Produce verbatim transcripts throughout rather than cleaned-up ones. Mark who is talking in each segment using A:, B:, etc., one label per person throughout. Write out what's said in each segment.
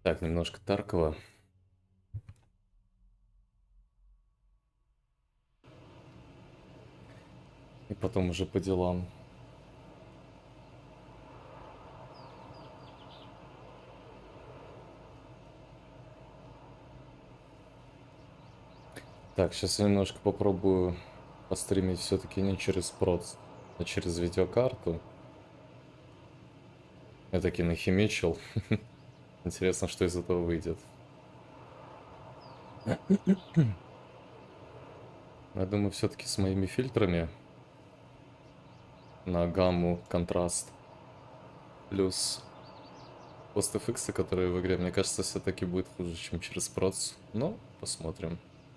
A: Так, немножко Таркова. И потом уже по делам. Так, сейчас я немножко попробую постримить все-таки не через проц, а через видеокарту. Я таки нахимичил. Интересно, что из этого выйдет. Я думаю, все-таки с моими фильтрами на гамму, контраст, плюс пост-эффекты, которые в игре, мне кажется, все-таки будет хуже, чем через проц. Но посмотрим.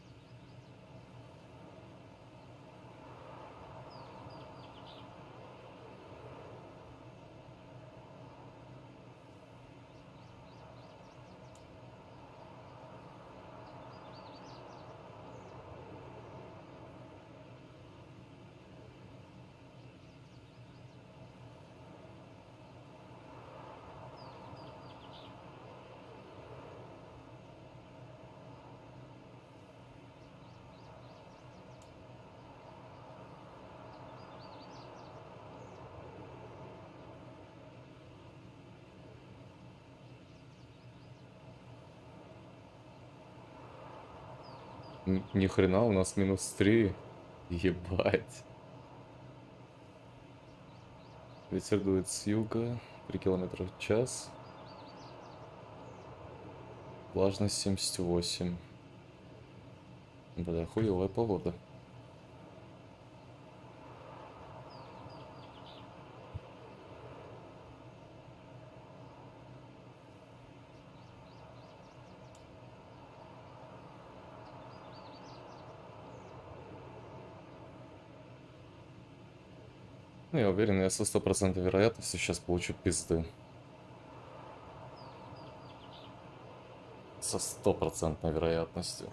A: Н- Ни хрена, у нас минус три. Ебать. Ветер дует с юга, три километра в час. Влажность семьдесят восемь. Бля, хуевая погода. Ну, я уверен, я со стопроцентной вероятностью сейчас получу пизды. Со стопроцентной вероятностью.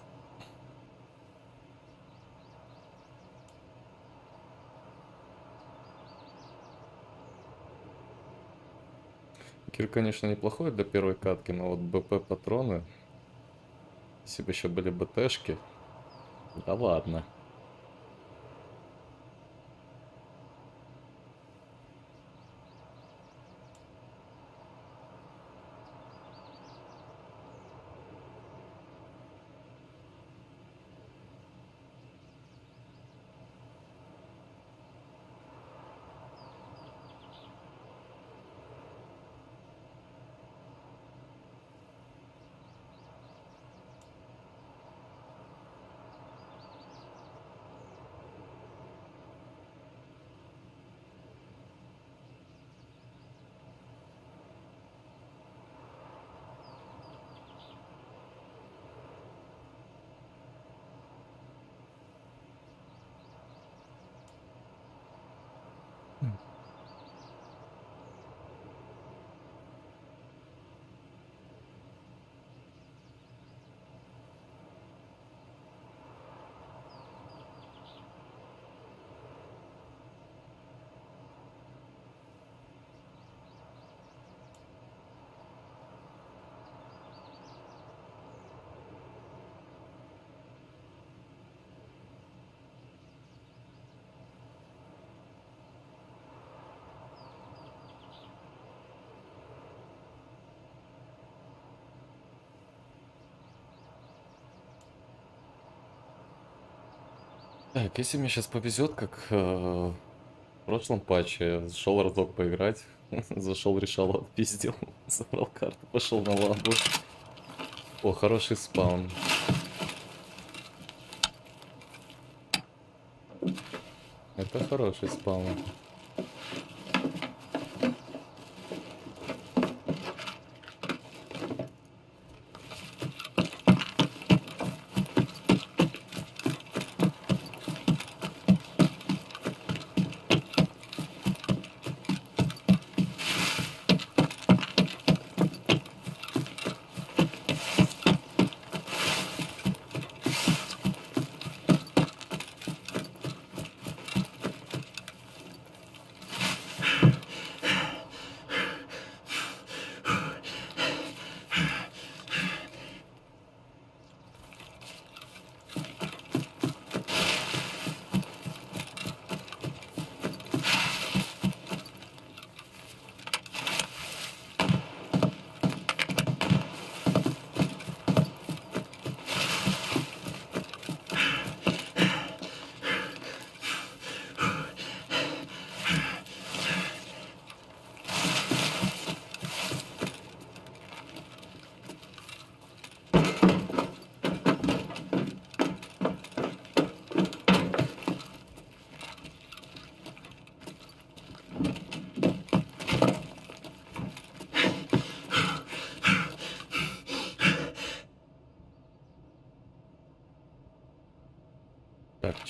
A: Кир, конечно, неплохой для первой катки, но вот БП-патроны, если бы еще были БТшки, да ладно. Так, если мне сейчас повезет, как э, в прошлом патче, я зашел разок поиграть, зашел, решал, отпиздил, забрал карту, пошел на ламбу. О, хороший спаун. Это хороший спаун.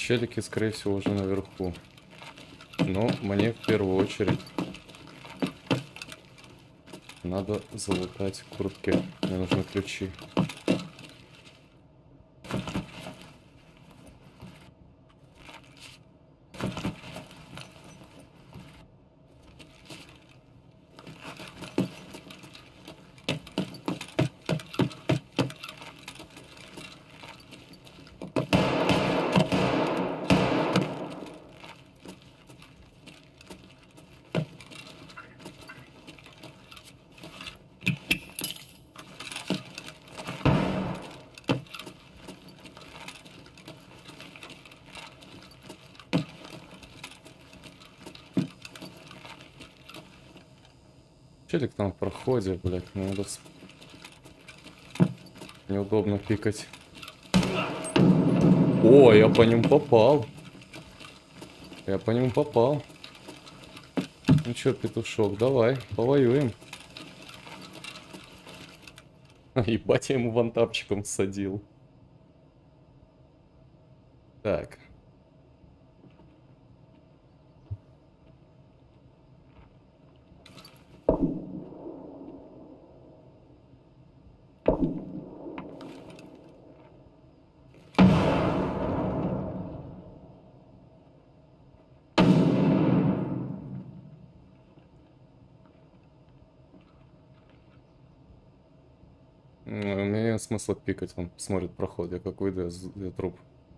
A: Челики, скорее всего, уже наверху. Но мне в первую очередь надо залутать куртки. Мне нужны ключи. Челик там в проходе, блядь, мне надо... Сп... Неудобно пикать. О, я по нему попал. Я по нему попал. Ну чё, петушок, давай, повоюем. Ебать, я ему вантапчиком садил. Так. У меня нет смысла пикать, он смотрит проход, я как выйду, я, я труп.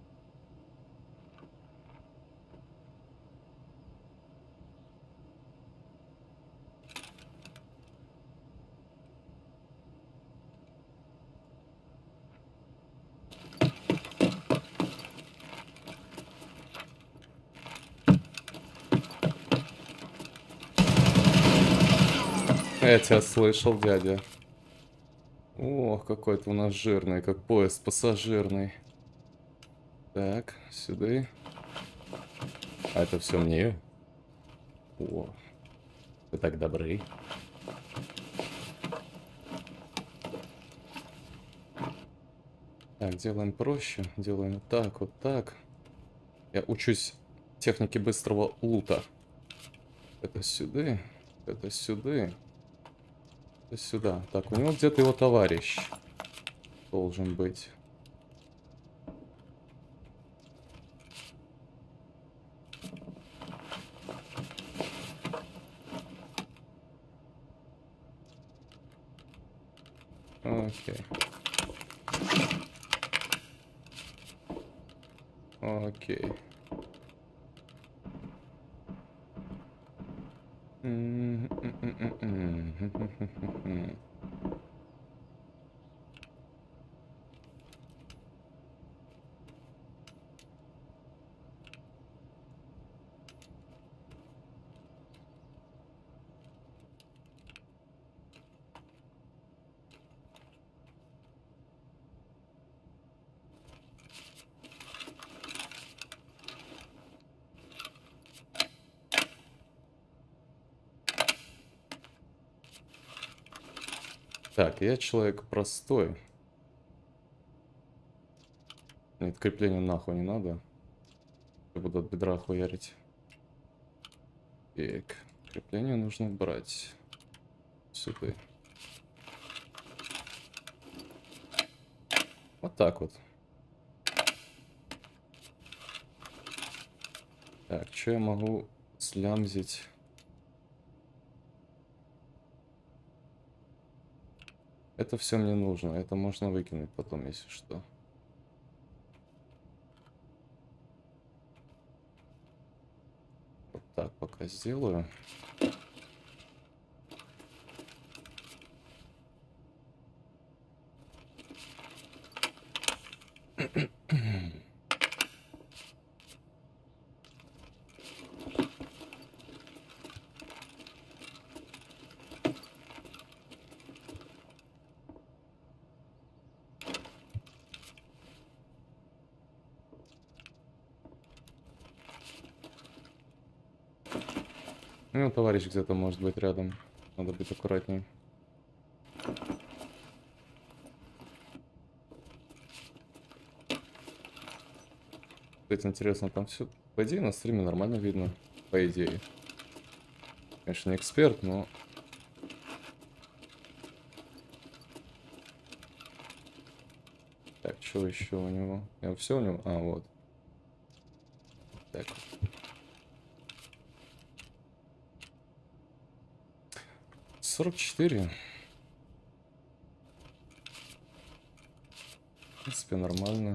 A: Я тебя слышал, дядя. Ох, какой ты у нас жирный, как поезд пассажирный. Так, сюда. А это все мне. О, ты так добрый. Так, делаем проще. Делаем вот так, вот так. Я учусь технике быстрого лута. Это сюда. Это сюда. Это сюда. Так, у него где-то его товарищ должен быть. Окей. Окей. Так, я человек простой. Нет, крепления нахуй не надо. Я буду от бедра хуярить. Так, крепление нужно брать. Сюда. Вот так вот. Так, что я могу слямзить? Это все мне нужно. Это можно выкинуть потом, если что. Вот так пока сделаю. Ну, товарищ где-то может быть рядом. Надо быть аккуратнее. Кстати, интересно, там все, по идее, на стриме нормально видно. По идее. Конечно, не эксперт, но... Так, что еще у него? Все у него? А, вот. Так. сорок четыре. В принципе, нормально.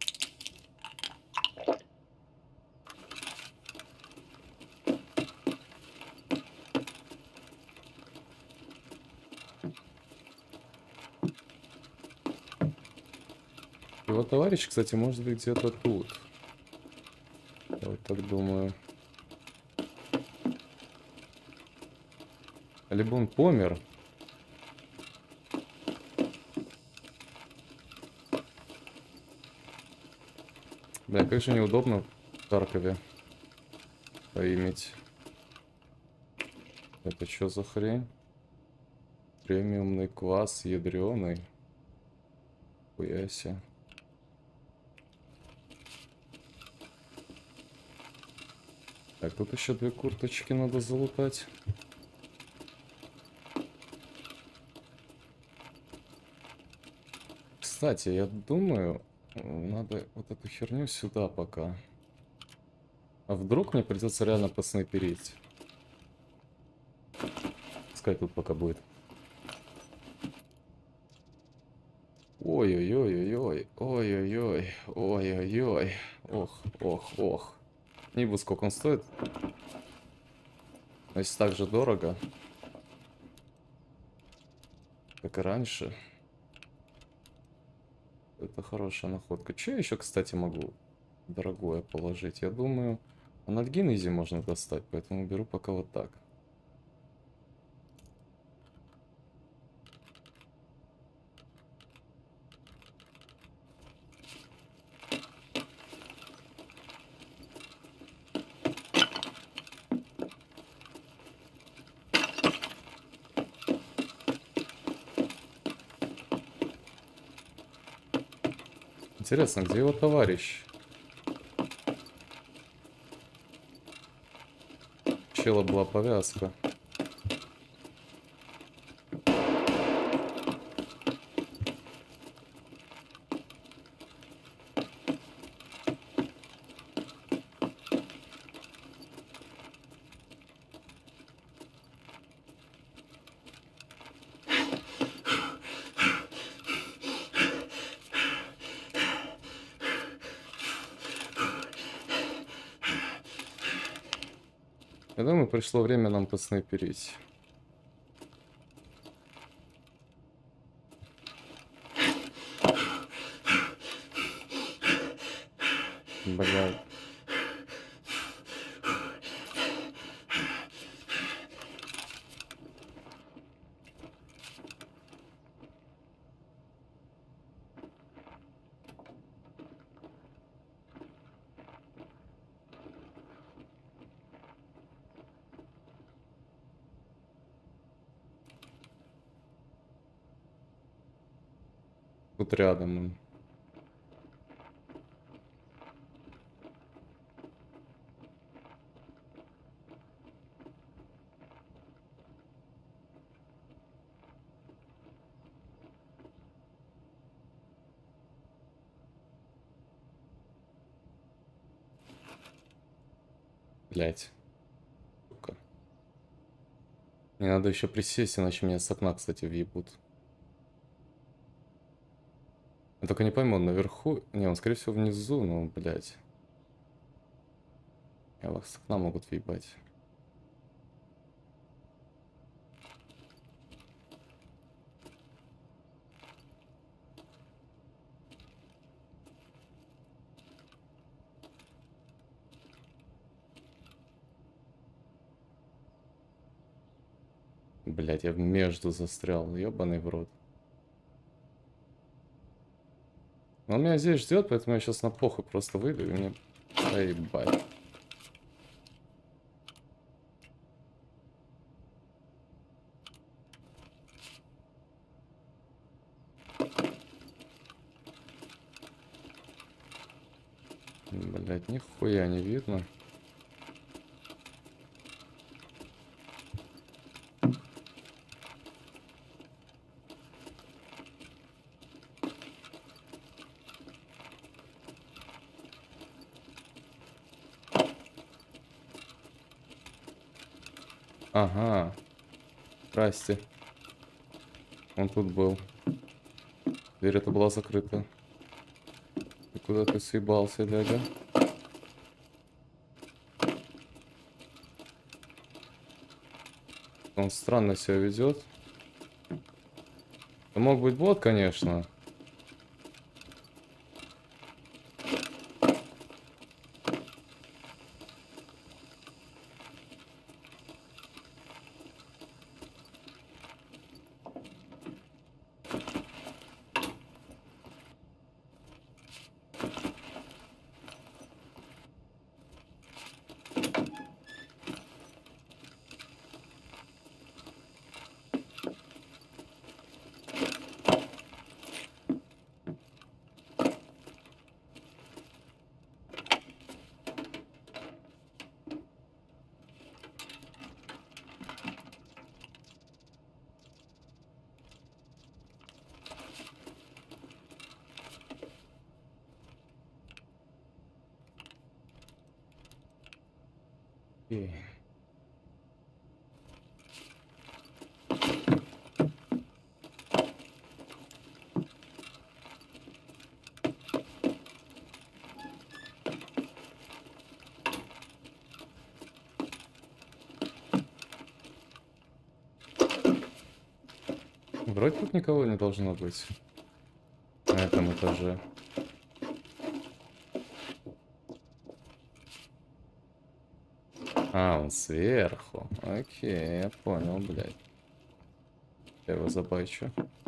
A: Его товарищ, кстати, может быть где-то тут. Я вот так думаю. Либо он помер. Бля, как же неудобно в Харькове поиметь. Это что за хрень? Премиумный квас ядреный. Хуяся. Так, тут еще две курточки надо залутать. Кстати, я думаю, надо вот эту херню сюда пока. А вдруг мне придется реально поснайперить? Пускай тут пока будет. Ой-ой-ой-ой-ой. Ой-ой-ой. Ой-ой-ой. Ох, ох, ох. Не буду, сколько он стоит. Но если так же дорого, как и раньше, это хорошая находка. Че я еще, кстати, могу дорогое положить? Я думаю, анальгин изи можно достать, поэтому беру пока вот так. Интересно, где его товарищ? У чела была повязка. Я думаю, пришло время нам поснайперить. Блядь. Тут рядом он. Блять. Сука. Мне надо еще присесть, иначе меня с окна, кстати, въебут. Я только не пойму, он наверху... Не, он, скорее всего, внизу, но, блядь. Я вас с окна могут въебать. Блять, я между застрял, ебаный в рот. Он меня здесь ждет, поэтому я сейчас на похуй просто выйду и мне... Ебать. Блять, Нихуя не видно. Ага. Здрасте. Он тут был. Дверь эта была закрыта. И куда ты съебался, дядя? Он странно себя ведет. Это мог быть бот, конечно. И... Вроде тут никого не должно быть на этом этаже. А, он сверху. Окей, я понял, блядь. Я его забачу.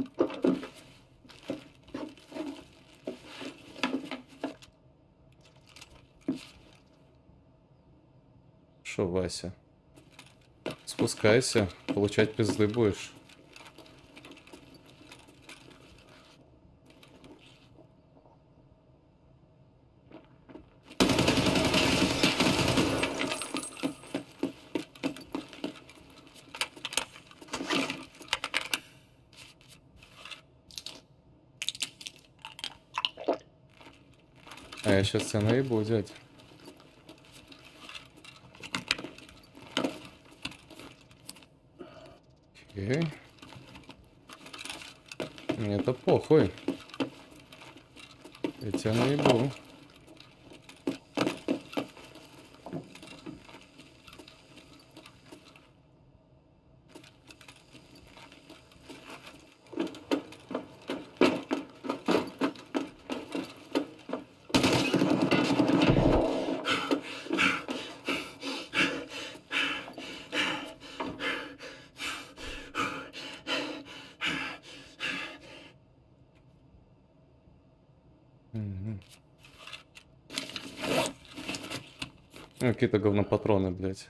A: Шо, Вася? Спускайся, получать пизды будешь. А я сейчас тебя наебу, дядь. Окей. Мне это похуй. Я тебя наебу. Ну, какие-то говнопатроны, блядь.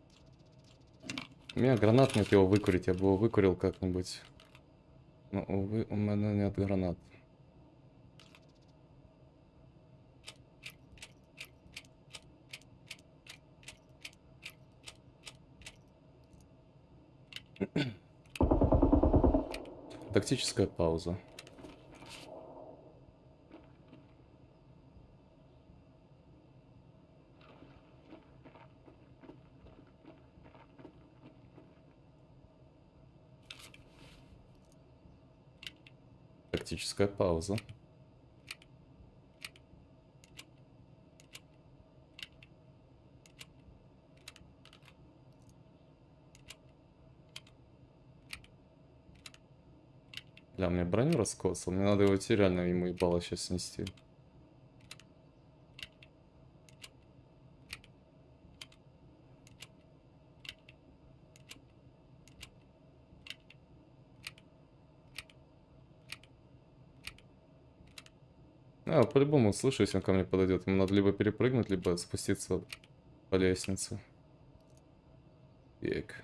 A: У меня гранат нет, его выкурить. Я бы его выкурил как-нибудь. Но, увы, у меня нет гранат. Тактическая пауза. Тактическая пауза. Бля, мне броню раскосил. Мне надо его идти реально ему ебало сейчас снести. А, по-любому слышу, если он ко мне подойдет. Ему надо либо перепрыгнуть, либо спуститься по лестнице. Ек.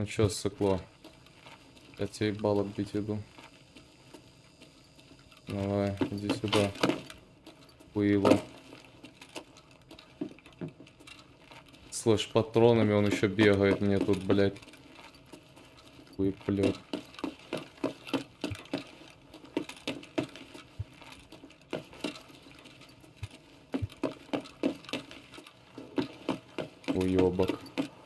A: Ну чё, сыкло? Я тебе балок бить иду. Давай, иди сюда. Хуило. Слышь, патронами он еще бегает мне тут, блядь. Хуеплет. Уёбок.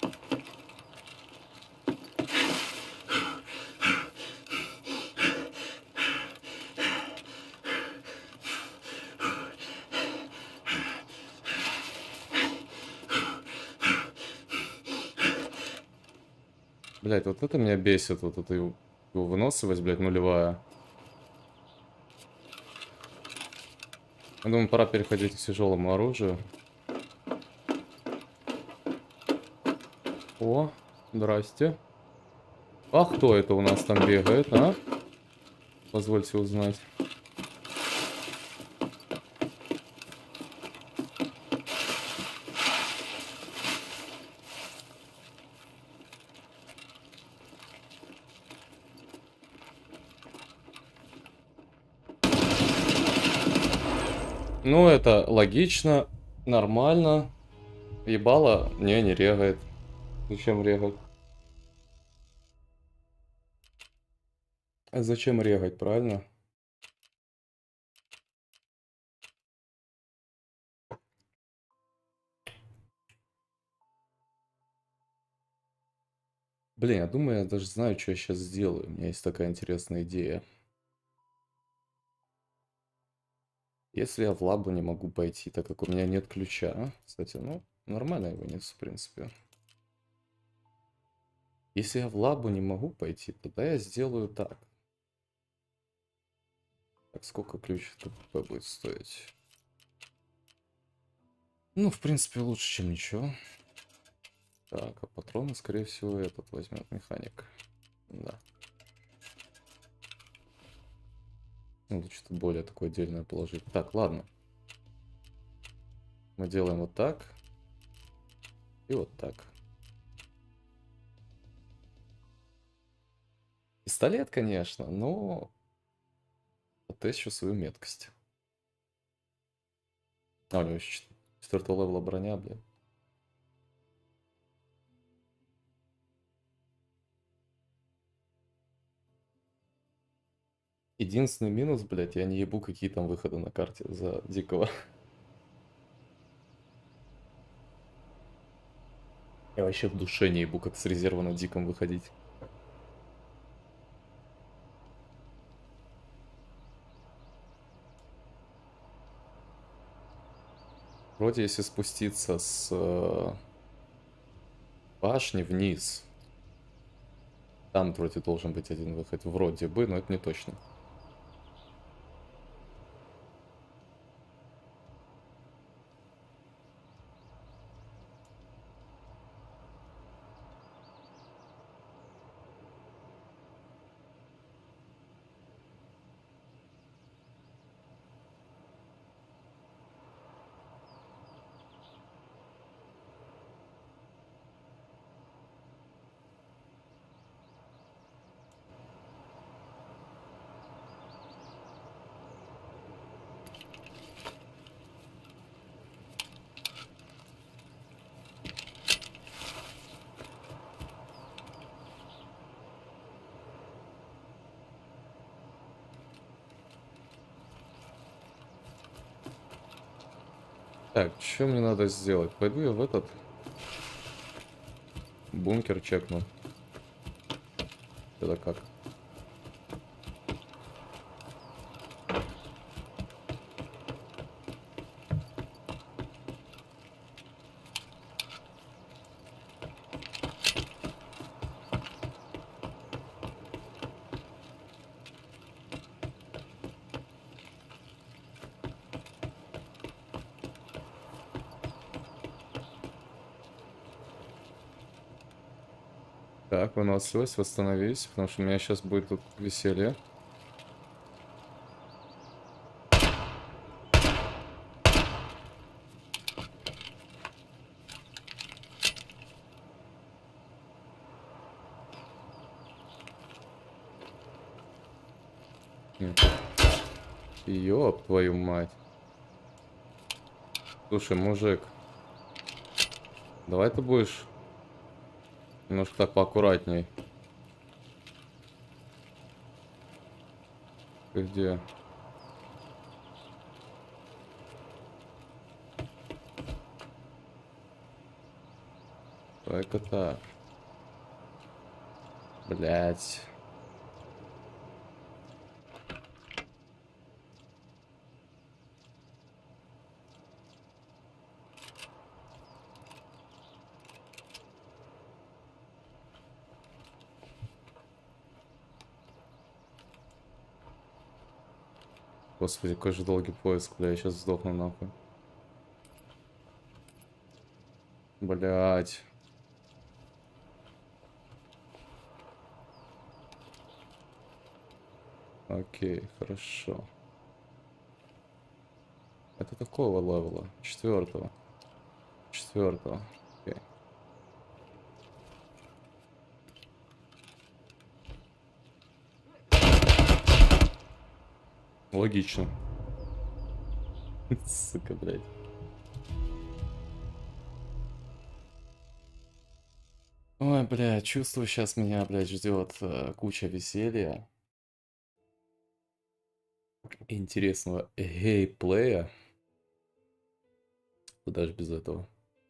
A: Блять, вот это меня бесит, вот эта его выносливость, блядь, нулевая. Я думаю, пора переходить к тяжелому оружию. О, здрасте. А кто это у нас там бегает, а? Позвольте узнать. Ну, это логично, нормально. Ебало, не, не регает. Зачем регать? А зачем регать, правильно? Блин, я думаю, я даже знаю, что я сейчас сделаю. У меня есть такая интересная идея. Если я в лабу не могу пойти, так как у меня нет ключа. Кстати, ну, нормально его нет, в принципе. Если я в лабу не могу пойти, тогда я сделаю так. Так, сколько ключ ТПП будет стоить? Ну, в принципе, лучше, чем ничего. Так, а патроны, скорее всего, этот возьмет механик. Да. Ну, что-то более такое отдельное положить. Так, ладно. Мы делаем вот так. И вот так. Пистолет, конечно, но потещу свою меткость. А, у него еще четвертого левела броня, блин. Единственный минус, блядь, я не ебу, какие там выходы на карте за дикого. Я вообще в душе не ебу, как с резерва на диком выходить. Вроде если спуститься с э, башни вниз, там вроде должен быть один выход. Вроде бы, но это не точно. Так, что мне надо сделать? Пойду я в этот бункер чекну. Это как? Так, выносливость, восстановись, потому что у меня сейчас будет тут веселье. Ёб твою мать. Слушай, мужик, давай ты будешь немножко так поаккуратней. Ты где? Только так. Блять. Господи, какой же долгий поиск, бля, я сейчас сдохну нахуй. Блять. Окей, хорошо. Это какого левела? Четвертого. Четвертого. Окей. Логично. Сука, блядь. Ой, блядь, чувствую, сейчас меня, блядь, ждет э, куча веселья. Интересного геймплея. Куда же без этого?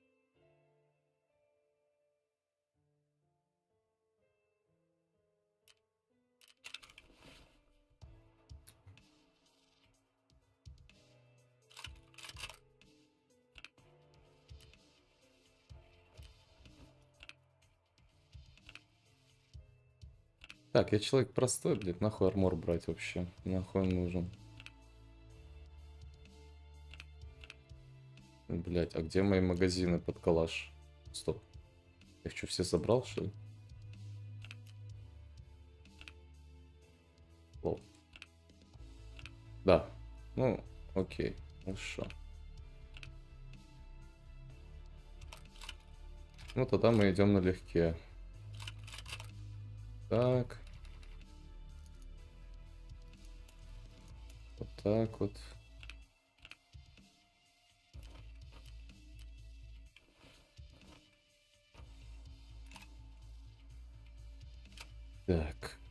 A: Так, я человек простой, блядь, нахуй армор брать вообще? Нахуй он нужен? Блядь, а где мои магазины под калаш? Стоп. Я их что, все забрал, что ли? Лол. Да. Ну, окей. Хорошо. Ну, тогда мы идем налегке. Так. Вот так вот. Так.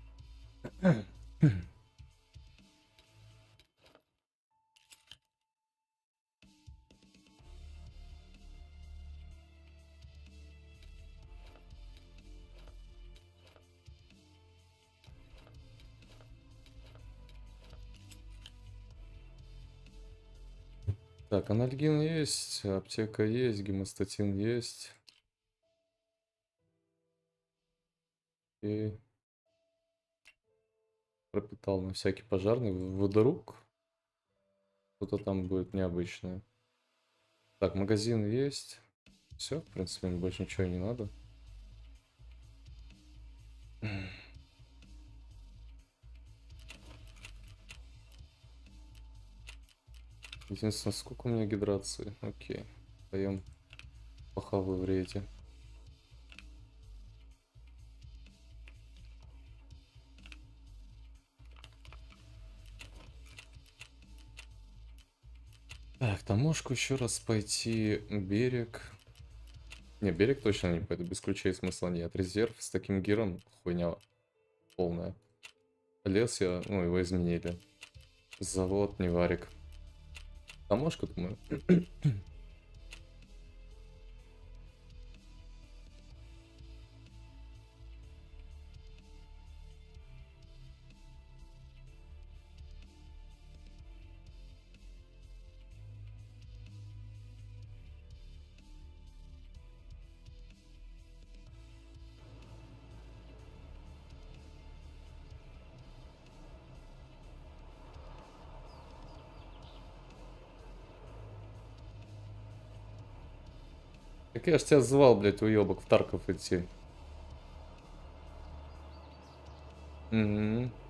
A: Так, анальгин есть, аптека есть, гемостатин есть. И пропитал на всякий пожарный. Водорук. Что-то там будет необычное. Так, магазин есть. Все, в принципе, больше ничего не надо. Единственное, сколько у меня гидрации? Окей. Даем похаваю в рейде. Так, таможку еще раз пойти. Берег. Не, берег точно не пойду. Без ключей смысла нет. Резерв с таким гиром хуйня полная. Лес я, ну, его изменили. Завод, не варик. Таможку, думаю. Так я ж тебя звал, блядь, уебок, в Тарков идти. Угу.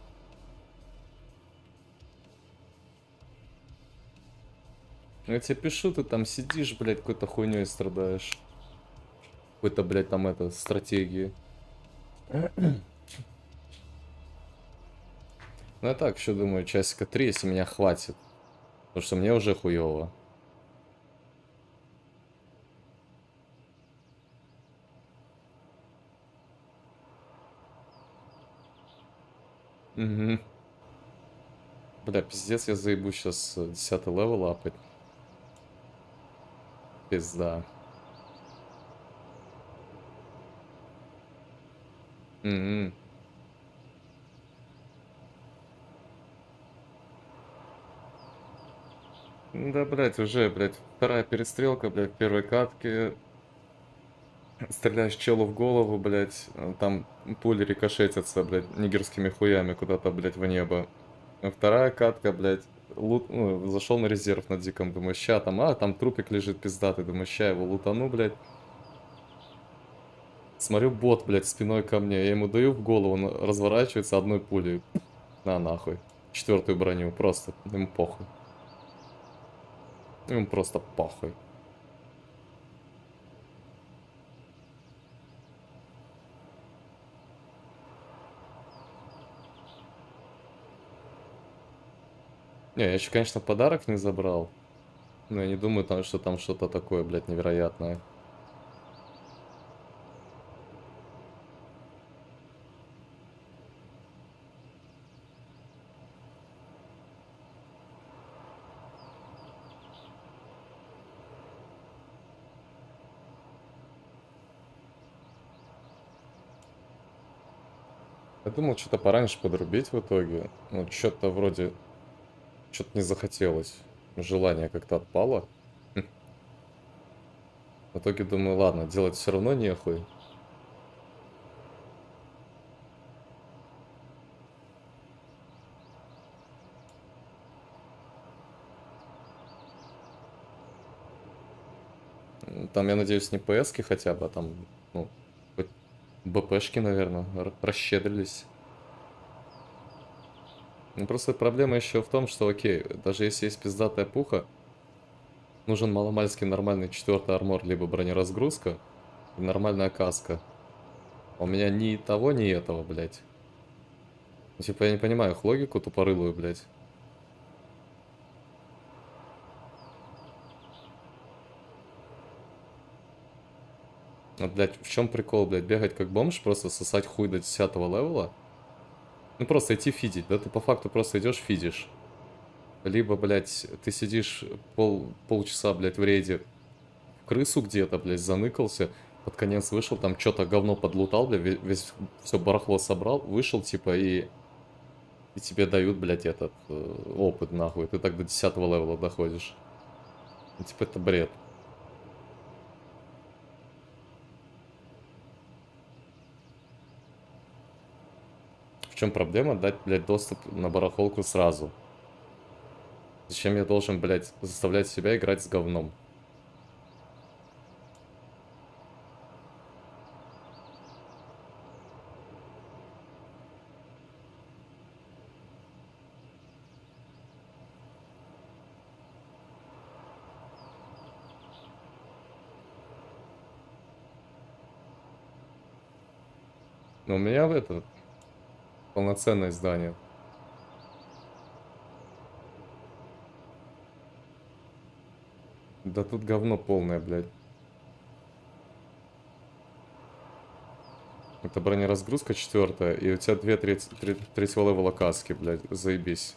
A: Я тебе пишу, ты там сидишь, блядь, какой-то хуйней страдаешь. Какой-то, блядь, там это, стратегии. Ну я так еще думаю, часика три, если меня хватит. Потому что мне уже хуево. Угу. Бля, пиздец, я заебу сейчас десятый левел апать. Пизда. Угу. Да, блядь, уже, блядь, вторая перестрелка, блядь, в первой катке. Стреляешь челу в голову, блядь, а там пули рикошетятся, блядь, нигерскими хуями куда-то, блядь, в небо. А вторая катка, блядь, лут, ну, зашел на резерв на диком, думаю, ща там, а, там трупик лежит пиздатый, думаю, ща его лутану, блядь. Смотрю, бот, блядь, спиной ко мне, я ему даю в голову, он разворачивается одной пулей. На нахуй. Четвертую броню, просто, ему похуй. Ему просто похуй. Не, я еще, конечно, подарок не забрал. Но я не думаю, там, что там что-то такое, блядь, невероятное. Я думал, что-то пораньше подрубить в итоге. Ну, что-то вроде... Что-то не захотелось. Желание как-то отпало. Хм. В итоге думаю, ладно, делать все равно нехуй. М, Там, я надеюсь, не ПСки хотя бы, а там, ну, хоть БПшки, наверное, расщедрились. Ну, просто проблема еще в том, что, окей, даже если есть пиздатая пуха, нужен маломальский нормальный четвертый армор, либо бронеразгрузка, и нормальная каска. А у меня ни того, ни этого, блядь. Ну, типа, я не понимаю их логику тупорылую, блядь. Ну, блядь, в чем прикол, блядь, бегать как бомж, просто сосать хуй до десятого левела? Ну, просто идти фидить, да, ты по факту просто идешь фидишь. Либо, блядь, ты сидишь пол, полчаса, блядь, в рейде, в крысу где-то, блядь, заныкался, под конец вышел, там что-то говно подлутал, блядь, весь, весь все барахло собрал, вышел, типа, и, и тебе дают, блядь, этот э, опыт, нахуй, ты так до десятого левела доходишь. Ну, типа, это бред. В чем проблема дать, блядь, доступ на барахолку сразу? Зачем я должен, блядь, заставлять себя играть с говном? Но у меня это полноценное здание. Да тут говно полное, блядь. Это бронеразгрузка четвертая, и у тебя две треть- треть- третьего левела каски, блядь, заебись.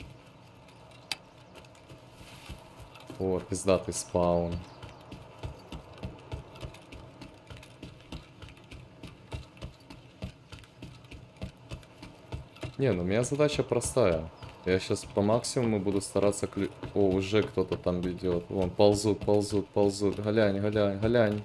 A: О, пиздатый спаун. Не, ну у меня задача простая. Я сейчас по максимуму буду стараться клю... О, уже кто-то там ведет. Вон, ползут, ползут, ползут. Глянь, глянь, глянь.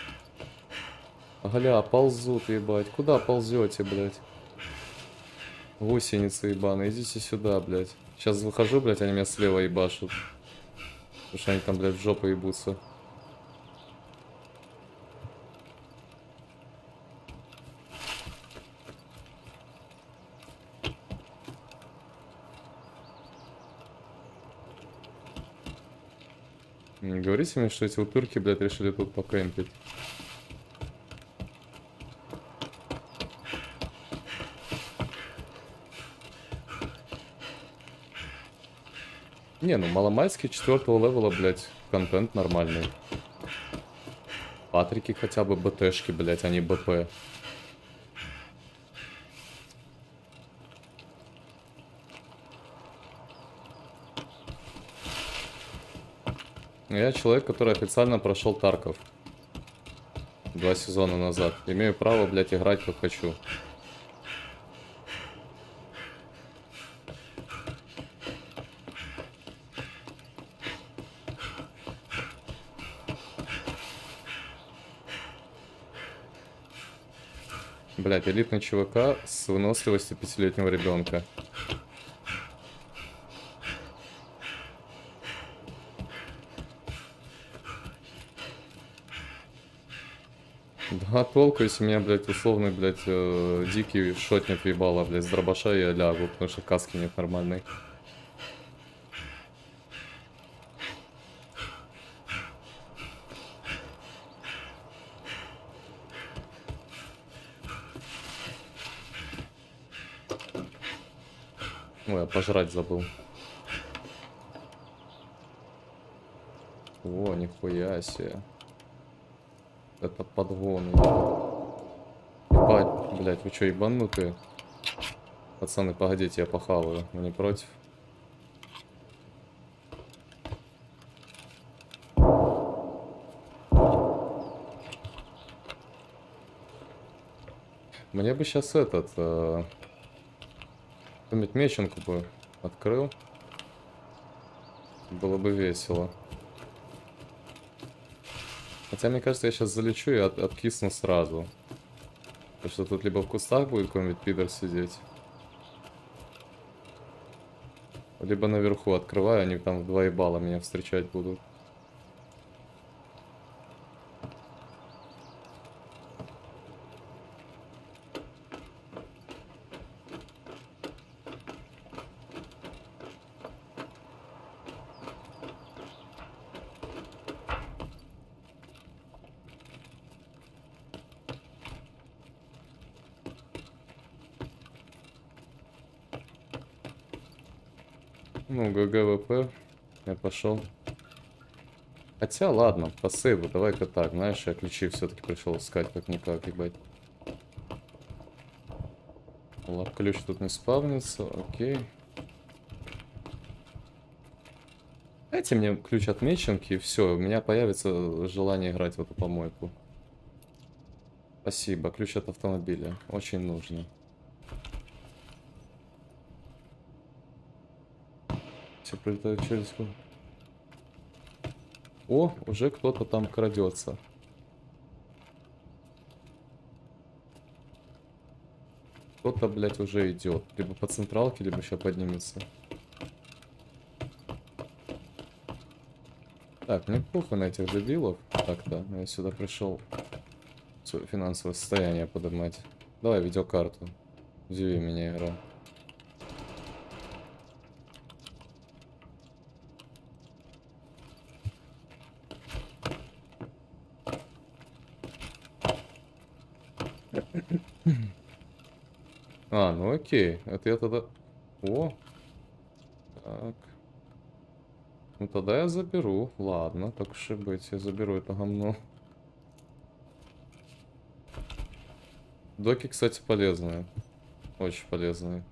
A: Гля, ползут, ебать. Куда ползете, блядь? Гусеницы ебаные, идите сюда, блядь. Сейчас выхожу, блядь, они меня слева ебашут. Потому что они там, блядь, в жопу ебутся. Не говорите мне, что эти утырки, блядь, решили тут покемпить. Не, ну маломальский четвертого левела, блядь, контент нормальный. Патрики хотя бы БТшки, блядь, а не БП. Я человек, который официально прошел Тарков. Два сезона назад. Имею право, блядь, играть как хочу. Блядь, элитный ЧВК с выносливостью пятилетнего ребенка. Да, толку, если меня, блядь, условный, блядь, э, дикий шотнет ебало, блядь, с дробаша я лягу, потому что каски нет нормальной. Ой, я пожрать забыл. О, нихуя себе. Это подгон. Ебать, блядь, вы чё, ебанутые? Пацаны, погодите, я похаваю. Вы не против? Мне бы сейчас этот... Э, кто-нибудь меченку бы открыл. Было бы весело. Хотя, мне кажется, я сейчас залечу и от, откисну сразу. Потому что тут либо в кустах будет какой-нибудь пидор сидеть. Либо наверху открываю, они там в два ебала меня встречать будут. Ну, ГГВП. Я пошел. Хотя, ладно, по сейву, давай-ка так. Знаешь, я ключи все-таки пришел искать, как-никак, ебать. Лап-ключ тут не спавнится, окей. Дайте мне ключ от меченки, и все, у меня появится желание играть в эту помойку. Спасибо, ключ от автомобиля. Очень нужно. Все прилетают через... О, уже кто-то там крадется. Кто-то, блядь, уже идет. Либо по централке, либо сейчас поднимется. Так, мне похуй на этих дебилов. Так-то, я сюда пришел свое финансовое состояние поднимать. Давай видеокарту. Удиви меня, игра. А, ну окей. Это я тогда... О! Так. Ну тогда я заберу. Ладно, так уж и быть. Я заберу это говно. Доки, кстати, полезные. Очень полезные.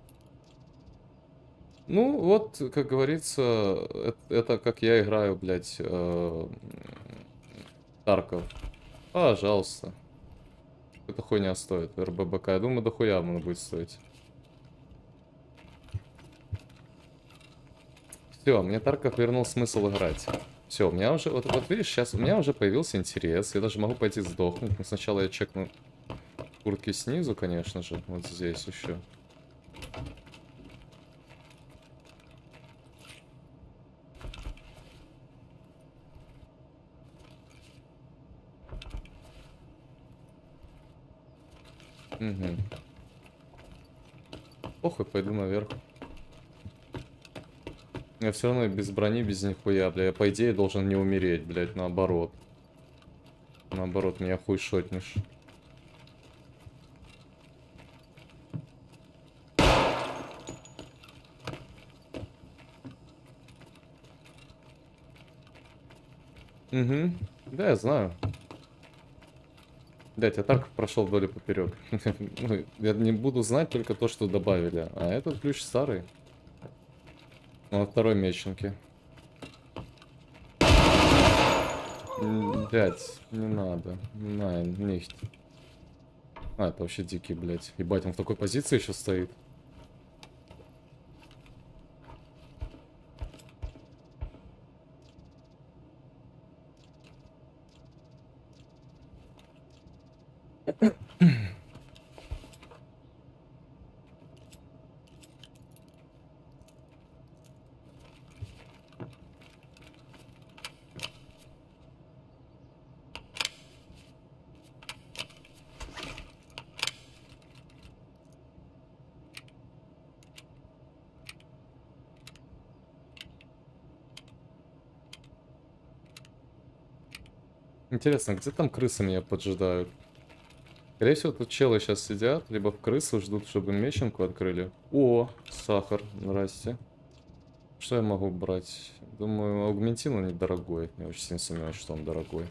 A: Ну, вот, как говорится, это, это как я играю, блядь, э, Тарков. Пожалуйста. Это хуйня стоит. РББК. Я думаю, дохуя оно будет стоить. Все, мне Тарков вернул смысл играть. Все, у меня уже, вот, вот видишь, сейчас у меня уже появился интерес. Я даже могу пойти сдохнуть. Но сначала я чекну куртки снизу, конечно же. Вот здесь еще. Угу. Похуй, пойду наверх. Я все равно без брони, без нихуя, бля. Я, по идее, должен не умереть, блядь, наоборот. Наоборот, меня хуй шотнешь. Угу. Да, я знаю. Блять, я так прошел вдоль и поперек. Ну, я не буду знать только то, что добавили. А этот ключ старый. На второй меченке. Блять, не надо. Nein, nicht. А, это вообще дикий, блять. Ебать, он в такой позиции еще стоит. Интересно, где там крысы меня поджидают? Скорее всего, тут челы сейчас сидят, либо в крысу ждут, чтобы меченку открыли. О, сахар, здрасте. Что я могу брать? Думаю, аугментин он недорогой. Я очень сильно сомневаюсь, что он дорогой.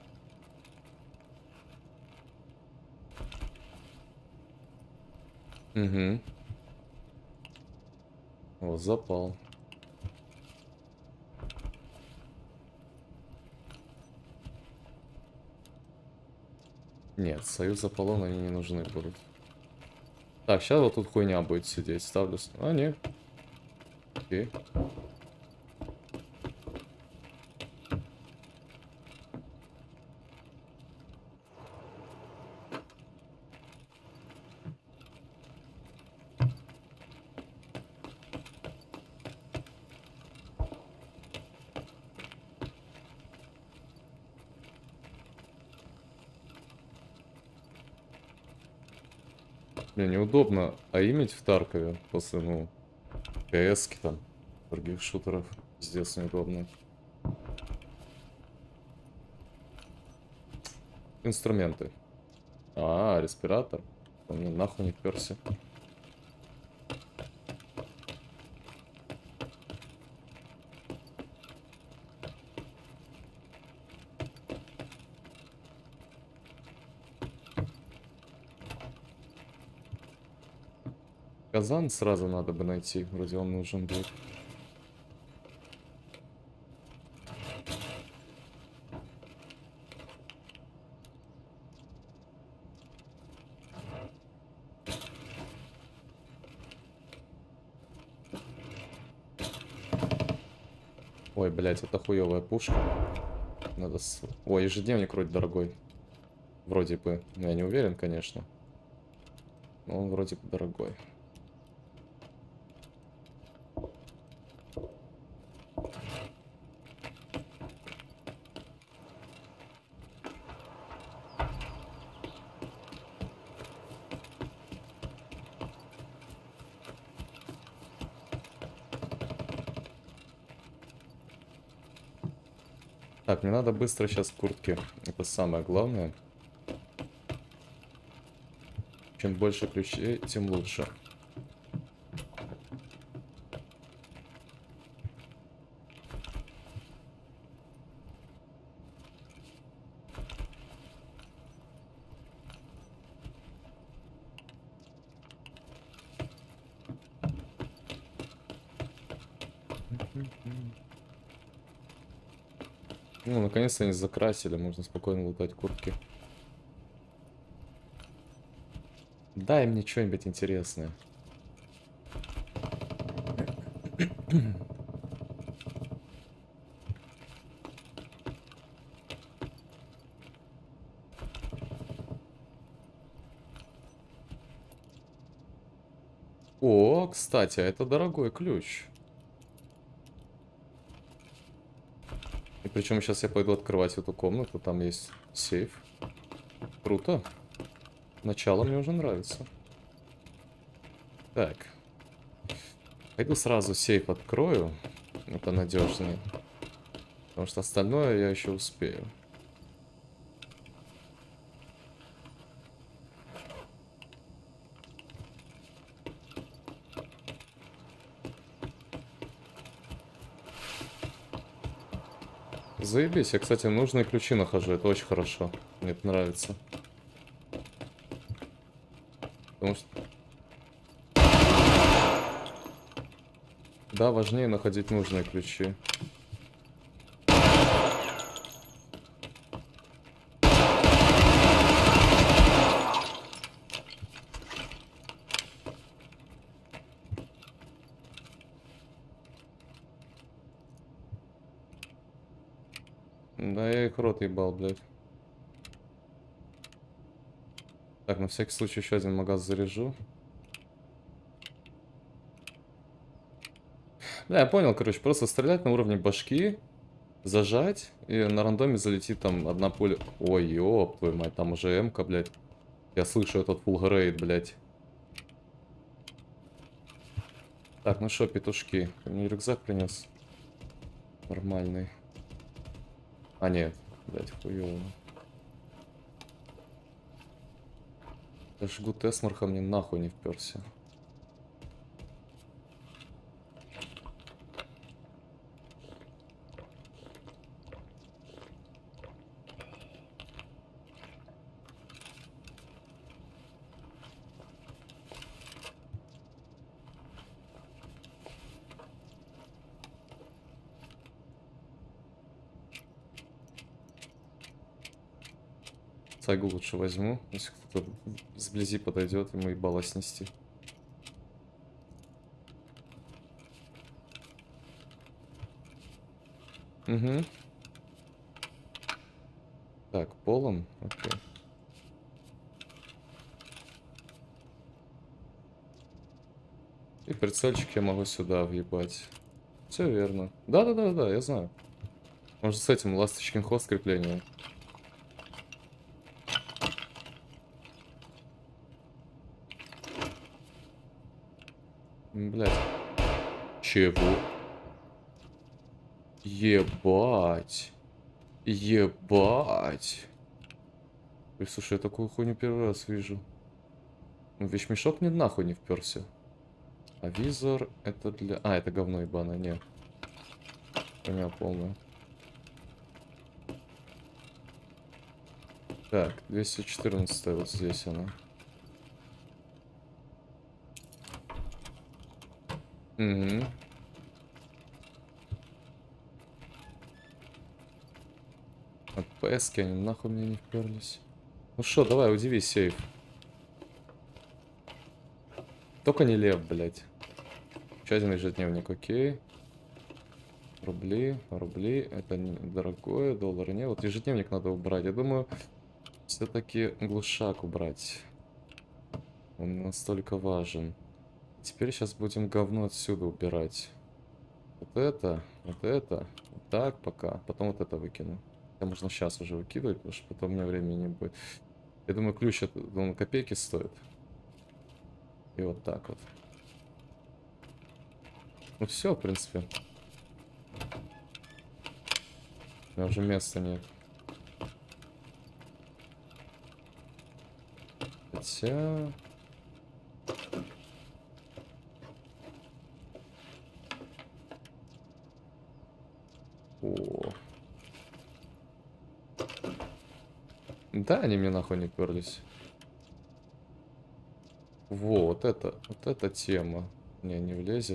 A: Угу. Вот, запал. Нет, союз Аполлона они не нужны будут. Так, сейчас вот тут хуйня будет сидеть. Ставлю... А, нет. Окей. Мне неудобно аимить в Таркове после, ну, КСки там, других шутеров. Пиздец неудобно. Инструменты. А, респиратор. Он мне нахуй не перся. Казан сразу надо бы найти, вроде он нужен будет. Ой, блять, это хуевая пушка. Надо с... Ой, ежедневник вроде дорогой. Вроде бы. Но я не уверен, конечно. Но он вроде бы дорогой. Так, мне надо быстро сейчас куртки. Это самое главное. Чем больше ключей, тем лучше. Ну, наконец-то они закрасили, можно спокойно лутать куртки. Дай мне что-нибудь интересное. О, кстати, а это дорогой ключ. И причем сейчас я пойду открывать эту комнату, там есть сейф. Круто. Начало мне уже нравится. Так. Пойду сразу сейф открою. Это надежнее. Потому что остальное я еще успею. Заебись, я, кстати, нужные ключи нахожу, это очень хорошо. Мне это нравится. Потому что... Да, важнее находить нужные ключи. Да, я их рот ебал, блядь. Так, на всякий случай еще один магаз заряжу. Да, я понял, короче, просто стрелять на уровне башки, зажать, и на рандоме залетит там одна пуля. Ой, ёб твою мать, там уже эмка, блядь. Я слышу этот фулл-грейд, блядь. Так, ну шо, петушки, ты мне рюкзак принес? Нормальный. А, нет, блядь, хуёво. Я жгут эсмарха мне нахуй не вперся. Сайгу лучше возьму, если кто-то сблизи подойдет, ему ебало снести. Угу. Так, полон, окей. И прицельчик я могу сюда въебать. Все верно. Да-да-да-да, я знаю. Может с этим ласточкин хвост крепления. Блять. Чего? Ебать. Ебать. Ой, слушай, я такую хуйню первый раз вижу. Ну, вещмешок мне нахуй не вперся. А визор это для... А, это говно ебаное, нет. Хуйня полная. Так, двести четырнадцать вот здесь она. Угу. От ПСки они нахуй мне не вперлись. Ну шо, давай, удиви сейф. Только не лев, блядь. Еще один ежедневник, окей. Рубли, рубли, это дорогое, доллары не. Вот ежедневник надо убрать. Я думаю, все-таки глушак убрать. Он настолько важен. Теперь сейчас будем говно отсюда убирать. Вот это, вот это, вот так пока. Потом вот это выкину. Это можно сейчас уже выкидывать, потому что потом у меня времени не будет. Я думаю, ключ это, он копейки стоит. И вот так вот. Ну все, в принципе. У меня уже места нет. Хотя... О. Да, они мне нахуй не перлись. Во, вот это, вот эта тема. Не, не влезет.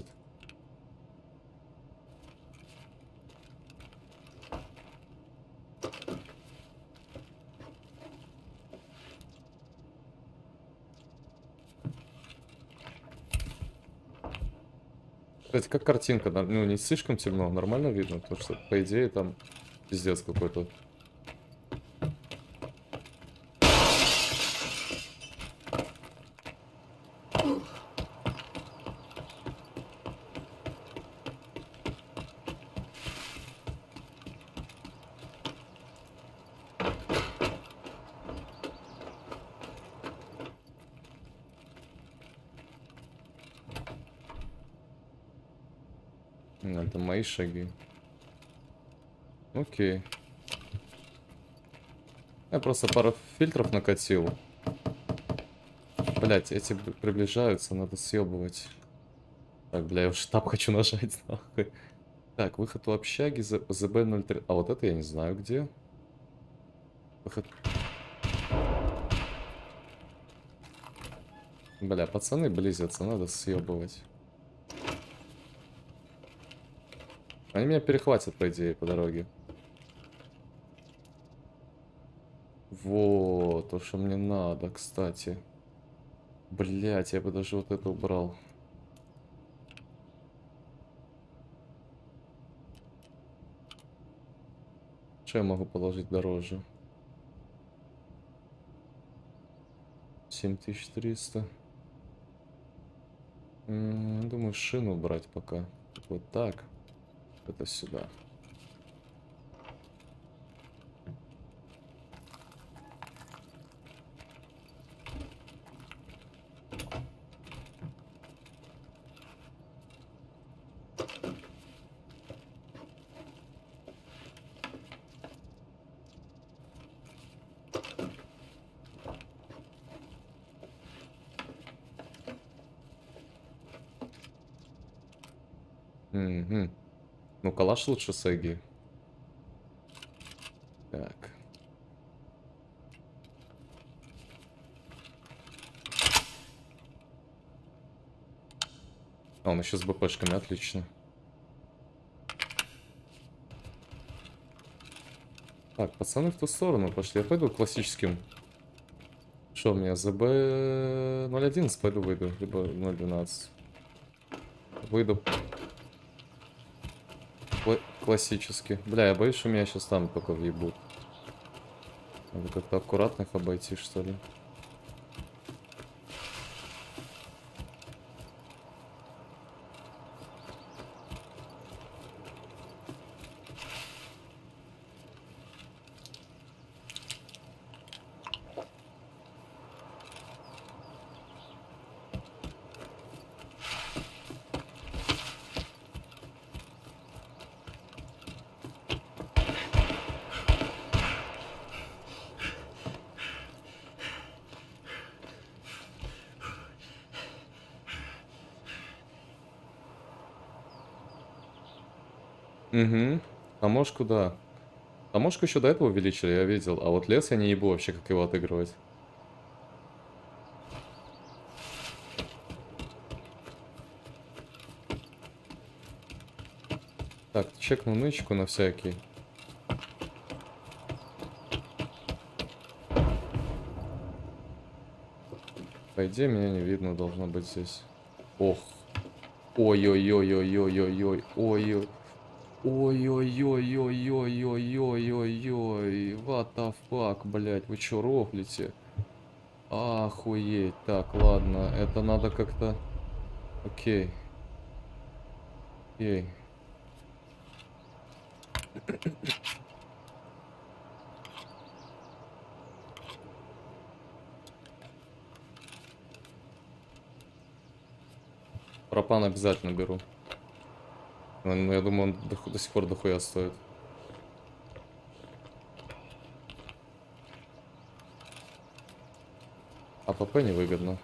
A: Кстати, как картинка? Ну, не слишком темно, нормально видно, потому что, по идее, там пиздец какой-то. Это мои шаги. Окей. Я просто пару фильтров накатил. Блять, эти приближаются, надо съебывать. Так, бля, я уже штаб хочу нажать, нахуй. Так, выход у общаги, зэ бэ ноль три. А вот это я не знаю где. Выход. Бля, пацаны близятся, надо съебывать. Они меня перехватят, по идее, по дороге. Вот, то, что мне надо, кстати. Блять, я бы даже вот это убрал. Что я могу положить дороже? семь тысяч триста. М, Думаю, шину убрать пока. Вот так. Это сюда. Угу. Ну, калаш лучше сэги. Так. А, он еще с БПшками, отлично. Так, пацаны в ту сторону пошли. Я пойду классическим. Что у меня, зэ бэ ноль одиннадцать пойду выйду, либо ноль двенадцать. Выйду Кла классически. Бля, я боюсь, что меня сейчас там только въебут. Надо как-то аккуратно их обойти, что ли. Угу. Таможку, да. Таможку еще до этого увеличили, я видел. А вот лес я не ебу вообще, как его отыгрывать. Так, чекну нычку на всякий. По идее, меня не видно, должно быть здесь. Ох. Ой-ой-ой-ой-ой-ой-ой. Ой-ой. Ой-ой-ой-ой-ой-ой-ой-ой-ой. What the fuck, блядь, вы чё рофлите? Охуеть. Так, ладно, это надо как-то... Окей. Окей. Пропан обязательно беру. Ну, я думаю, он до, до сих пор дохуя стоит. А ПП невыгодно.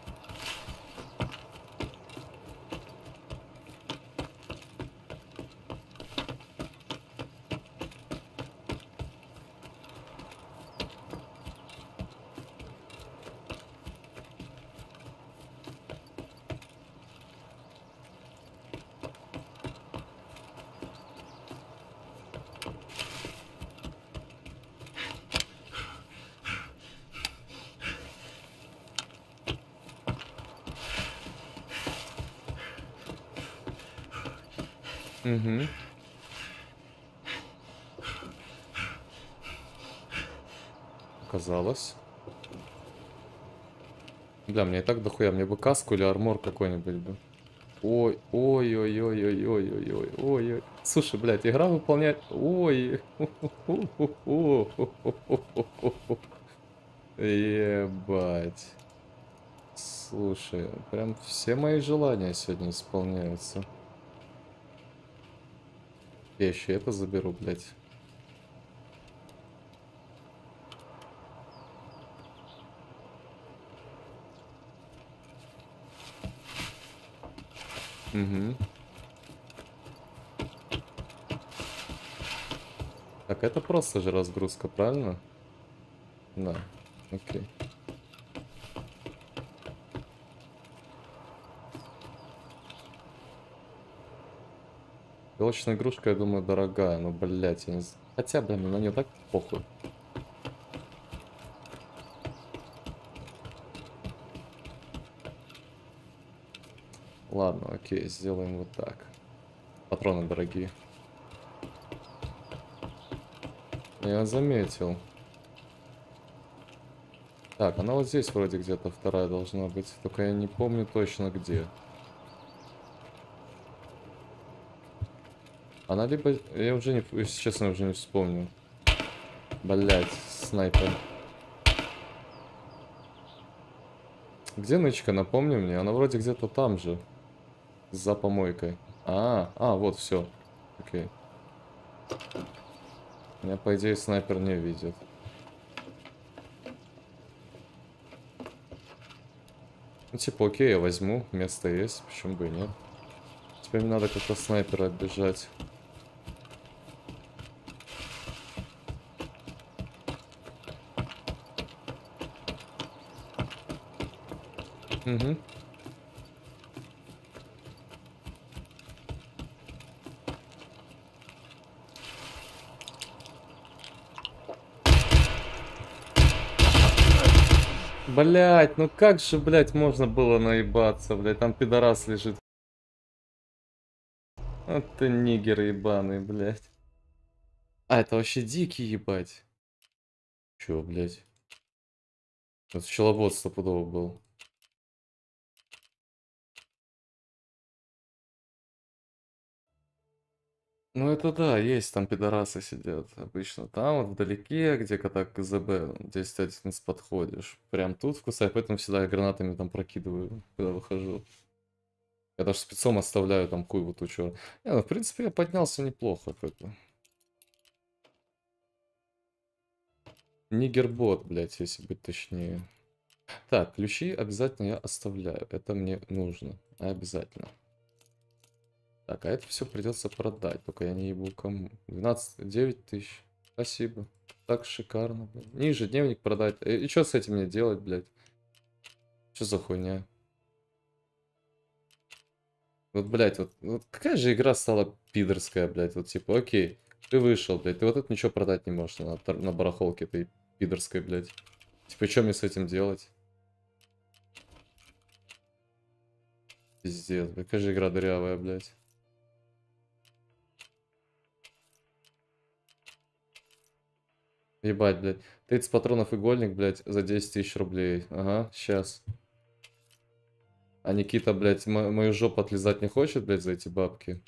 A: Угу. Оказалось. Бля, мне и так дохуя. Мне бы каску или армор какой-нибудь бы. Ой, ой, ой, ой, ой, ой, ой, ой, ой, ой. Слушай, блядь, игра выполняет. Ой. Ебать. Слушай, прям все мои желания сегодня исполняются. Я еще это заберу, блядь. Угу. Так, это просто же разгрузка, правильно? Да, окей. Пилочная игрушка, я думаю, дорогая, но, блядь, я не знаю. Хотя, блин, на нее так похуй. Ладно, окей, сделаем вот так. Патроны дорогие. Я заметил. Так, она вот здесь вроде где-то вторая должна быть. Только я не помню точно где. Она либо... Я уже не... Если честно, уже не вспомню. Блять, снайпер. Где нычка, напомни мне? Она вроде где-то там же. За помойкой. А, а, вот, все. Окей. Меня, по идее, снайпер не видит. Ну, типа, окей, я возьму. Место есть, почему бы и нет. Теперь мне надо как-то снайпера оббежать. Угу. Блять, ну как же, блять, можно было наебаться, блять, там пидорас лежит. Вот ты нигер ебаный, блять. А, это вообще дикий, ебать. Чё, блять? Это пчеловод стопудово был. Ну это да, есть, там пидорасы сидят обычно. Там вот вдалеке, где когда к КЗБ десять одиннадцать подходишь. Прям тут в кусай, поэтому всегда я гранатами там прокидываю, когда выхожу. Я даже спецом оставляю там куйву тучу. Не, ну в принципе я поднялся неплохо как-то. Нигербот, блять, если быть точнее. Так, ключи обязательно я оставляю. Это мне нужно. Обязательно. Так, а это все придется продать. Только я не ебу кому. двенадцать, девять тысяч. Спасибо. Так шикарно, блядь. Ниже дневник продать. И, и что с этим мне делать, блядь? Что за хуйня? Вот, блядь, вот, вот какая же игра стала пидорская, блядь. Вот типа, окей, ты вышел, блядь. Ты вот это ничего продать не можешь на, тор- на барахолке этой пидорской, блядь. Типа, что мне с этим делать? Пиздец, блядь. Какая же игра дырявая, блядь. Ебать, блядь. тридцать патронов игольник, блядь, за десять тысяч рублей. Ага, сейчас. А Никита, блядь, мо- мою жопу отлизать не хочет, блядь, за эти бабки?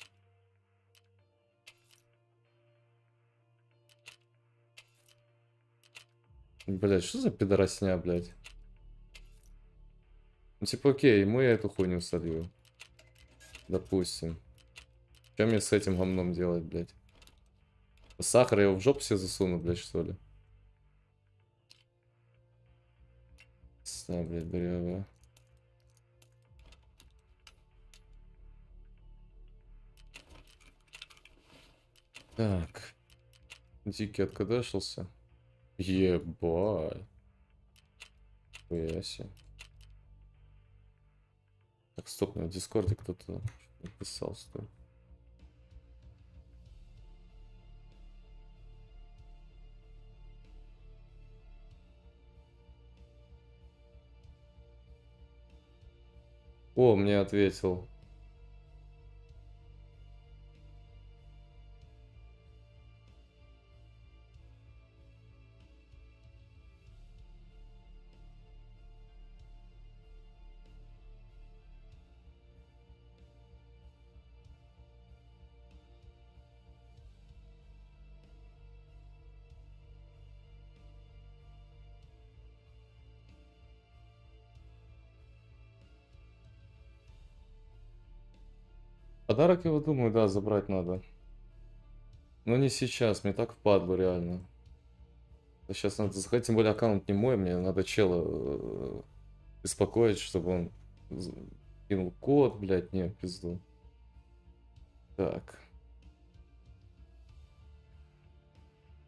A: Блядь, что за пидоросня, блядь? Ну, типа, окей, ему я эту хуйню солью. Допустим. Что мне с этим гомном делать, блядь? Сахар я его в жопу себе засуну, блядь, что ли? Сна, блядь, дырявая. Так. Дикий откадешился. Ебать. Хуя себе. Так, стоп, на Дискорде кто-то написал, стой. О, мне ответил. Подарок его, думаю, да, забрать надо. Но не сейчас, мне так впадло, реально. Сейчас надо заходить, тем более аккаунт не мой, мне надо чела э, беспокоить, чтобы он з- кинул код, блядь, не, в пизду. Так.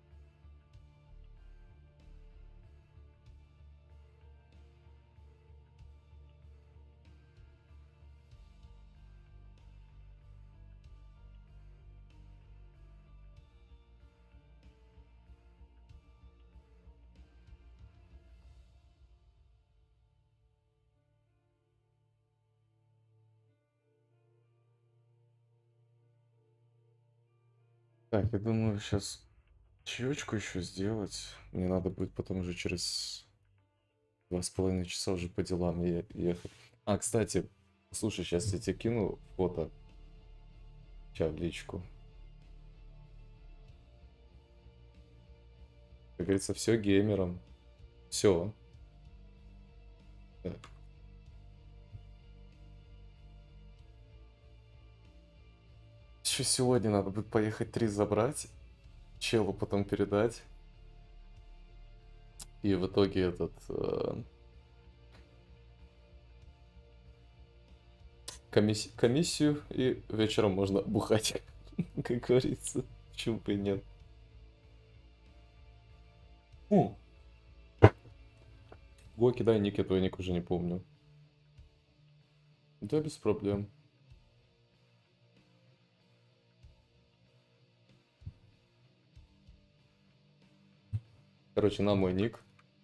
A: Так, я думаю, сейчас чаечку еще сделать. Мне надо будет потом уже через два с половиной часа уже по делам е- ехать. А, кстати, слушай, сейчас я тебе кину фото. Сейчас в личку. Как говорится, все геймерам. Все. Еще сегодня надо будет поехать три забрать, челу потом передать. И в итоге этот... э, комисси- комиссию, и вечером можно бухать, как говорится. Почему бы и нет. Фу. Гоки, дай ник, я твой ник уже не помню. Да, без проблем. Короче, на мой ник.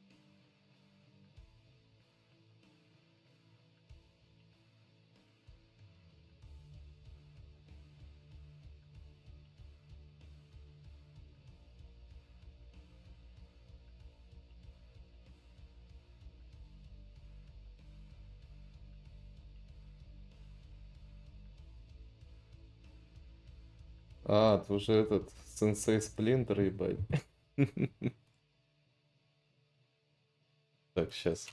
A: А, ты уже этот, сенсей Сплинтер, ебать. Так, сейчас.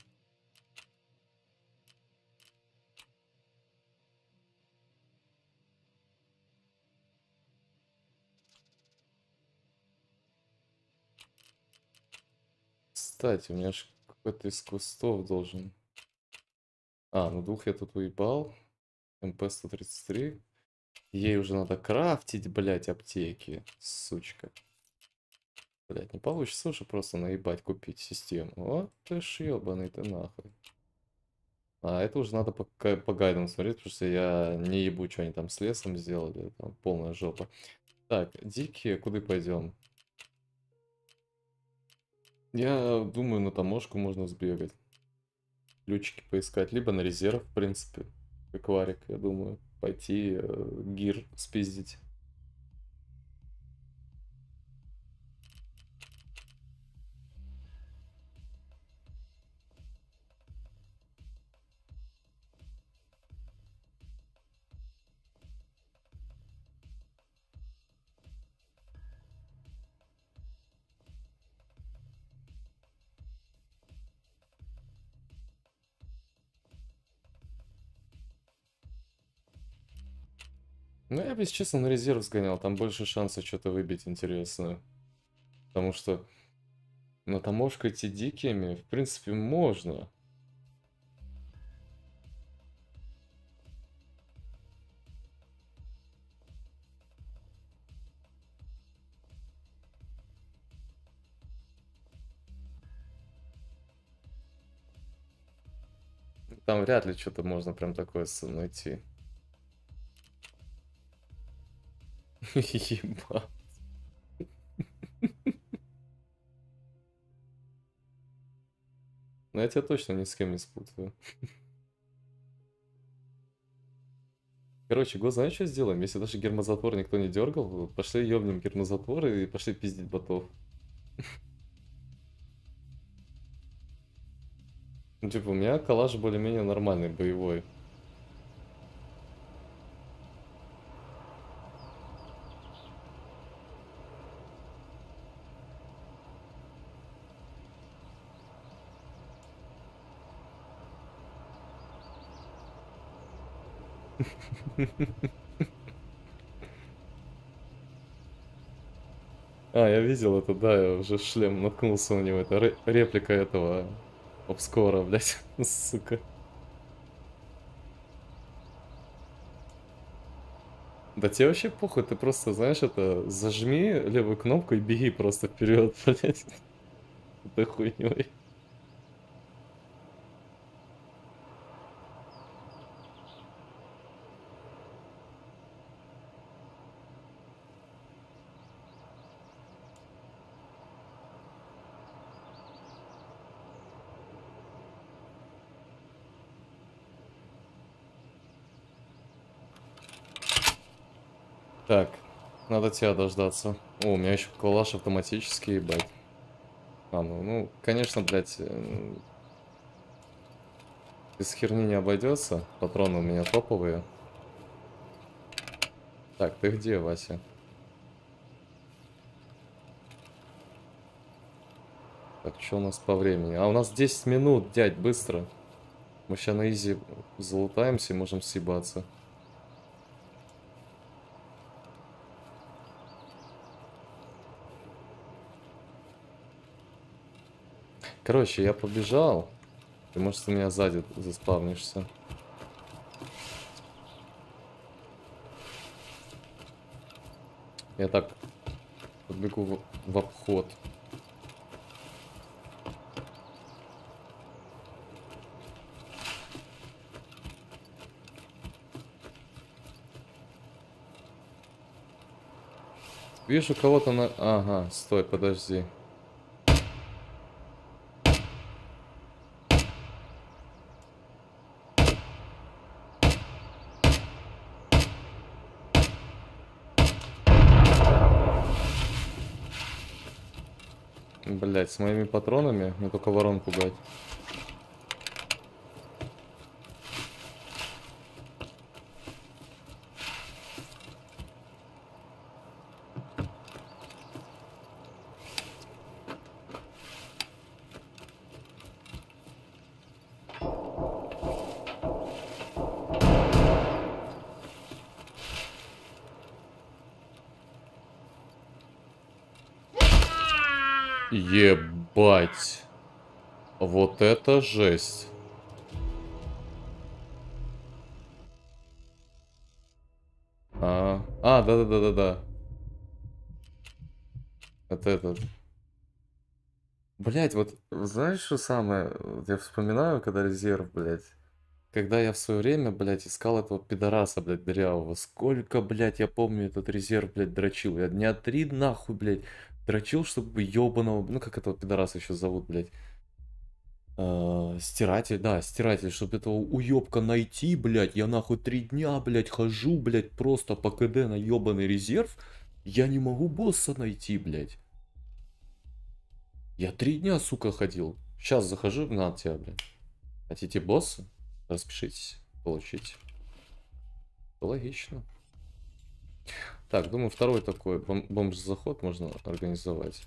A: Кстати, у меня же какой-то из квестов должен... А, ну двух я тут уебал. эм пэ сто тридцать три. Ей уже надо крафтить, блять, аптеки. Сучка. Блять, не получится уже просто наебать купить систему. Вот ты ж ебаный ты нахуй. А это уже надо по, ка- по гайдам смотреть, потому что я не ебу, что они там с лесом сделали. Там полная жопа. Так, дикие, куда пойдем? Я думаю, на таможку можно сбегать. Ключики поискать. Либо на резерв, в принципе. Как варик, я думаю. Пойти э, гир спиздить. Ну, я бы, если честно, на резерв сгонял. Там больше шансов что-то выбить интересное. Потому что на таможку идти дикими, в принципе, можно. Там вряд ли что-то можно прям такое с- найти. Ебать. Но я тебя точно ни с кем не спутаю. Короче, го, знаешь, что сделаем? Если даже гермозатвор никто не дергал, пошли ёбнем гермозатвор и пошли пиздить ботов. Ну, типа, у меня коллаж более-менее нормальный, боевой. А, я видел это, да, я уже в шлем наткнулся на него. Это ре- реплика этого обскора, блядь, сука. Да тебе вообще похуй, ты просто, знаешь, это, зажми левую кнопку и беги просто вперед, блядь, этой хуйней. Так, Надо тебя дождаться. О, у меня еще калаш автоматический, ебать. А, ну, ну, конечно, блядь, э, без херни не обойдется. Патроны у меня топовые. Так, ты где, Вася? Так, что у нас по времени? А у нас десять минут, дядь, быстро. Мы сейчас на изи залутаемся и можем съебаться. Короче, я побежал. Ты, может, у меня сзади заспавнишься. Я так побегу в, в обход. Вижу кого-то на... Ага, стой, подожди. Блять, с моими патронами мне только ворон пугать. Ебать. Вот это жесть. А, а, да-да-да-да-да. Это этот. Блять, вот знаешь, что самое? Вот я вспоминаю, когда резерв, блять. Когда я в свое время, блядь, искал этого пидораса, блядь, дырявого. Сколько, блядь, я помню, этот резерв, блядь, дрочил. Я дня три нахуй, блядь, дрочил, чтобы ебаного... Ну, как этого пидораса еще зовут, блядь? Э, стиратель, да, стиратель, чтобы этого уебка найти, блядь. Я нахуй три дня, блядь, хожу, блядь, просто по КД на ебаный резерв. Я не могу босса найти, блядь. Я три дня, сука, ходил. Сейчас захожу, на тебя, блядь. Хотите босса? Распишитесь, получите. Логично. Так, думаю, второй такой бом бомж-заход можно организовать.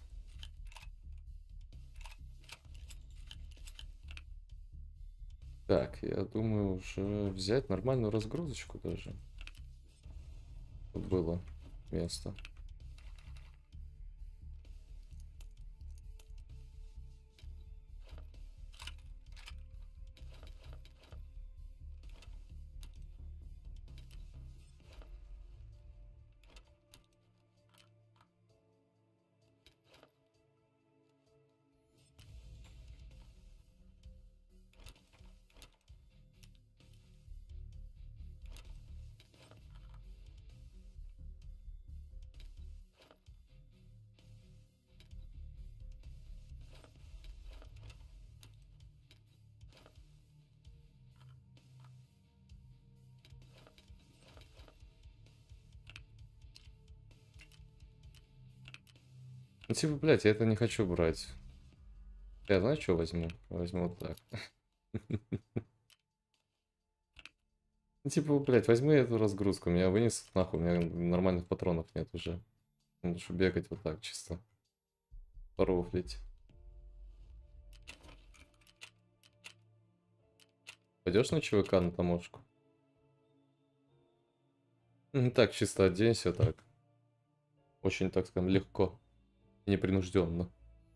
A: Так, я думаю, уже взять нормальную разгрузочку даже. Чтобы было место. Ну, типа, блядь, я это не хочу брать. Я знаю, что возьму? Возьму вот так. Ну, типа, блядь, возьму я эту разгрузку. Меня вынесут нахуй, у меня нормальных патронов нет уже. Лучше бегать вот так чисто. Порофлить. Пойдешь на ЧВК на таможку? Ну, так, чисто оденься так. Очень, так скажем, легко. Непринужденно.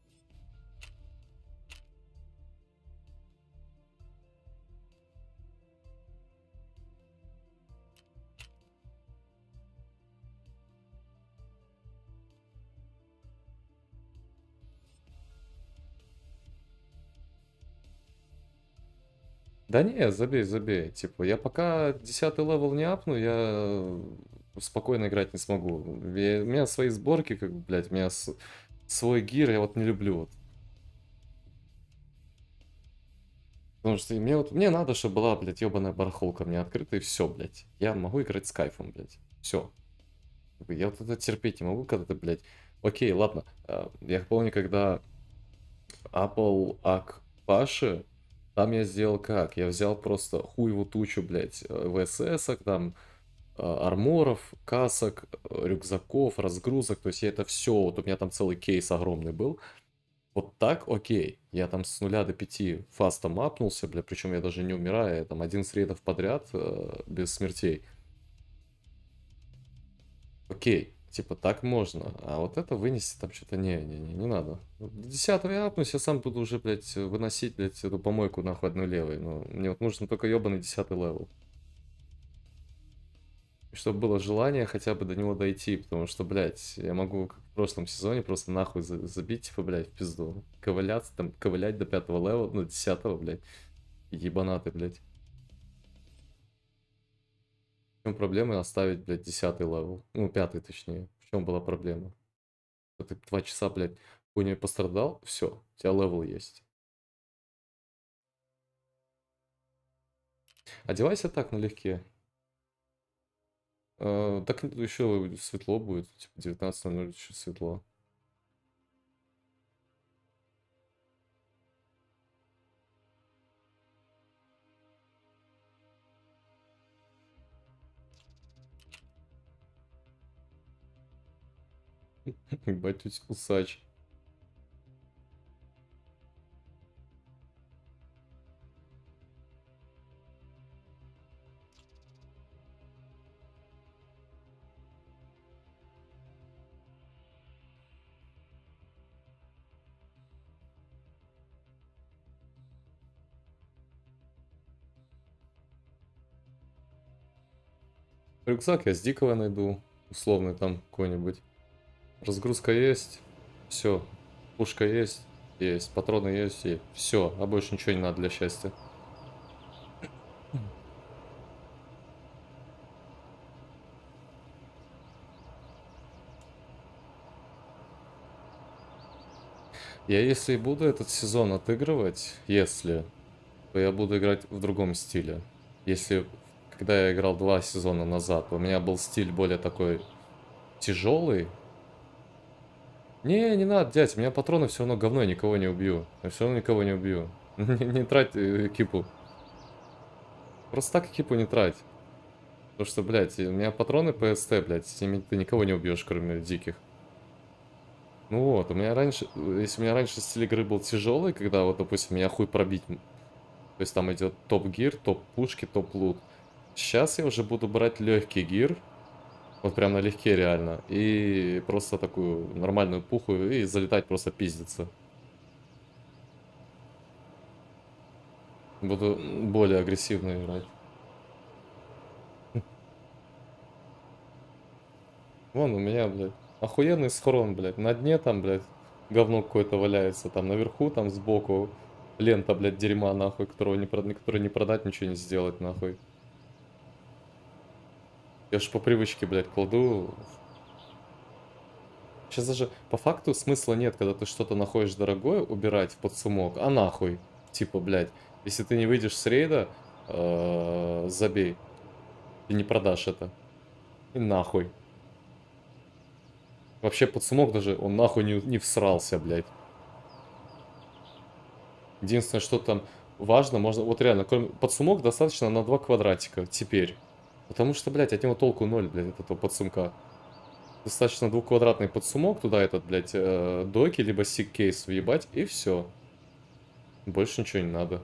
A: Да не, забей, забей. Типа, я пока десятый левел не апну, я спокойно играть не смогу. Я- у меня свои сборки, как бы, блядь, у меня с- свой гир, я вот не люблю вот. Потому что мне вот, мне надо, чтобы была, блядь, ебаная барахолка мне открыта, и все, блядь. Я могу играть с кайфом, блядь. Все. Я вот это терпеть не могу, когда ты, блядь... Окей, ладно. а, Я помню, когда Apple Ак Паши, там я сделал как? Я взял просто хуеву тучу, блядь, вэ эс эс, там, а, арморов, касок, э, рюкзаков, разгрузок. То есть я это все, вот у меня там целый кейс огромный был. Вот так, окей. Я там с нуля до пяти фастом апнулся, бля, причем я даже не умираю, я там одиннадцать рейдов подряд э, без смертей. Окей, типа так можно, а вот это вынести там что-то не, не, не, не надо. До десятого я апнусь, я сам буду уже, блядь, выносить, блядь, эту помойку нахуй одной левой. Ну, мне вот нужно только ебаный десятый левел. И чтобы было желание хотя бы до него дойти, потому что, блядь, я могу, как в прошлом сезоне, просто нахуй за- забить, типа, блядь, в пизду. Ковыляться, там, ковылять до пятого левела, ну, десятого, блядь. Ебанаты, блядь. В чем проблема оставить, блядь, десятый левел? Ну, пятый, точнее. В чем была проблема? Что ты два часа, блядь, хуйней пострадал, все, у тебя левел есть. Одевайся так налегке. Э, так еще светло будет, типа девятнадцать ноль ноль еще светло. Ебать, тут кусач. Рюкзак я с дикого найду, условный там какой-нибудь. Разгрузка есть, все. Пушка есть, есть. Патроны есть, и все. А больше ничего не надо для счастья. Я если и буду этот сезон отыгрывать, если, то я буду играть в другом стиле. Если, когда я играл два сезона назад, у меня был стиль более такой тяжелый. Не, не надо, дядь, у меня патроны все равно говно, я никого не убью. Я все равно никого не убью. Не, не трать э, экипу. Просто так экипу не трать. Потому что, блядь, у меня патроны пэ эс тэ, блядь, с ними ты никого не убьешь, кроме диких. Ну вот, у меня раньше, э, если у меня раньше стиль игры был тяжелый, когда вот, допустим, меня хуй пробить, м, то есть там идет топ-гир, топ-пушки, топ-лут. Сейчас я уже буду брать легкий гир, вот прям налегке реально, и просто такую нормальную пуху и залетать просто пиздиться. Буду м, более агрессивно играть. Вон у меня, блядь, охуенный схрон, блядь. На дне там, блядь, говно какое-то валяется. Там наверху, там сбоку лента, блядь, дерьма, нахуй, которого не, прод... который не продать, ничего не сделать, нахуй. Я ж по привычке, блядь, кладу. Сейчас даже по факту смысла нет, когда ты что-то находишь дорогое, убирать в подсумок. А нахуй. Типа, блядь, если ты не выйдешь с рейда, э, забей. Ты не продашь это. И нахуй. Вообще подсумок даже, он нахуй не, не всрался, блядь. Единственное, что там важно, можно, вот реально, кроме подсумок достаточно на два квадратика теперь. Потому что, блядь, от него толку ноль, блядь, от этого подсумка. Достаточно двухквадратный подсумок, туда этот, блядь, э, доки, либо сик-кейс въебать, и все. Больше ничего не надо.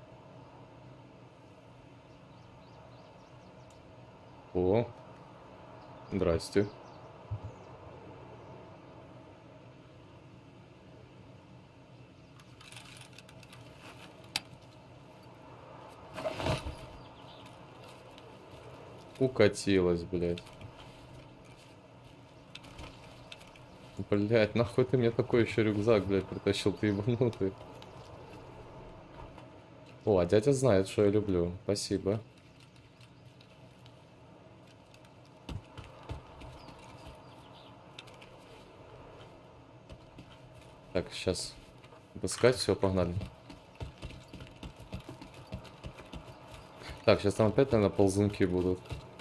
A: О, Здрасте. Укатилась, блядь. Блядь, нахуй ты мне такой еще рюкзак, блядь, притащил, ты ебанутый. О, а дядя знает, что я люблю. Спасибо. Так, сейчас таскать, все, погнали. Так, сейчас там опять, наверное, ползунки будут.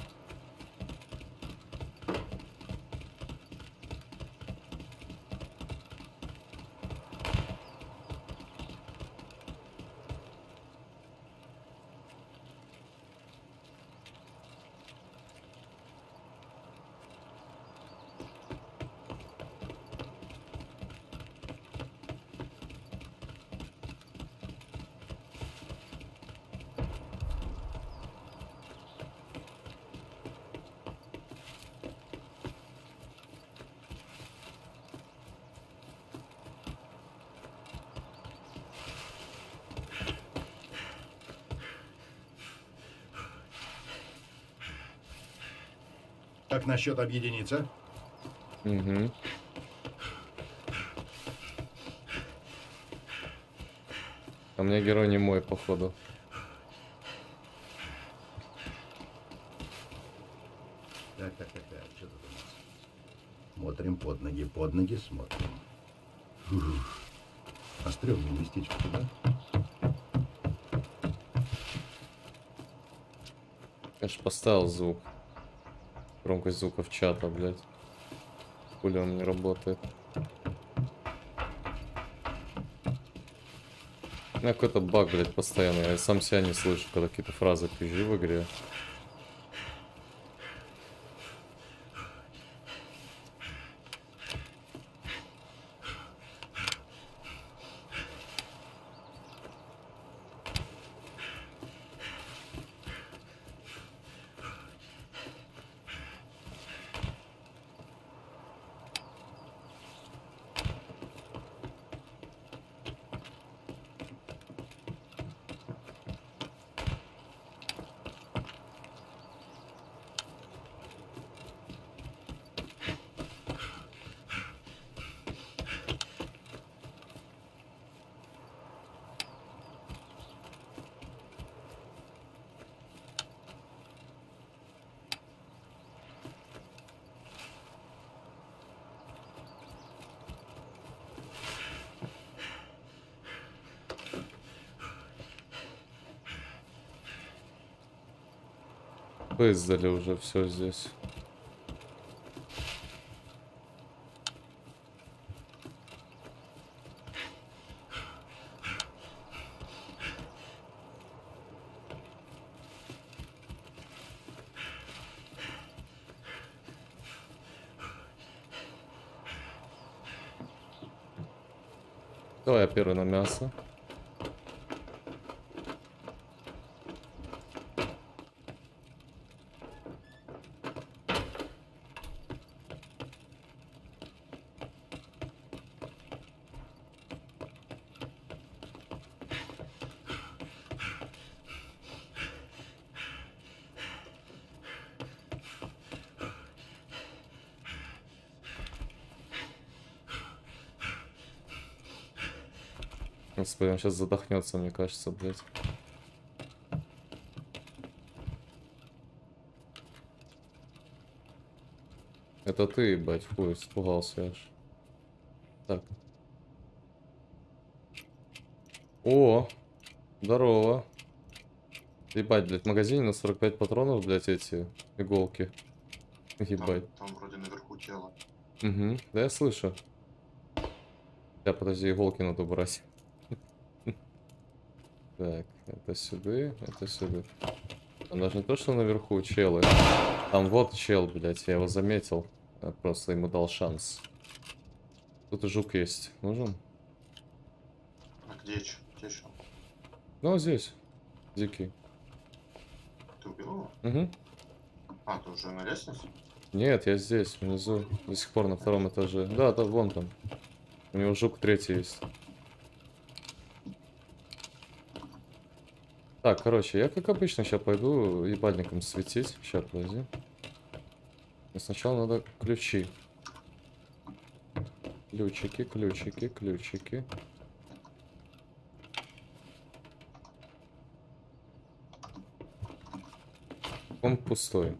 B: Как насчет объединиться?
A: Угу. А у меня герой не мой, походу.
B: Так, так, так, так. Что тут у нас? Смотрим под ноги, под ноги смотрим. Фух. А стрёмное местечко туда?
A: Я ж поставил звук. Громкость звука в чата, блядь. Хули он не работает. У меня какой-то баг, блядь, постоянно. Я сам себя не слышу, когда какие-то фразы пизжу в игре. Выздали уже все здесь. Давай я первый на мясо. Господи, он сейчас задохнется, мне кажется, блядь. Это ты, ебать, хуй, испугался аж. Так. О, здорово. Ебать, блядь, в магазине на сорок пять патронов, блядь, эти иголки. Ебать.
C: Там, там вроде наверху тело.
A: Угу, да я слышу. Да, подожди, иголки надо брать. Так, это сюда, это сюда. Там даже не то, что наверху челы. Там вот чел, блядь, я его заметил. Я просто ему дал шанс. Тут и жук есть. Нужен?
C: А где че? Где че?
A: Ну, здесь. Дикий.
C: Ты убил его?
A: Угу.
C: А, ты уже на лестнице?
A: Нет, я здесь, внизу. До сих пор на втором этаже. Да, да, вон там. У него жук третий есть. Так, короче, я как обычно сейчас пойду ебальником светить. Сейчас, подожди. Но сначала надо ключи. Ключики, ключики, ключики. Он пустой.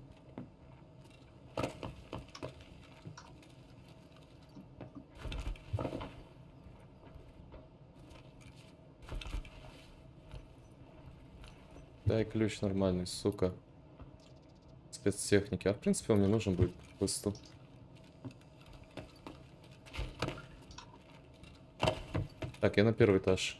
A: Дай ключ нормальный, сука. Спецтехники. А в принципе он мне нужен будет к квесту. Так, я на первый этаж.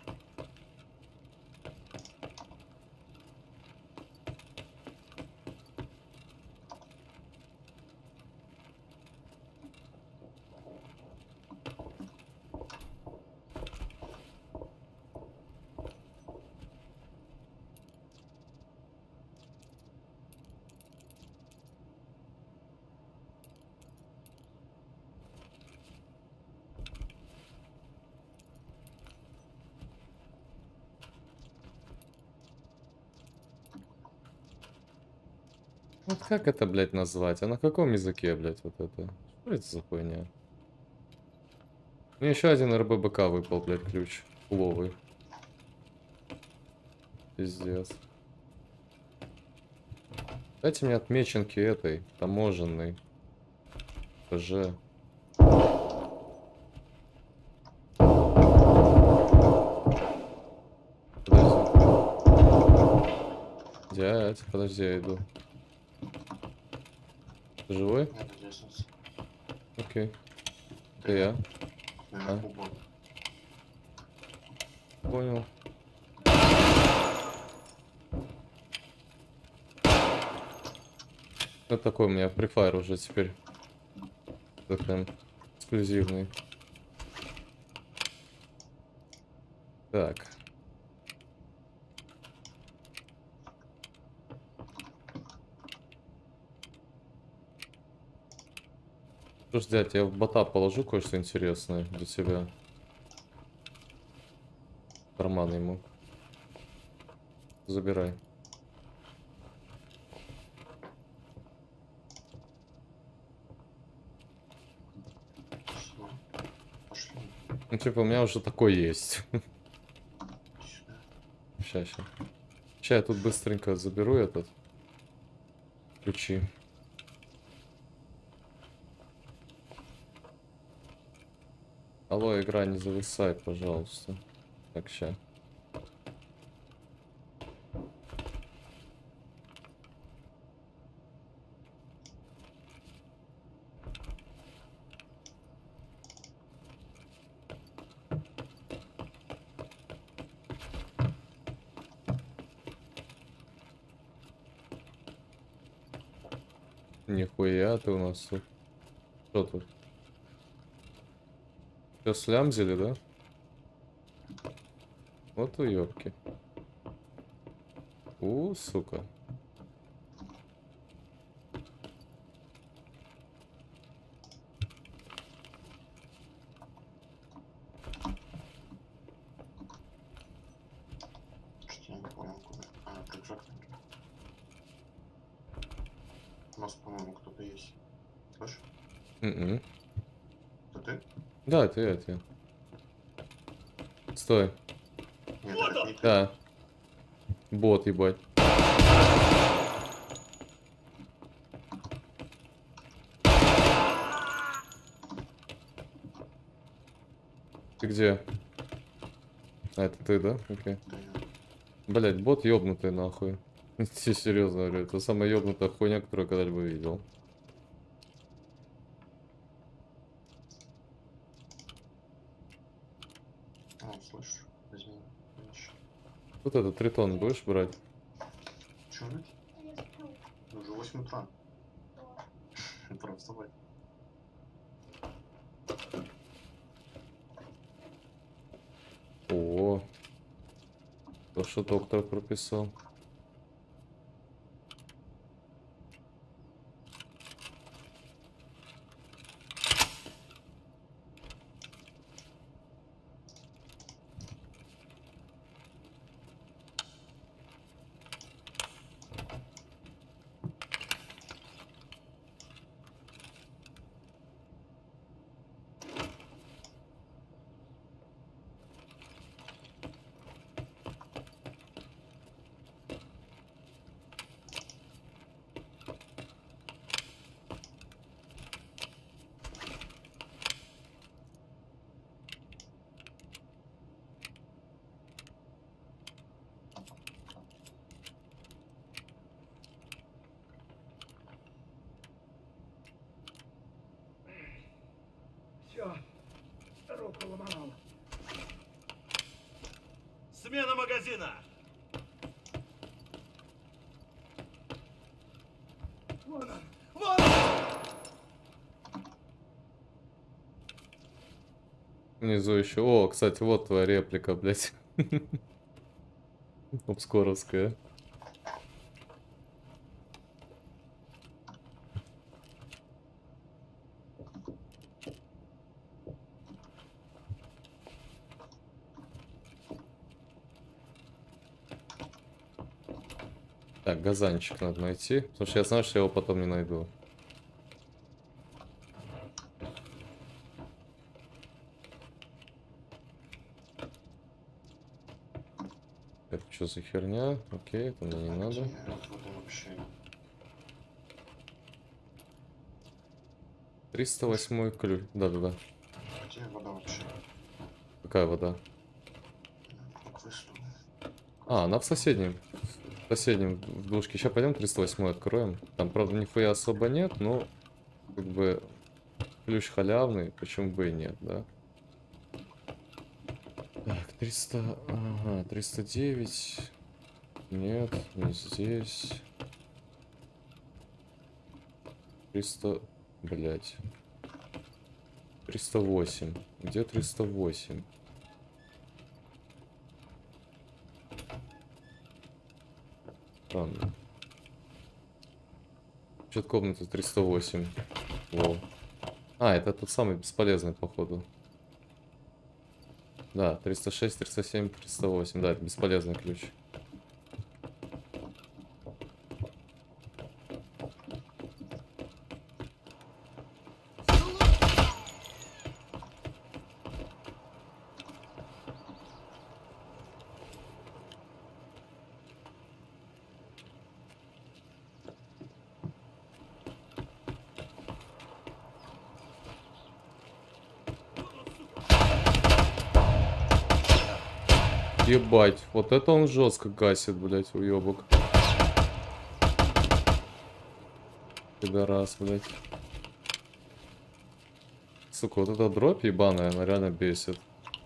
A: Вот как это, блядь, назвать? А на каком языке, блядь, вот это? Что это за хуйня? Мне еще один эр бэ бэ ка выпал, блядь, ключ. Уловый. Пиздец. Дайте мне отмеченки этой, таможенной. Ж. Подожди. Дядь, подожди, я иду. Ты живой?
C: Нет, лестница.
A: Окей. Это я.
C: Наверху бот.
A: Понял. Вот такой у меня Free Fire уже теперь. Это прям эксклюзивный. Так. Слушай, дядь, я в бота положу кое-что интересное для тебя. Карман ему. Забирай.
C: Всё. Пошли.
A: Ну, типа, у меня уже такой есть.
C: Сюда.
A: Сейчас, сейчас. Сейчас я тут быстренько заберу этот. Ключи. Алло, игра, не зависай, пожалуйста. Так, ща. Нихуя ты у нас тут. Что тут? Все слямзили, да? Вот уёбки. У, сука.
C: Что я не понял, куда. А, как же. У нас, по-моему, кто-то есть. Слышь?
A: М-м.
C: Это ты?
A: Да, это я, это я. Стой.
C: Нет, это не ты.
A: Да. Бот, ебать. Ты где? А, это ты, да? Окей.
C: Это я.
A: Блять, бот ёбнутый нахуй. Тебе серьезно говорю, это самая ёбнутая хуйня, которую я когда-либо видел.
C: А, слышь, возьми вещи.
A: Вот этот тритон будешь брать?
C: Чё, блядь? Уже восемь утра. Пора вставать.
A: О, то, что доктор прописал.
B: Все, руку ломанул.
D: Смена магазина!
B: Вон он! Вон он!
A: Внизу еще. О, кстати, вот твоя реплика, блядь. Обскоровская. Так, газанчик надо найти, потому что я знаю, что я его потом не найду. Это что за херня? Окей, это мне не надо.
C: Где вода вообще?
A: триста восьмой ключ. Да-да-да.
C: Где вода вообще?
A: Какая вода?
C: Как вышло?
A: А, она в соседнем. В соседнем в душке. Сейчас пойдем триста восьмой откроем. Там, правда, нихуя особо нет, но как бы ключ халявный, почему бы и нет, да? Так, триста... Ага, триста девять. Нет, не здесь. триста... Блять. триста восемь. Где триста восемь? Странно. Что-то комната триста восемь. Во. А, это тот самый бесполезный, походу. Да, триста шесть, триста семь, триста восемь. Да, это бесполезный ключ. Ебать, вот это он жестко гасит, блять, уебок. Пидорас, блять. Сука, вот эта дробь ебаная, она реально бесит.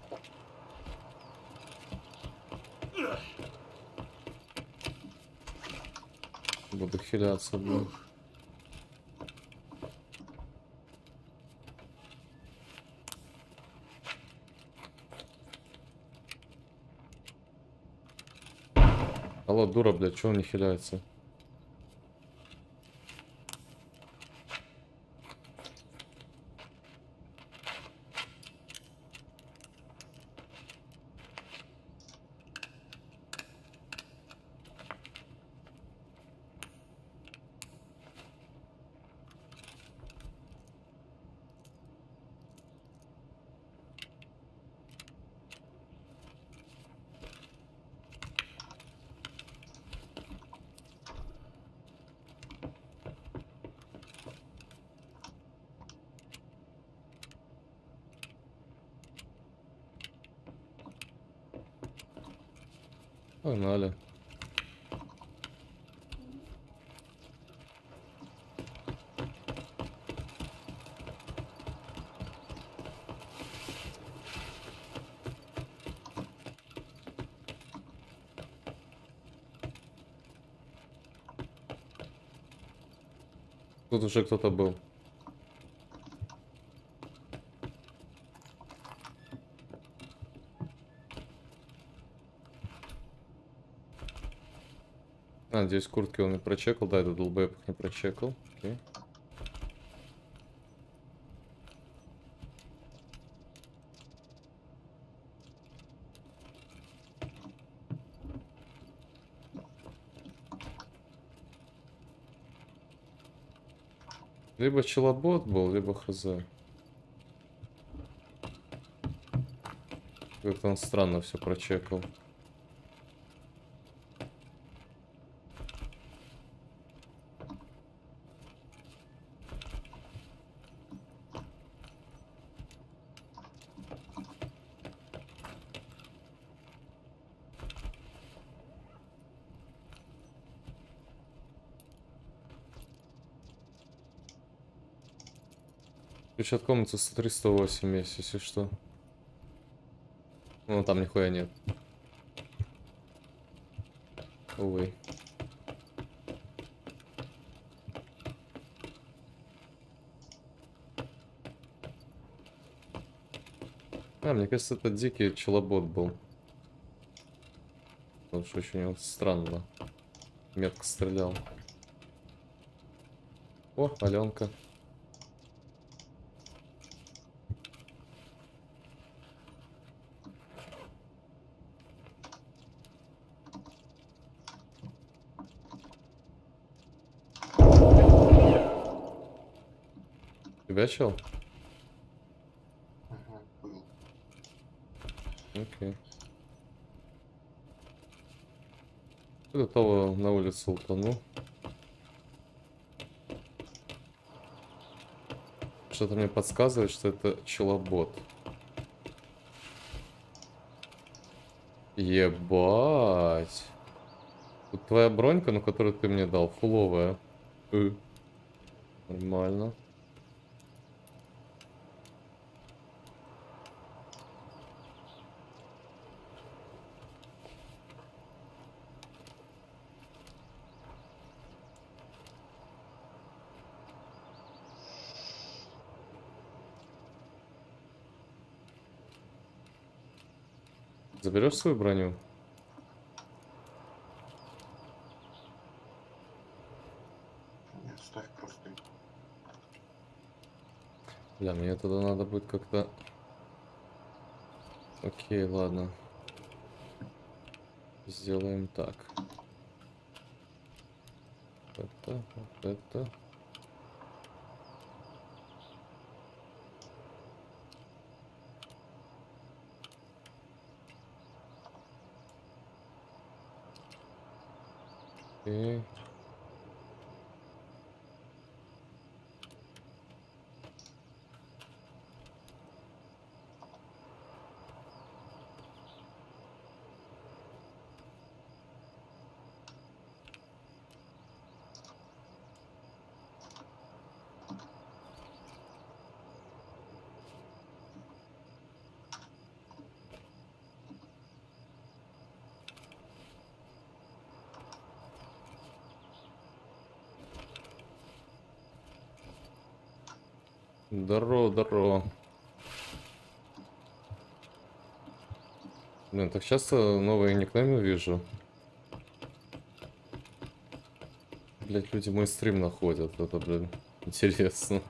A: Буду хиляться, блин. Алло, дура, блядь, чё он не хиляется? Погнали. Тут уже кто-то был. А, здесь куртки он не прочекал, да, этот долбоеб их не прочекал. Окей. Либо челобот был, либо хз. Как-то он странно все прочекал. Ключ от комнаты сто три сто восемь есть, если что. Ну, там нихуя нет. Увы. А, мне кажется, это дикий челобот был. Потому что очень вот странно. Метко стрелял. О, Аленка. Тебя чел?
C: Ага, был.
A: Окей. Кто того на улице утонул? Что-то мне подсказывает, что это челобот. Ебать. Тут твоя бронька, ну которую ты мне дал, фуловая. Э. Нормально. Заберешь свою броню?
C: Нет, ставь просто.
A: Бля, мне тогда надо будет как-то... Окей, ладно. Сделаем так. Это, вот это. Окей. Здорово, здорово. Блин, так часто новые никнеймы вижу. Блять, люди мой стрим находят. Это, блин, интересно.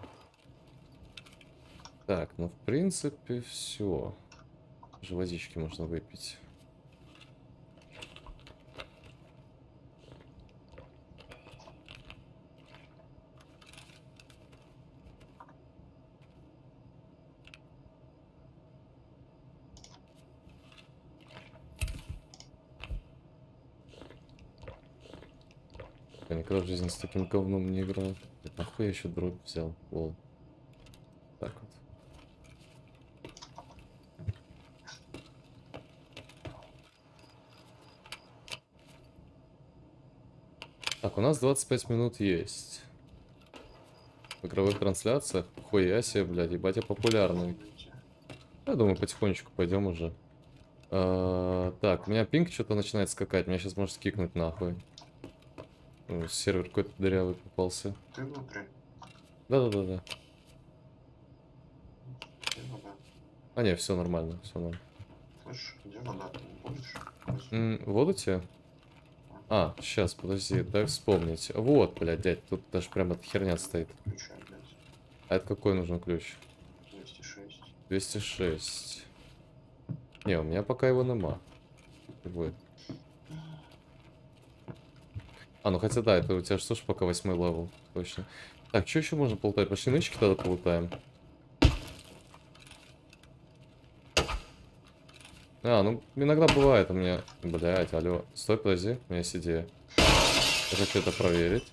A: Так, ну в принципе все. Уже водички можно выпить. Я никогда в жизни с таким говном не играл. Это нахуй я еще дробь взял? Лол. Так вот. Так, у нас двадцать пять минут есть. В игровых трансляциях. Хуя себе, блядь, ебать, я популярный. Я думаю, потихонечку пойдем уже. А, так, у меня пинг что-то начинает скакать. Меня сейчас может скикнуть нахуй. Ну, сервер какой-то дырявый попался.
C: Ты внутри?
A: Да-да-да-да.
C: Где вода?
A: А не, все нормально, все нормально.
C: Слышь, где вода? Ты не будешь?
A: М, воду тебе? А, сейчас, подожди, дай вспомнить. Вот, блядь, дядь, тут даже прям эта херня стоит.
C: Включай, блядь.
A: А это какой нужен ключ?
C: двести шесть.
A: двести шесть. Не, у меня пока его нема. Будет. А, ну хотя да, это у тебя что ж пока восьмой левел. Точно. Так, что еще можно полутать? Пошли нычки тогда полутаем. А, ну иногда бывает у меня... Блять, алло. Стой, подожди, у меня есть идея. Я хочу это проверить.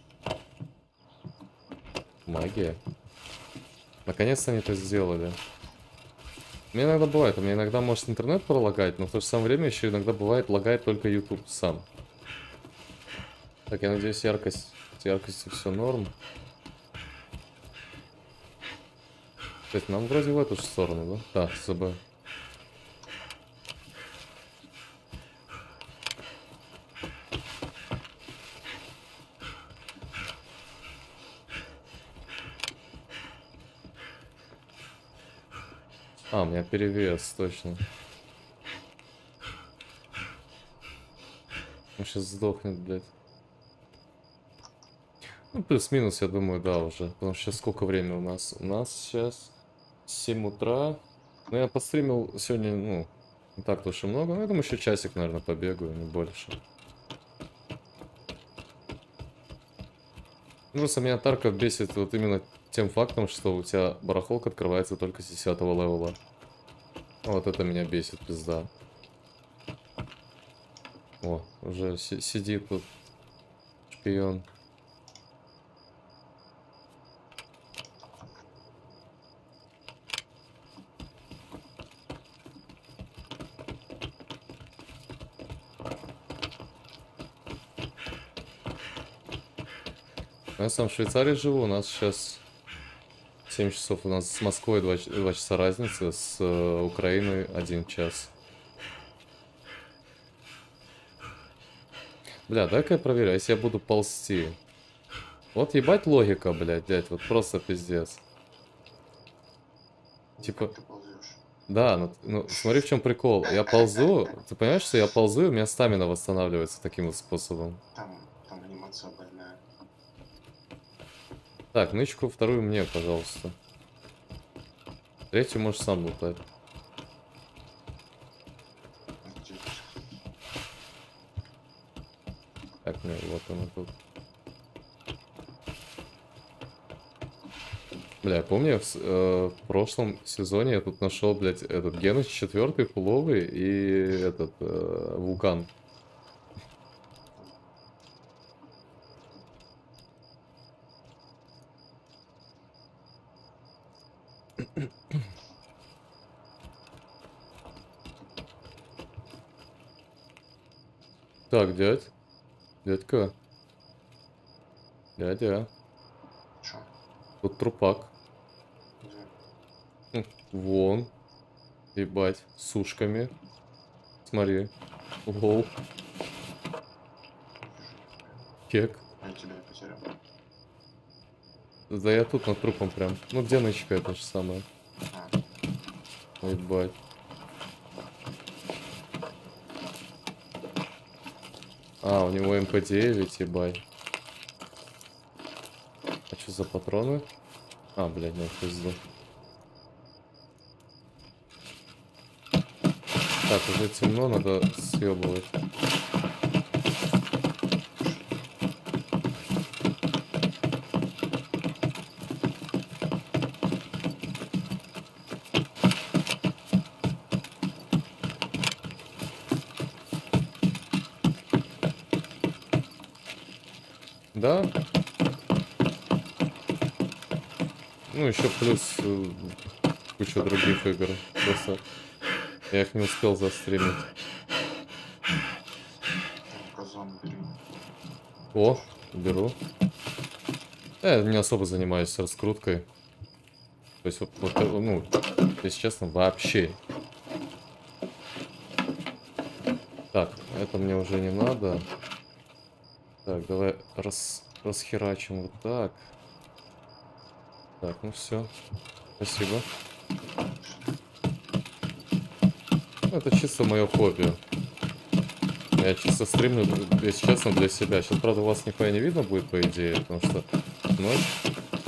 A: Магия. Наконец-то они это сделали. Мне иногда бывает, у меня иногда может интернет пролагать, но в то же самое время еще иногда бывает лагает только YouTube сам. Так, я надеюсь, яркость, с яркостью все норм. Кстати, нам вроде в эту же сторону, да? Да, СБ. А, у меня перевес, точно. Он сейчас сдохнет, блядь. Ну, плюс-минус, я думаю, да, уже. Потому что сейчас сколько времени у нас? У нас сейчас семь утра. Ну, я постримил сегодня, ну, не так уж и много. Ну, я думаю, еще часик, наверное, побегаю, не больше. Ну, просто меня Тарков бесит вот именно тем фактом, что у тебя барахолка открывается только с десятого левела. Вот это меня бесит, пизда. О, уже си сидит тут шпион. Я сам в Швейцарии живу, у нас сейчас семь часов, у нас с Москвой два, два часа разницы, с э, Украиной один час. Бля, дай-ка я проверю, если я буду ползти. Вот ебать логика, блядь, дядь, вот просто пиздец. Типа,
C: Как ты ползешь?
A: да, ну, ну смотри, в чем прикол. Я ползу, ты понимаешь, что я ползу, и у меня стамина восстанавливается таким вот способом.
C: Там, там анимация больная.
A: Так, нычку вторую мне, пожалуйста. Третью можешь сам лутать.
C: Где ты?
A: Так, ну вот она тут. Бля, я помню, я в, с- э, в прошлом сезоне я тут нашел, блядь, этот Геныч четвертый фуловый и этот э, вулкан. Так, дядь. Дядька. Дядя.
C: Чё?
A: Тут трупак.
C: Где?
A: М, Вон. Ебать. С ушками. Смотри. Лол. Кек.
C: А я тебя потерял.
A: Да я тут над трупом прям. Ну где нычка, это же самое.
C: А,
A: Ебать. А, у него эм пэ девять, ебать. А что за патроны? А, блядь, нет, пизду. Так, уже темно, надо съебывать. Да? Ну, еще плюс э, куча других игр. Просто я их не успел застримить.
C: там казан бери.
A: О, беру. Я не особо занимаюсь раскруткой. То есть, вот, вот, э, ну, если честно, вообще. Так, это мне уже не надо. Так, давай рас, расхерачим вот так. Так, ну все. Спасибо. Это чисто мое хобби. Я чисто стримлю, если честно, для себя. Сейчас, правда, у вас нихуя не видно будет, по идее, потому что ночь.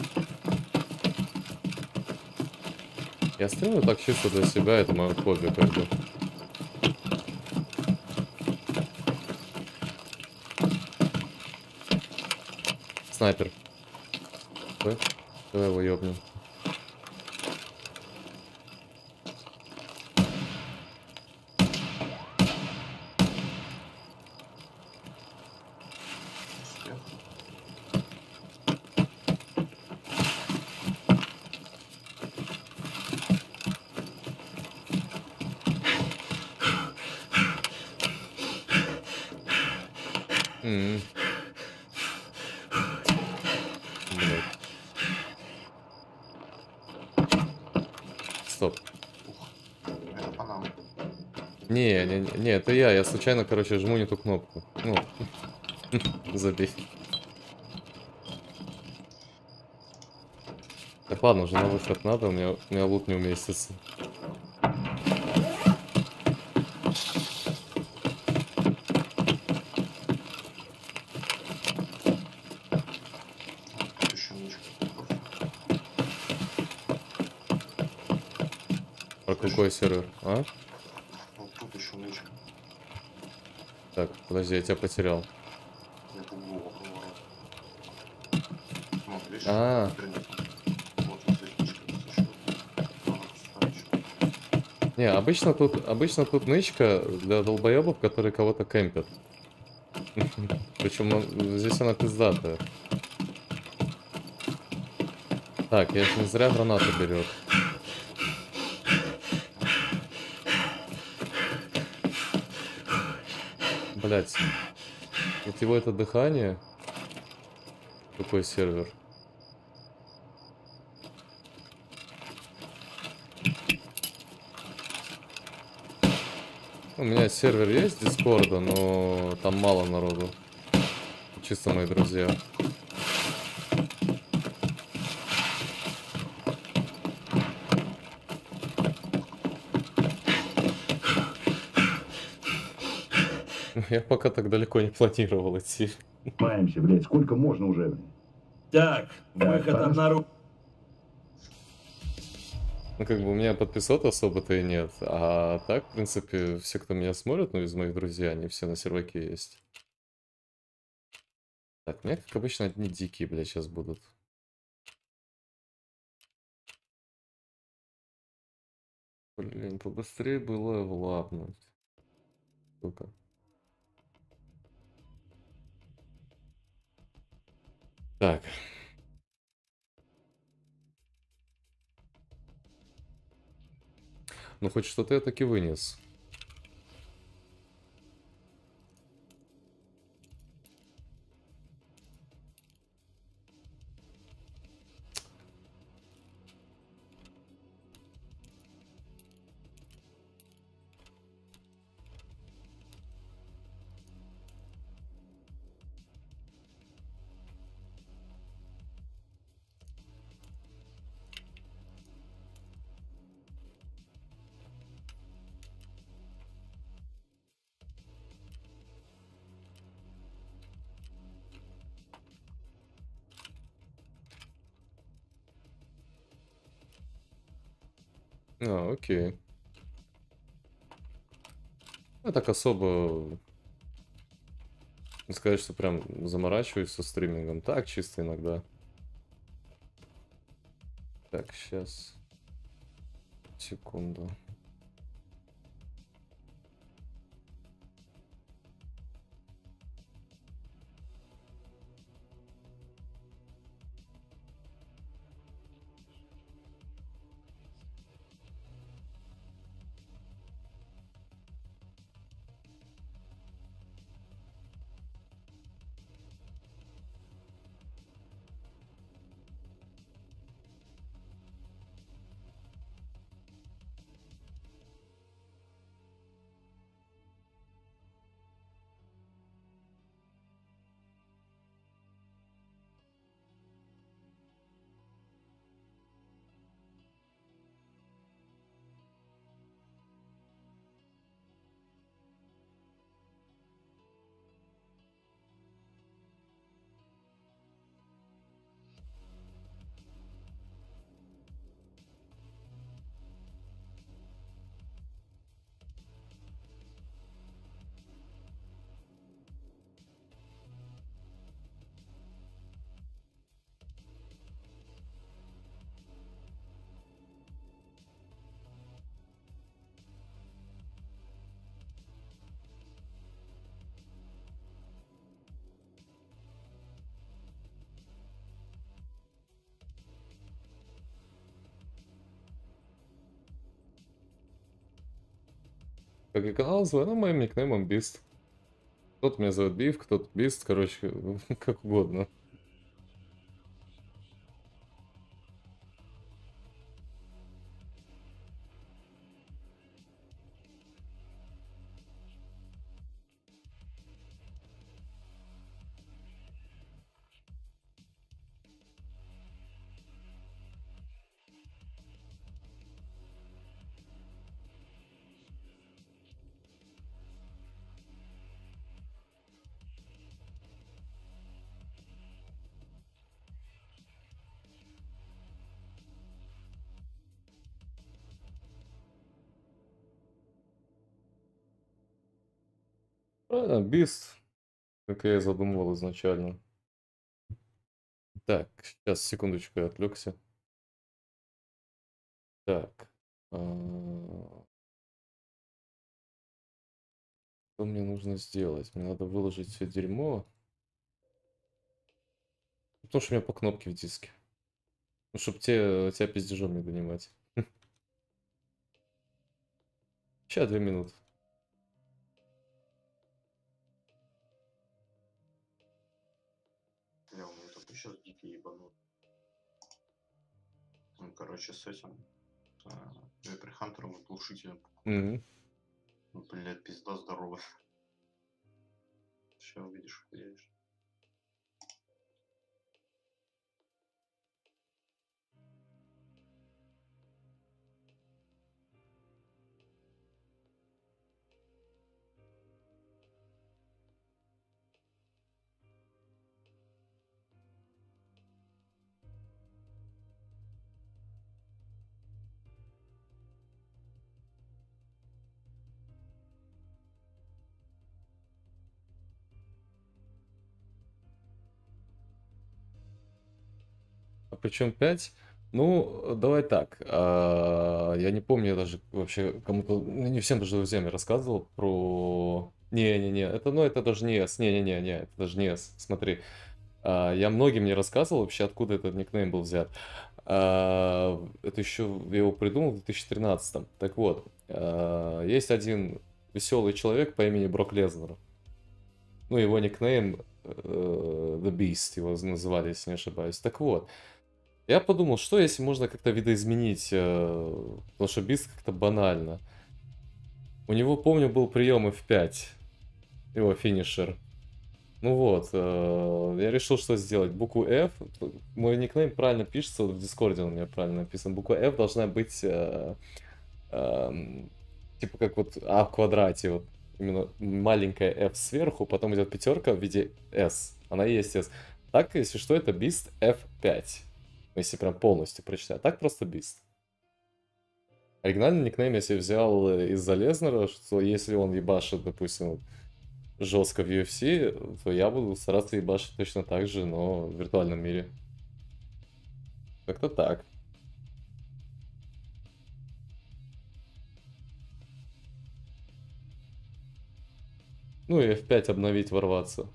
A: Я стримлю так чисто для себя, это мое хобби, как бы. Снайпер. Давай, давай его ёбнем.
C: Успех.
A: М. Блядь. Не, не, не, не, это я. Я случайно, короче, жму не ту кнопку. Ну, забей. Так, ладно, уже на выход надо, у меня, у меня лут не уместится.
C: Вот тут еще нычка.
A: Про какой сервер? А?
C: Вот тут еще нычка.
A: Так, подожди, я тебя потерял.
C: Это угол около ворот. Вот, видишь,
A: А.
C: интернет. Вот вот здесь нычка есть еще. Надо поставить еще.
A: Не, обычно тут, обычно тут нычка для долбоебов, которые кого-то кемпят. Причем он- здесь она пиздатая. Так, я же не зря гранату берет. Блять. Вот его это дыхание. Какой сервер? У меня сервер есть Дискорда, но там мало народу. Чисто мои друзья. Я пока так далеко не планировал идти.
B: Маемся, блядь, сколько можно уже? блин?
D: Так, выход
B: пора.
D: обнаружен.
A: Ну, как бы у меня подписот особо-то и нет. А так, в принципе, все, кто меня смотрит, ну, из моих друзей, они все на серваке есть. Так, у меня, как обычно, одни дикие, блядь, сейчас будут. Блин, побыстрее было влапнуть. Сука. Так. Ну, хоть что-то я таки вынес. А, окей. Я так особо... Не сказать, что прям заморачиваюсь со стримингом. Так, чисто иногда. Так, сейчас. Секунду. Как и канал звоню моим никнеймом Бист. Кто-то меня зовет Биф, кто-то Бист, короче, как угодно. Правильно, бист, как я и задумывал изначально. Так, сейчас, секундочку, я отвлекся. Так. а, Что мне нужно сделать? Мне надо выложить все дерьмо. Потому что у меня по кнопке в диске. Ну, чтобы те, тебя пиздежом не донимать. Сейчас две минуты.
C: Я у меня такой сейчас дикий ебанут. Ну, короче, с этим. Вепрь Хантером и глушителем.
A: Мгм.
C: Ну, блядь, пизда здоровая. Сейчас увидишь, увидишь.
A: А причем пять? Ну, давай так. а, Я не помню, я даже вообще кому-то, ну, не всем даже друзьям я рассказывал про... Не-не-не, это, ну, это даже не S. Не-не-не, не, это даже не S. Смотри. А, Я многим не рассказывал вообще, откуда этот никнейм был взят. А, Это еще я его придумал в две тысячи тринадцатом. Так вот, а, есть один веселый человек по имени Брок Лезнер. Ну, его никнейм э, The Beast, его называли, если не ошибаюсь. Так вот, я подумал, что если можно как-то видоизменить, э, потому что Beast как-то банально. У него, помню, был прием эф пять, его финишер. Ну вот, э, я решил, что сделать. Букву F, мой никнейм правильно пишется, вот в Дискорде он у меня правильно написан. Буква F должна быть э, эм, типа как вот А в квадрате, вот именно маленькая F сверху, потом идет пятерка в виде S. Она и есть S. Так, если что, это Beast эф пять. Если прям полностью прочитать. Так просто Beast. Оригинальный никнейм я себе взял э, из-за Лезнера, что если он ебашит, допустим, жестко в ю эф си, то я буду стараться ебашить точно так же, но в виртуальном мире. Как-то так. Ну и эф пять обновить, ворваться.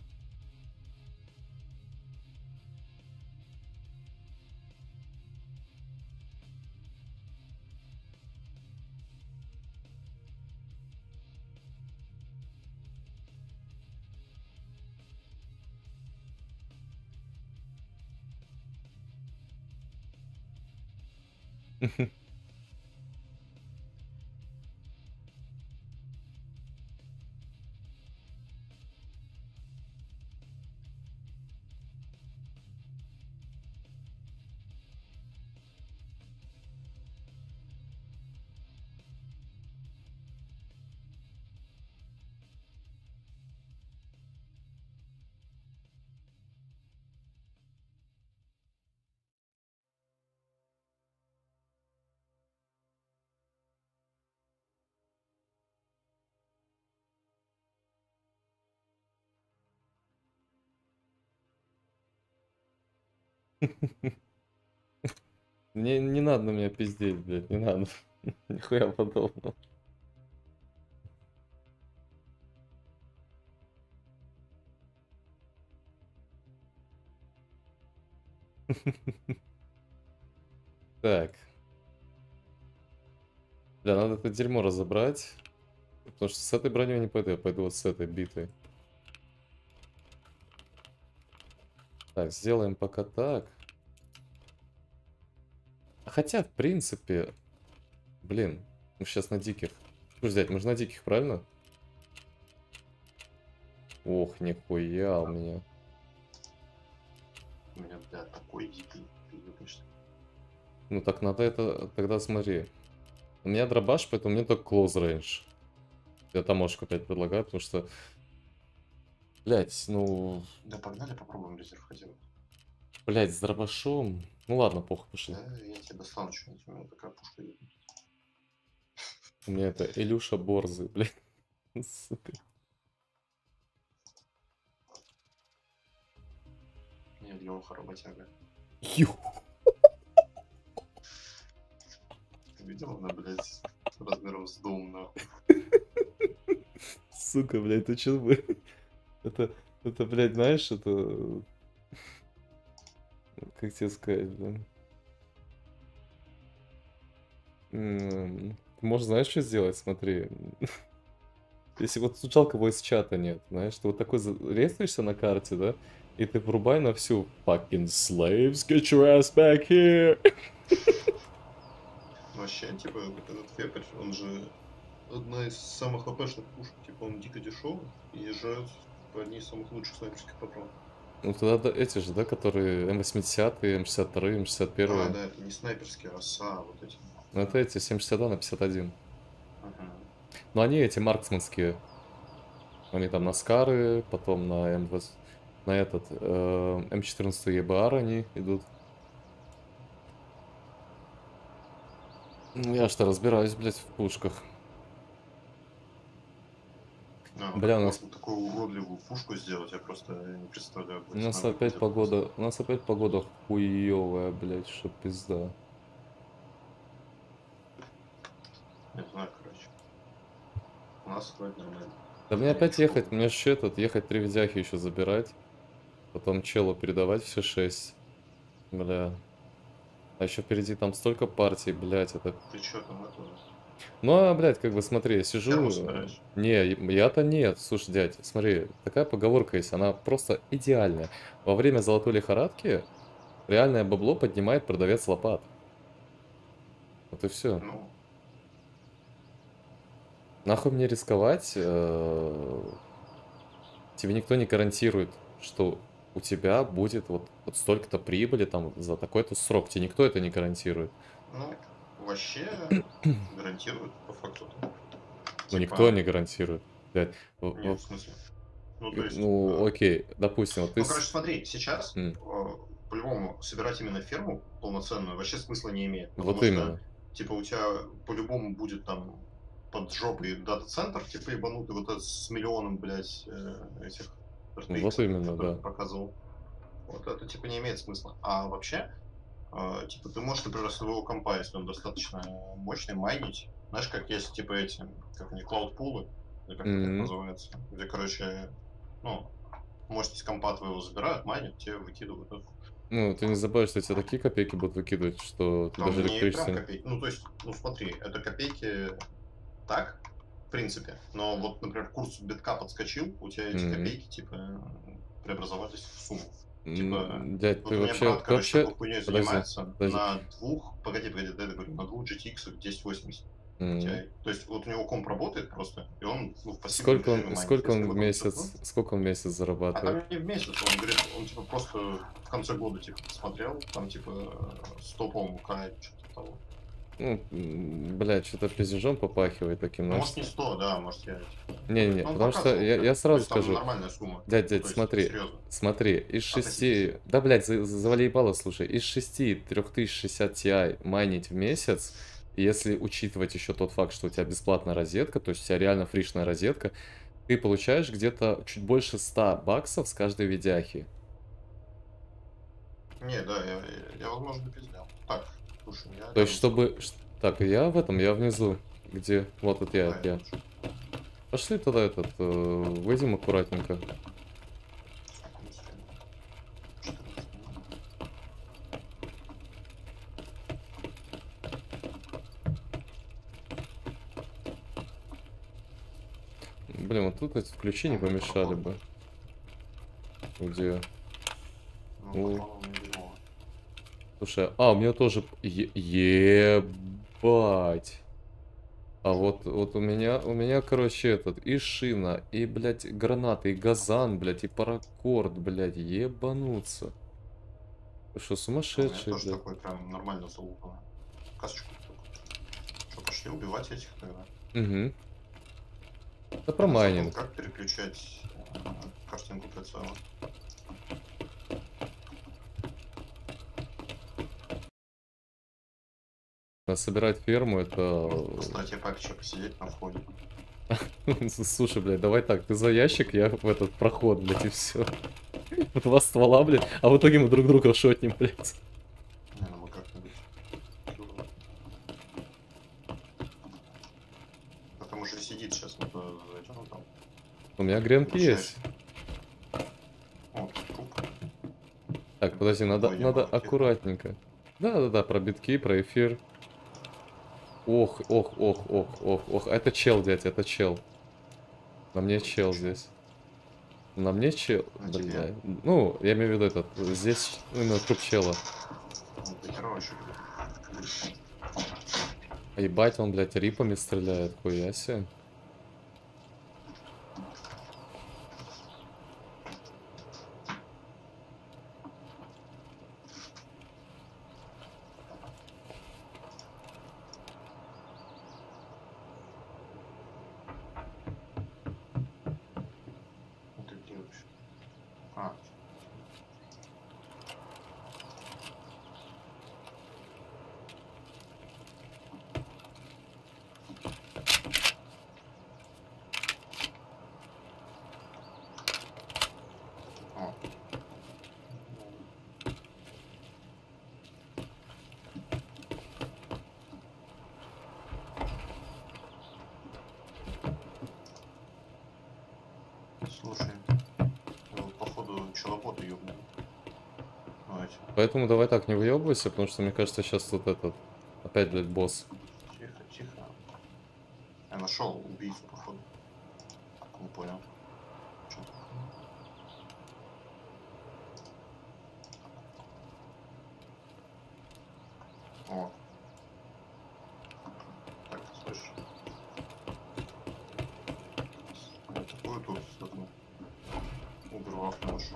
A: Не, не надо на меня пиздеть, блядь, не надо. Нихуя подобного. Так. Да, надо это дерьмо разобрать. Потому что с этой броней я не пойду, я пойду вот с этой битой. Так, сделаем пока так. Хотя, в принципе, блин, мы сейчас на диких. Что взять? Мы же на диких, правильно? Ох, нихуя у меня.
C: У меня, блядь, такой дикий. Ты ебаешься.
A: Ну так надо это, тогда смотри. У меня дробаш, поэтому мне только close range. Я таможку опять предлагаю, потому что... Блять, ну...
C: Да погнали, попробуем резерв хотя бы.
A: Блять, с дробашом... Ну ладно, похуй, пошли.
C: Да, я тебе достану что-нибудь, у меня такая пушка есть.
A: У меня это Илюша Борзый, блядь. Сука.
C: Нет, Леха работяга.
A: Ю.
C: Ты видел, она, блядь, размером с дом, нахуй.
A: Сука, блядь, ты чё бы... Это, это, блядь, знаешь, это... Как тебе сказать, блин? М, Ты можешь, знаешь, что сделать? Смотри. Если вот тут жалко voice чата нет, знаешь, ты вот такой за- резаешься на карте, да? И ты врубай на всю fucking slaves, get your ass back here.
C: Вообще, типа, вот этот Фепарь, он же одна из самых АПшных пушек, типа, он дико дешевый и жрет типа, одни из самых лучших снайперских патронов.
A: Ну тогда да, эти же, да, которые эм восемьдесят, эм шестьдесят два, эм шестьдесят
C: А,
A: один.
C: да, это не снайперские, а СА, вот эти.
A: Ну это эти семь шестьдесят два на пятьдесят один.
C: Ага.
A: Но они эти марксманские. Они там на Скары, потом на эм двадцать, на этот э, эм четырнадцать и бэ ар они идут. Ну, я что разбираюсь, блядь, в пушках.
C: А,
A: Бля,
C: как
A: у нас,
C: можно такую уродливую пушку сделать, я просто не представляю.
A: у
C: блядь,
A: нас
C: на
A: опять
C: выходе
A: погода, у нас опять погода хуевая, блядь, что пизда.
C: просто. Не знаю, короче. У нас вроде нормально.
A: Да мне
C: Не
A: опять
C: пешком.
A: ехать, мне еще этот, ехать три видяхи еще забирать. Потом челу передавать все шесть. Бля. А еще впереди там столько партий, блядь, это...
C: Ты чё там это?
A: Ну, а, блядь, как бы, смотри, я сижу...
C: Ферму собираешь?
A: Не, я-то нет. Слушай, дядь, смотри, такая поговорка есть, она просто идеальная. Во время золотой лихорадки реальное бабло поднимает продавец лопат. Вот и все.
C: Ну,
A: Нахуй мне рисковать? э, Тебе никто не гарантирует, что у тебя будет вот, вот столько-то прибыли там за такой-то срок. Тебе никто это не гарантирует.
C: ну, вообще гарантируют по факту.
A: Ну,
C: Типа,
A: никто не гарантирует. Блядь, в-
C: Нет,
A: в-
C: в смысле? Ну, то есть...
A: ну,
C: э,
A: окей, допустим, вот ты...
C: Ну,
A: с-
C: короче, смотри, сейчас
A: М,
C: э, по-любому собирать именно ферму полноценную вообще смысла не имеет. Потому
A: Вот
C: что,
A: именно.
C: типа, у тебя по-любому будет там под жопой дата-центр, типа, ебанутый вот этот с миллионом, блядь, э, этих эр ти экс,
A: Вот именно,
C: которые
A: да.
C: ты показывал. Вот это, типа, не имеет смысла. А вообще, э, типа, ты можешь, например, своего компа, если он достаточно мощный, майнить. Знаешь, как есть, типа, эти, как они, клауд-пулы, или как это
A: Мгм.
C: называется, где, короче, ну, мощность компа твоего забирают, майнят, тебе выкидывают это.
A: Ну, ты не забывай, что тебе такие копейки будут выкидывать, что ты
C: Там
A: даже
C: не прям
A: электричество...
C: копейки. Ну, то есть, ну смотри, это копейки так, в принципе. Но вот, например, курс битка подскочил, у тебя эти
A: Мгм.
C: копейки, типа, преобразовались в сумму.
A: М,
C: Типа,
A: Дядь,
C: вот
A: ты
C: у меня
A: вообще...
C: брат,
A: Ты
C: короче,
A: вообще...
C: такой хуйней
A: Подожди,
C: занимается
A: подожди.
C: на двух, погоди, погоди, дай договорю, на двух джи ти экс десять восемьдесят.
A: М.
C: Ти ай. То есть, вот у него комп работает просто, и он, ну, в пассивном
A: Сколько
C: режиме
A: он,
C: майнит.
A: сколько
C: Если
A: он в
C: вы
A: месяц,
C: кому-то-
A: сколько он в месяц
C: А
A: зарабатывает?
C: там не в месяц, он говорит, он типа просто в конце года типа посмотрел, там типа сто, по-моему, кай, что-то того.
A: Ну, м, блядь, что-то пиздежом попахивает таким,
C: Ну,
A: знаешь.
C: может не сто, да, может я... типа,
A: Не-не-не,
C: ну, он
A: потому что
C: показывал,
A: я,
C: да.
A: я
C: То
A: сразу
C: есть там
A: скажу,
C: нормальная сумма.
A: дядь,
C: Ну,
A: дядь,
C: то есть,
A: смотри,
C: серьезно.
A: смотри, из шести,
C: Относительно.
A: да, блядь, за- за- завали ебало, слушай, из шести трёх тысяч шестьдесят Ti майнить в месяц, и если учитывать еще тот факт, что у тебя бесплатная розетка, то есть у тебя реально фришная розетка, ты получаешь где-то чуть больше ста баксов с каждой видяхи.
C: Не, да, я, я, я, возможно, допиздел. Так, слушай, я...
A: То есть,
C: рядом
A: чтобы...
C: с
A: ш- Так, я в этом, я внизу, где... Вот это я,
C: тобой. Да,
A: я.
C: лучше.
A: Пошли тогда этот, э, выйдем аккуратненько.
C: Сколько у нас времени? четырнадцать минут.
A: Блин, вот тут эти ключи не
C: Ага,
A: помешали
C: походу.
A: бы. Где?
C: Ну,
A: Ну.
C: патронов у меня дерьмово.
A: Слушай, а, у меня тоже... е- Ебать. А вот, вот у меня, у меня, короче, этот, и шина, и, блядь, гранаты, и газан, блядь, и паракорд, блядь, ебануться. Ты что,
C: У меня
A: сумасшедший,
C: тоже
A: блядь?
C: такой прям нормально залупано. Касочку. Что, пошли убивать этих тогда?
A: Угу. Да
C: Я
A: про
C: забыл,
A: майнинг.
C: как переключать э, картинку прицела.
A: А собирать ферму, это...
C: Кстати, папича посидеть на входе.
A: Слушай, блядь, давай так, ты за ящик, я в этот проход, блядь, и все. по два ствола, блядь, а в итоге мы друг друга шотнем, блядь.
C: Не, ну мы как-нибудь. Дурно. Потому что сидит сейчас на то, зачем он там.
A: У меня гренки
C: Получает.
A: есть.
C: О, тут труп.
A: Так, подожди, надо,
C: Ой, не
A: надо
C: было, тихо.
A: аккуратненько. Да-да-да, про битки, про эфир. Ох, ох, ох, ох, ох, ох. Это чел, дядь, это чел. На мне чел здесь. На мне чел,
C: На тебе?
A: бля. Ну, я имею в виду этот. Здесь именно труп чела.
C: Ну, ты короче.
A: А ебать, он, блядь, рипами стреляет, хуя себе.
C: Ну ты где вообще? А. О. Слушай, ну, походу челоботы ёбнули. Давайте.
A: Поэтому давай так, не выебывайся, потому что мне кажется, сейчас вот этот. Опять, блядь, босс.
C: Тихо, тихо. Я нашел убийцу, походу. Не понял. Чё? О. Так, ты слышишь? Я такую тут одну убервав нашел.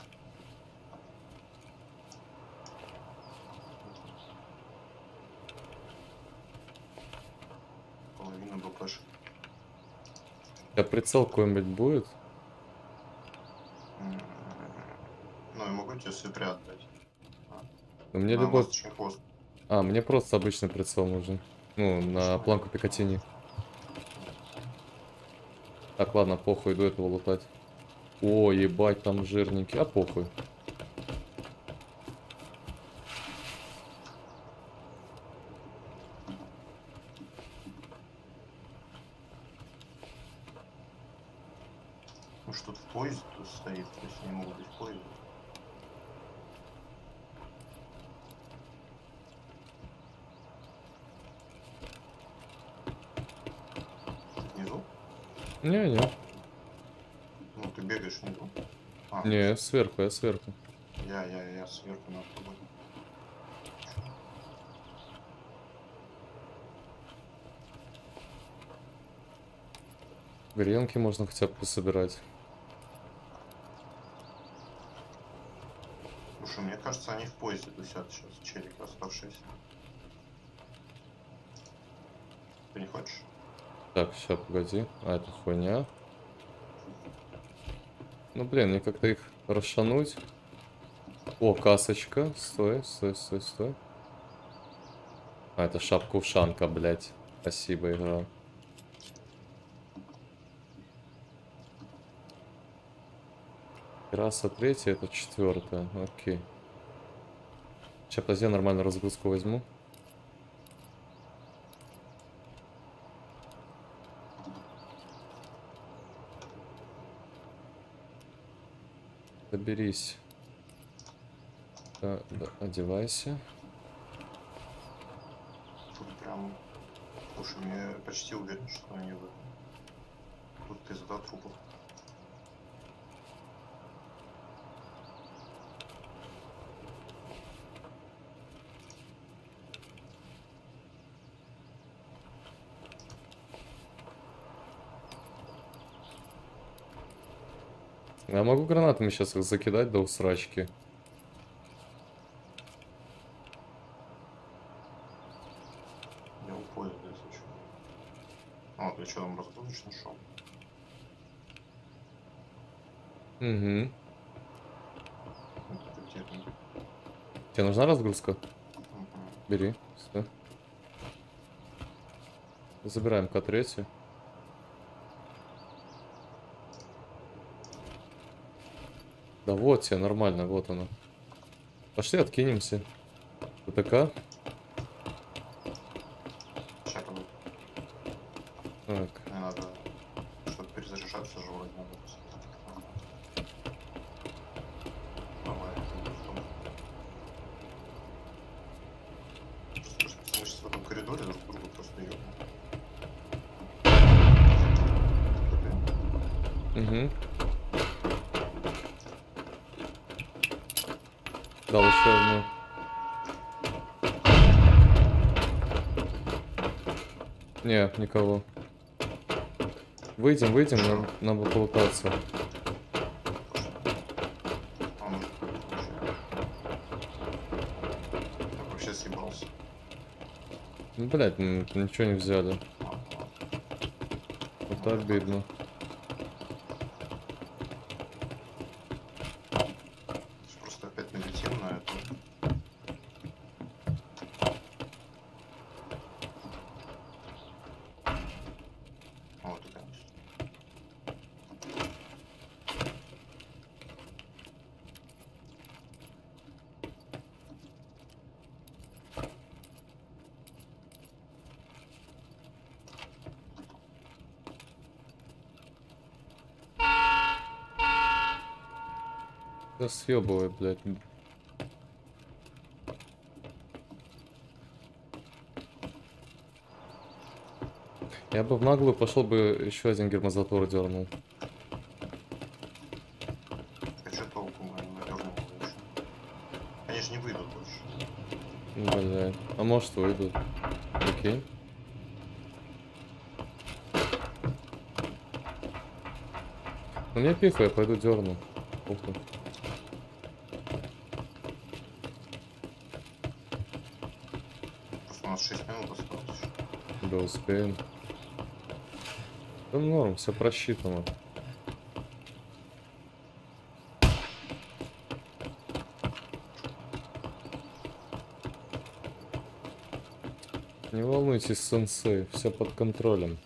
C: Половина БПшек.
A: У тебя прицел какой-нибудь будет?
C: М, Ну, я могу тебе свипрят дать.
A: Ну, мне
C: На
A: любой...
C: ласточный хвост.
A: А, мне просто обычный прицел нужен. Ну, на планку Пикатини. Так, ладно, похуй, иду этого лутать. О, ебать, там жирненький. А похуй.
C: Ну что тут в поезде тут стоит, то есть они могут быть в поезде. Тут внизу?
A: Не-не.
C: Ну ты бегаешь внизу. А,
A: Не, сверху, я сверху.
C: я, я, я сверху над тобой.
A: Гренки можно хотя бы пособирать.
C: Слушай, мне кажется, они в поезде тусят сейчас, челик оставшиеся. Ты не хочешь?
A: Так, сейчас, погоди. А, это хуйня. Ну, блин, мне как-то их расшануть. О, касочка. Стой, стой, стой, стой. А, это шапка-ушанка, блядь. Спасибо, игра. Терраса третья, это четвертая. Окей. Сейчас, подожди, я нормальную разгрузку возьму. Доберись. Да, да, одевайся.
C: Тут прям... Слушай, мне почти уверен, что они вы. Тут пизда трупов.
A: Я могу гранатами сейчас их закидать до усрачки.
C: Я в поезде, если что. О, ты что там разгрузочный шел?
A: Угу.
C: Это техника.
A: Тебе нужна разгрузка?
C: Мгм.
A: Бери. Сюда. Забираем К три. Да вот тебе, нормально, вот она. Пошли откинемся. ТТК.
C: Сейчас подойду.
A: Так.
C: Мне надо, чтобы перезаряжаться же вроде надо. Давай, мы сейчас в этом коридоре друг друга просто ёбнем.
A: Угу. Дал еще одну. Не, никого. Выйдем, выйдем, нам надо полутаться.
C: А, может, вообще. Я вообще съебался.
A: Ну, блядь, ну, ничего не взяли.
C: Ладно, ладно.
A: Это обидно.
C: Просто опять налетел на это. Вот и конечно.
A: Да съебывай, блядь. Я бы в наглую пошел бы еще один гермозатор дернул.
C: А что толку, мы надернем его еще? Они же не выйдут больше.
A: Блядь. А может выйдут. Окей. Ну мне пиху, я пойду дерну. Похуй.
C: Просто у нас шесть минут осталось еще.
A: Да успеем. Да норм, все просчитано. Не волнуйтесь, сенсей, все под контролем.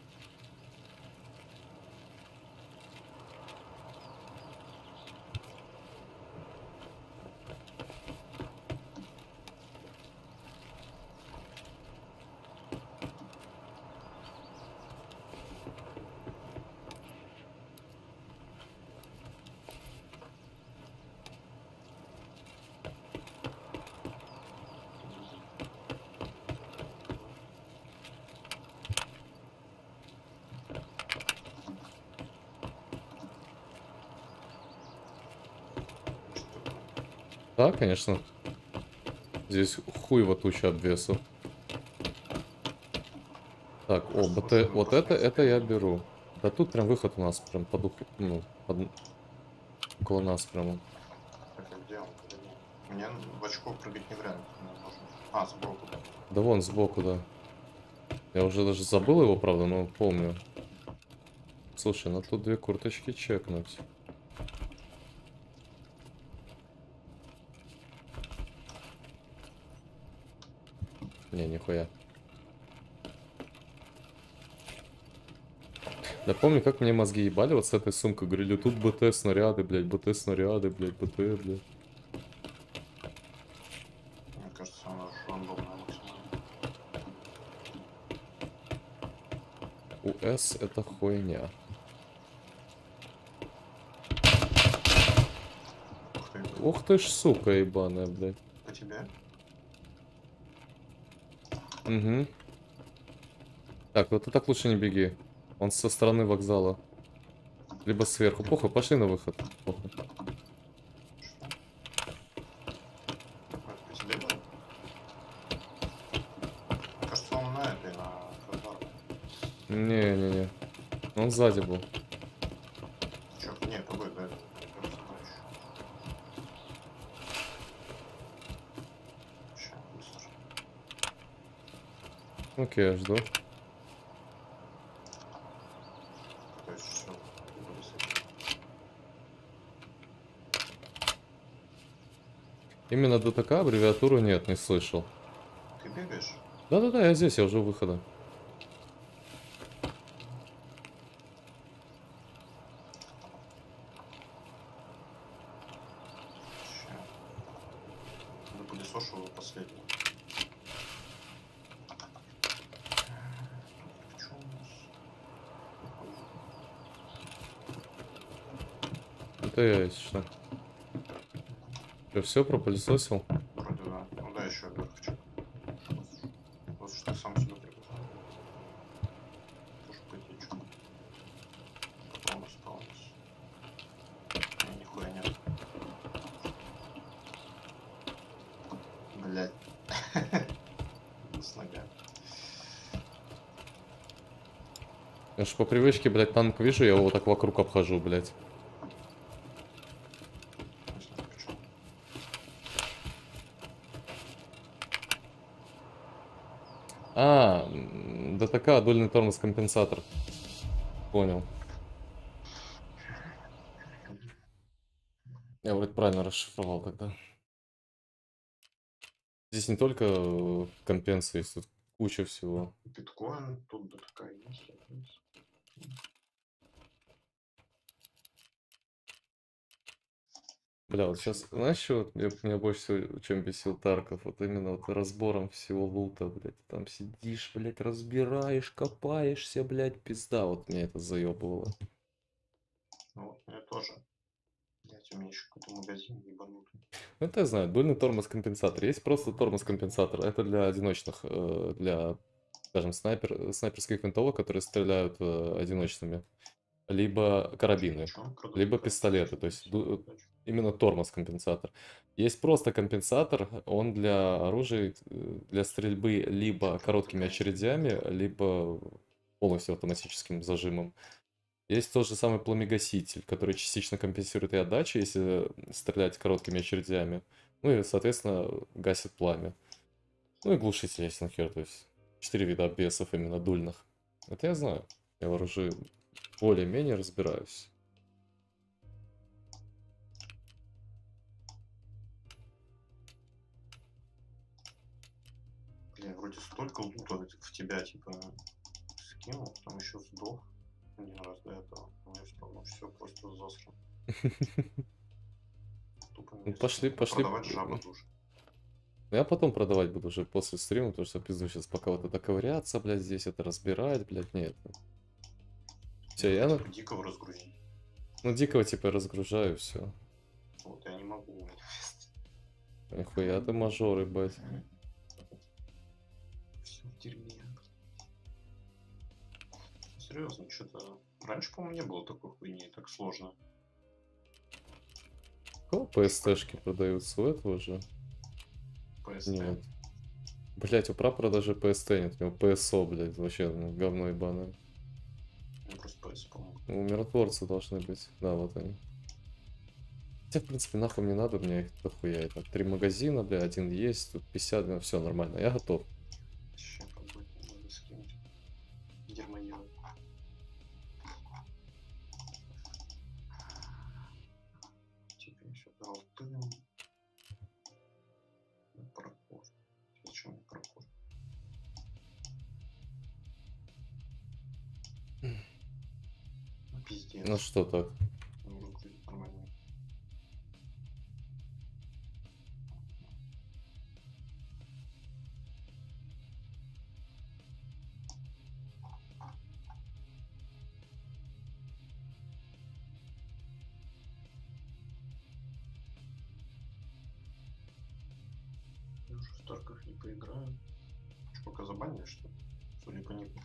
A: Да, конечно. Здесь хуево туча обвесов. Так, о, БТ, вот это, это я беру. Да тут прям выход у нас, прям под, ух- ну, под- около нас прямо.
C: Это где он? Где он? Мне в очко прыгать не вариант. Мне нужно. А, сбоку, да.
A: Да вон сбоку, да. Я уже даже забыл его, правда, но помню. Слушай, надо тут две курточки чекнуть. Не, нихуя. Да помню, как мне мозги ебали вот с этой сумкой. Говорили, тут БТ, снаряды, блядь, БТ, снаряды, блядь, БТ, блядь.
C: Мне кажется, она же рандомная максимально.
A: УС это хуйня.
C: Ух ты, блин.
A: Ух ты ж, сука ебаная, блядь.
C: По тебе?
A: Угу. Так, вот ты так лучше не беги. Он со стороны вокзала. Либо сверху. Похуй, пошли на выход. Похуй.
C: Что? Это по тебе было? Кажется, он на этой, на казарме.
A: Не-не-не. Он сзади был.
C: Чё? Не, тобой, да. Кажется, да, ещё. Ща, быстро.
A: Окей, я жду.
C: То есть всё, вылез.
A: Именно ДТК аббревиатуру нет, не слышал.
C: Ты бегаешь?
A: Да-да-да, я здесь, я уже у выхода.
C: пылесошу последнее. Чё у нас?
A: Это я, если что. Ты все пропылесосил?
C: Вроде да. Ну да, еще вверх хочу. Вот что сам себе прибежал. Тоже потечу. Потом осталось. Не, нихуя нет. Блять. С нога.
A: Я ж по привычке, блядь, танк вижу, я его вот так вокруг обхожу, блядь.
C: Не знаю почему.
A: А, м, да такая дульный тормоз компенсатор. Понял. Я вроде правильно расшифровал тогда. Здесь не только э, компенсы, есть тут куча всего.
C: Биткоин, тут да такая есть. оказывается.
A: Бля, вот сейчас, знаешь, что вот меня, меня больше всего чем бесил Тарков? Вот именно вот разбором всего лута, блядь. Там сидишь, блядь, разбираешь, копаешься, блядь, пизда. Вот меня это заебывало.
C: Ну вот, мне тоже. Блять, у меня еще какой-то магазин ебанутый.
A: Ну, это я знаю, дульный тормоз-компенсатор. Есть просто тормоз-компенсатор. Это для одиночных, э, для, скажем, снайпер, снайперских винтовок, которые стреляют э, одиночными. Либо карабины,
C: Чё, круто,
A: либо
C: такая
A: пистолеты. То есть ду- именно тормоз-компенсатор. Есть просто компенсатор, он для оружия, э, для стрельбы либо короткими очередями, либо полностью автоматическим зажимом. Есть тот же самый пламегаситель, который частично компенсирует и отдачу, если стрелять короткими очередями. Ну и, соответственно, гасит пламя. Ну и глушитель, если нахер, то есть четыре вида эй би эсов именно дульных. Это я знаю. Я в оружии более-менее разбираюсь.
C: Бля, вроде столько лута в тебя, типа, скинул, там еще сдох один раз до этого. Но я все равно все просто засран. Тупо
A: Ну,
C: не
A: пошли,
C: скинул. Ну,
A: пошли.
C: продавать жаба душ.
A: Я потом продавать буду уже после стрима, потому что пизду сейчас пока вот это ковыряться, блядь, здесь это разбирать, блядь, нет. Все, я на...
C: Типа дикого разгрузить.
A: Ну, дикого типа разгружаю, все.
C: Вот я не могу.
A: Нихуя ты мажор, ебать.
C: Все в дерьме. Серьезно, что-то. Раньше, по-моему, не было такой хуйни, так сложно.
A: У кого пэ эс тэ-шки продаются? У этого же?
C: пэ эс тэ.
A: Нет. Блять, у прапора даже пэ эс тэ нет, у него пэ эс о, блядь, вообще ну, говно ебаное.
C: Ну, просто пэ эс, по-моему.
A: У миротворца должны быть. Да, вот они. Хотя, в принципе, нахуй мне надо, мне их дохуя. Это три магазина, бля, один есть, тут пятьдесят, ну, все нормально, я готов.
C: Сейчас как бы надо скинуть. Германировать. Теперь еще алтын. Проход. Зачем мне проход? Ну, пиздец.
A: Ну что так?
C: Ну, выглядит нормально. Я уже в Тарков не поиграю. Что, пока забанили, что ли? Судя по нику.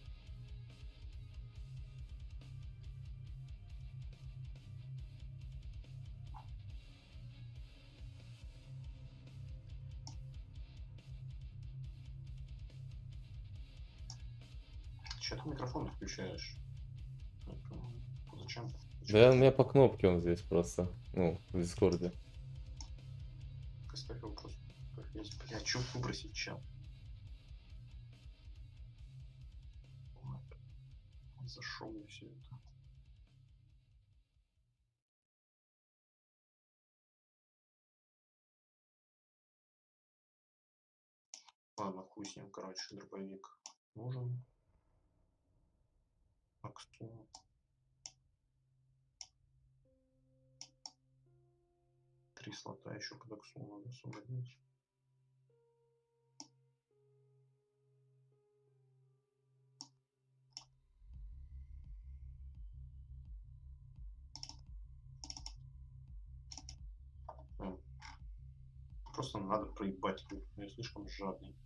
C: Че ты микрофон включаешь? Не понимаю. Зачем?
A: Да, у меня по кнопке он здесь просто. Ну, в дискорде.
C: Оставь его просто как есть. Бля, чё выбросить чат? Зашел и все это. Ладно, хуй с ним, короче, дробовик нужен. Аксту. Три слота еще под аксу надо освободить. просто надо проебать клуб. Я слишком жадный.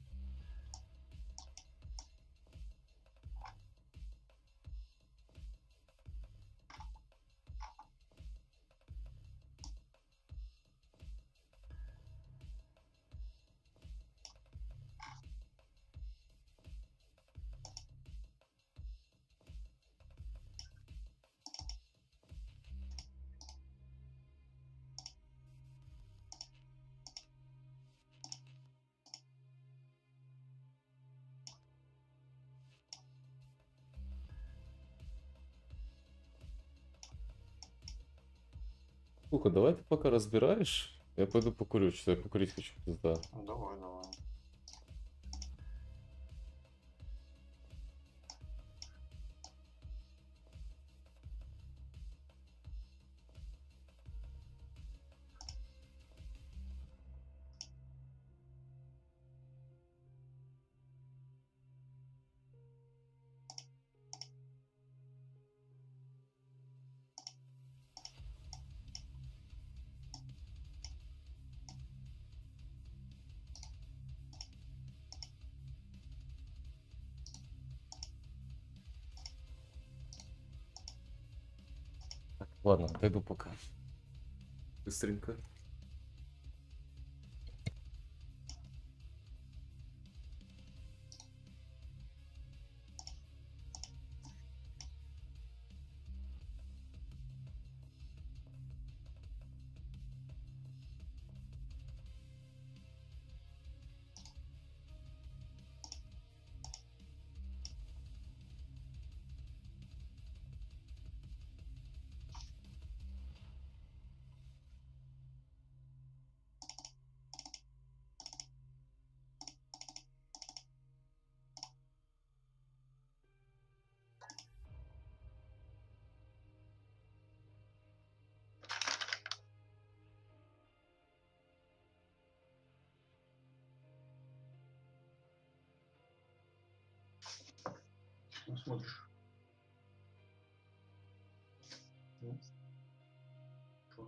A: Слушай, давай ты пока разбираешь. Я пойду покурю, что я покурить хочу, пизда.
C: Ну, давай, давай.
A: Ладно, дойду пока. Быстренько.
C: Ну, смотришь. Ну, чё?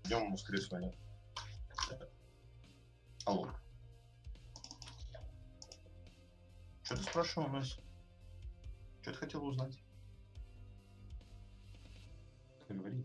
C: Идем скорее с вами. Алло. Что ты спрашивал, Настя? Что ты хотел узнать? Говори.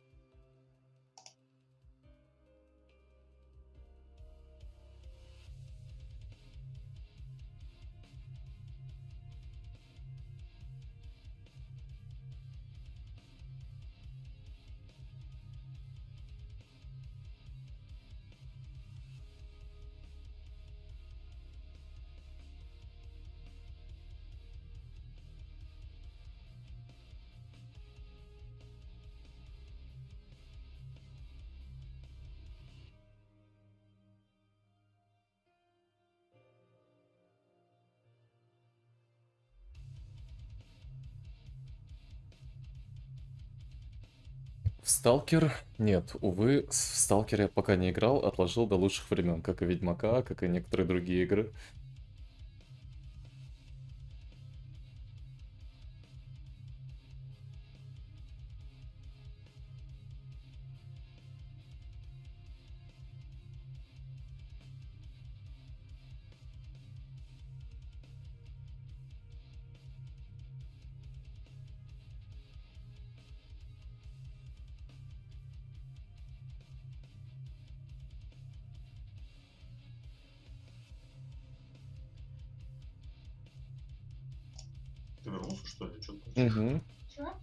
A: В Сталкер? Нет, увы, в Сталкер я пока не играл, отложил до лучших времен, как и Ведьмака, как и некоторые другие игры.
C: Ты вернулся, что ли? Что-то
A: Угу.
E: Чего?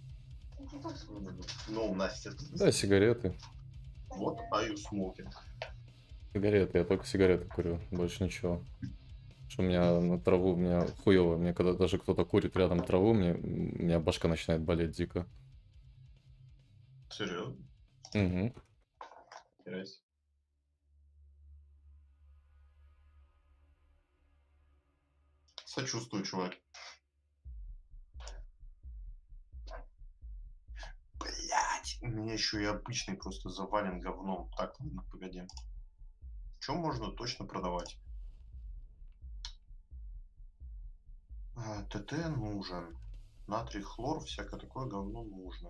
C: Ну, Настя.
A: Да, сигареты.
C: Вот, а you smoking.
A: Сигареты, я только сигареты курю, больше ничего. Что у меня на траву, у меня хуёво. Мне когда даже кто-то курит рядом траву, мне, у меня башка начинает болеть дико.
C: Серьезно?
A: Угу.
C: Интересно. Сочувствую, чувак. Блять, у меня еще и обычный просто завален говном. Так, ладно, погоди. Что можно точно продавать? А, ТТ нужен. Натрий, хлор, всякое такое говно нужно.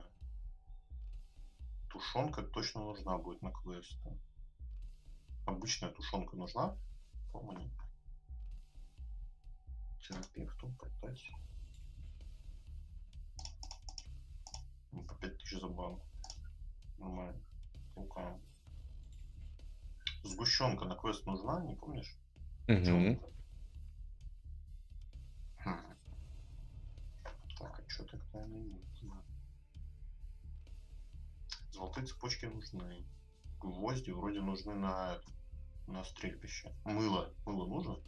C: Тушенка точно нужна будет на квесты. Обычная тушенка нужна? По-моему, терапевту продать. По пять тысяч за банк. Нормально. Лукаем. Сгущенка на квест нужна, не помнишь?
A: Угу.
C: Хм. Так, а что тогда не нужно? Золотые цепочки нужны. Гвозди вроде нужны на, на стрельбище. Мыло. Мыло нужно?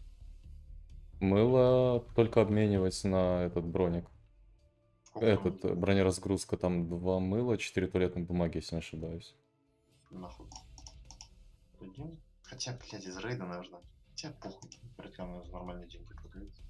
A: Мыло только обменивать на этот броник.
C: Сколько
A: Этот,
C: там
A: э, бронеразгрузка, там два мыла, четыре туалетной бумаги, если не ошибаюсь.
C: нахуй? Один? Хотя, блядь, из рейда нужно. Хотя похуй. Вряд ли она за нормальные деньги продается.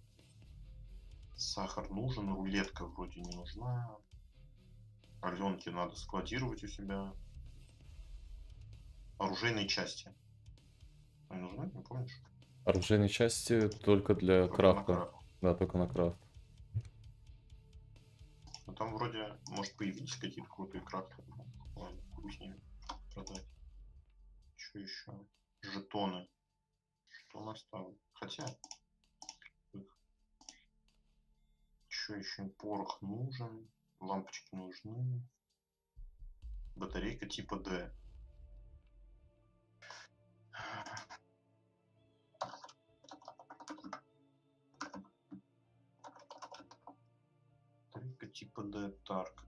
C: Сахар нужен, рулетка вроде не нужна. Аленки надо складировать у себя. Оружейные части. Они нужны, не помнишь?
A: Оружейные части только для
C: Только на
A: крафта.
C: крафт.
A: Да, только на крафт.
C: Ну там вроде, может, появились какие-то крутые крафты. Ладно, хуй с ними. Продать. Что еще? Жетоны. Жетоны оставлю. Хотя. Что еще? Порох нужен. Лампочки нужны. Батарейка типа D. Батарейка типа D. Тарк.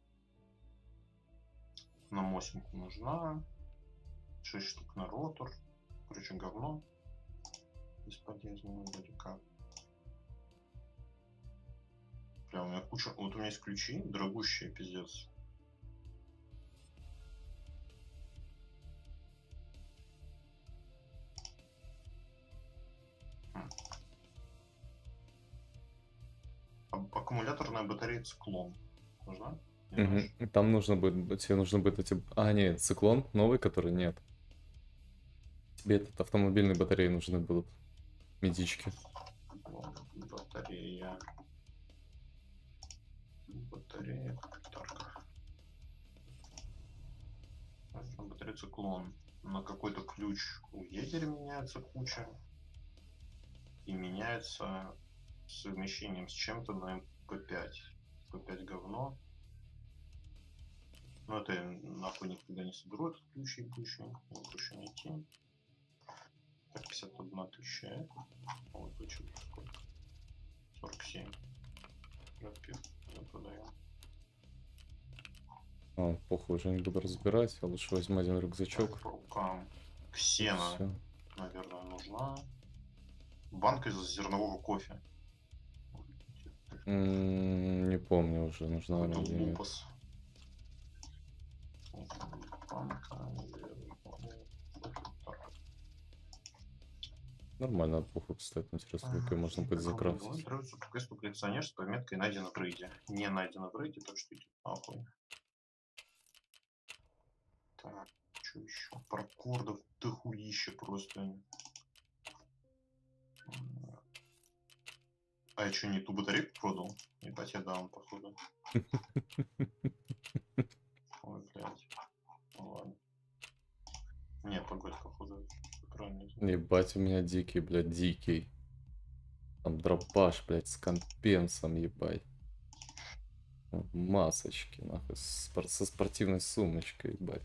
C: На мосинку нужна. шесть штук на ротор. Короче, говно. Бесполезно вроде как. Прям у меня куча... Вот у меня есть ключи, дорогущие, пиздец. Хм. А- аккумуляторная батарея циклон. Нужна? Не знаешь?
A: Угу. Там нужно будет, тебе нужно будет эти... А, нет, циклон новый, который нет. Тебе этот автомобильные батареи нужны будут. Медички.
C: Батарея. Батарея. Тарка. Так, рециклон. На какой-то ключ у егеря меняется куча. И меняется совмещением с чем-то на эм пэ пять. эм пэ пять говно. Ну это я нахуй никогда не соберу этот ключ ебучий. Его проще найти. Так, пятьдесят одна тысяча. Вот ключ сколько? сорок семь. Rapid. Я продаю.
A: А, похуй, уже не буду разбирать. Я лучше возьму один рюкзачок.
C: По рукам. Ксена,
A: Всё.
C: наверное, нужна. Банка из зернового кофе.
A: М, Не помню уже, нужна она
C: Какой-то
A: или нет.
C: лупас. Банка, так.
A: Нормально, похуй, кстати, интересно, как ее можно будет закрафтить.
C: Квест коллекционер с пометкой найдено в рейде. Не найдено в рейде, так что идет нахуй. Так, что еще? Паркордов дохуище просто. А я что, не ту батарейку продал? Ебать, я даун, походу. Ой, блядь. Ну ладно. Не, погодь, походу. Правильно.
A: Ебать, у меня дикий, блядь, дикий. Там дропаш, блядь, с компенсом, ебать. В масочке, нахуй, с спор- со спортивной сумочкой, ебать.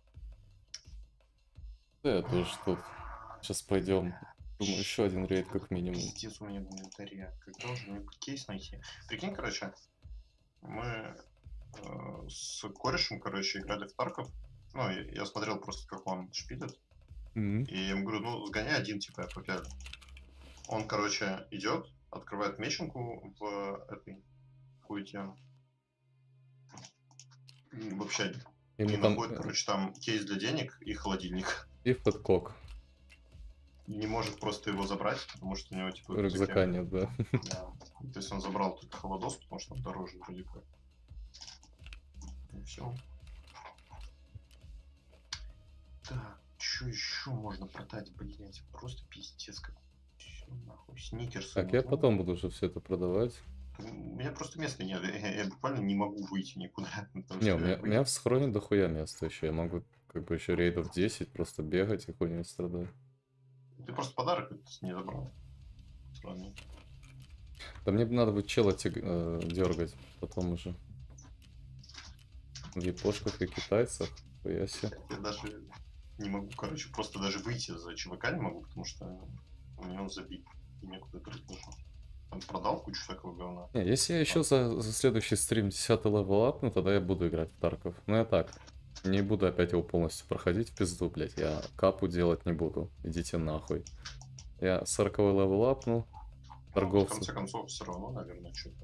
A: Да, я тоже тут. Сейчас пойдем. Думаю, еще один рейд как минимум.
C: Пиздец у меня в инвентаре. Когда уже мне кейс найти? Прикинь, короче, мы э, с корешем, короче, играли в Тарков. Ну, я, я смотрел просто, как он шпилит.
A: Мгм.
C: И я ему говорю, ну, сгоняй один, типа, эф пять. Он, короче, идет, открывает меченку в этой хуете. В общаге. И
A: Ему там
C: находит, короче, там кейс для денег и холодильник.
A: и в подкок.
C: И не может просто его забрать, потому что у него, типа, в
A: Рюкзака
C: рюкзаке-
A: нет, да.
C: Да. То есть он забрал только холодос, потому что он дороже вроде как. И все. Так, что еще можно продать, блять? Просто пиздец как. Всё, нахуй. Сникерсы.
A: Так, я
C: нужны.
A: потом буду уже все это продавать.
C: У меня просто места нет. Я, я- я буквально не могу выйти никуда. потому
A: Не,
C: что
A: у меня,
C: я
A: у меня в схроне дохуя места еще. Я могу как бы еще рейдов десять просто бегать и хуй не страдать.
C: вы- Ты просто подарок этот не забрал. Сразу.
A: Да мне надо будет чела дергать потом уже. В япошках и китайцах. Хуя себе.
C: Я даже не могу, короче, просто даже выйти за ЧВК не могу, потому что у меня он забит. И некуда крыть даже. Там продал кучу всякого говна.
A: Не, если я еще за, за следующий стрим десятый левел апну, тогда я буду играть в Тарков. Но я так. Не буду опять его полностью проходить в пизду, блять. Я капу делать не буду. Идите нахуй. Я сороковой левел апну.
C: В
A: Торговцы.
C: конце концов, все равно, наверное, что-то.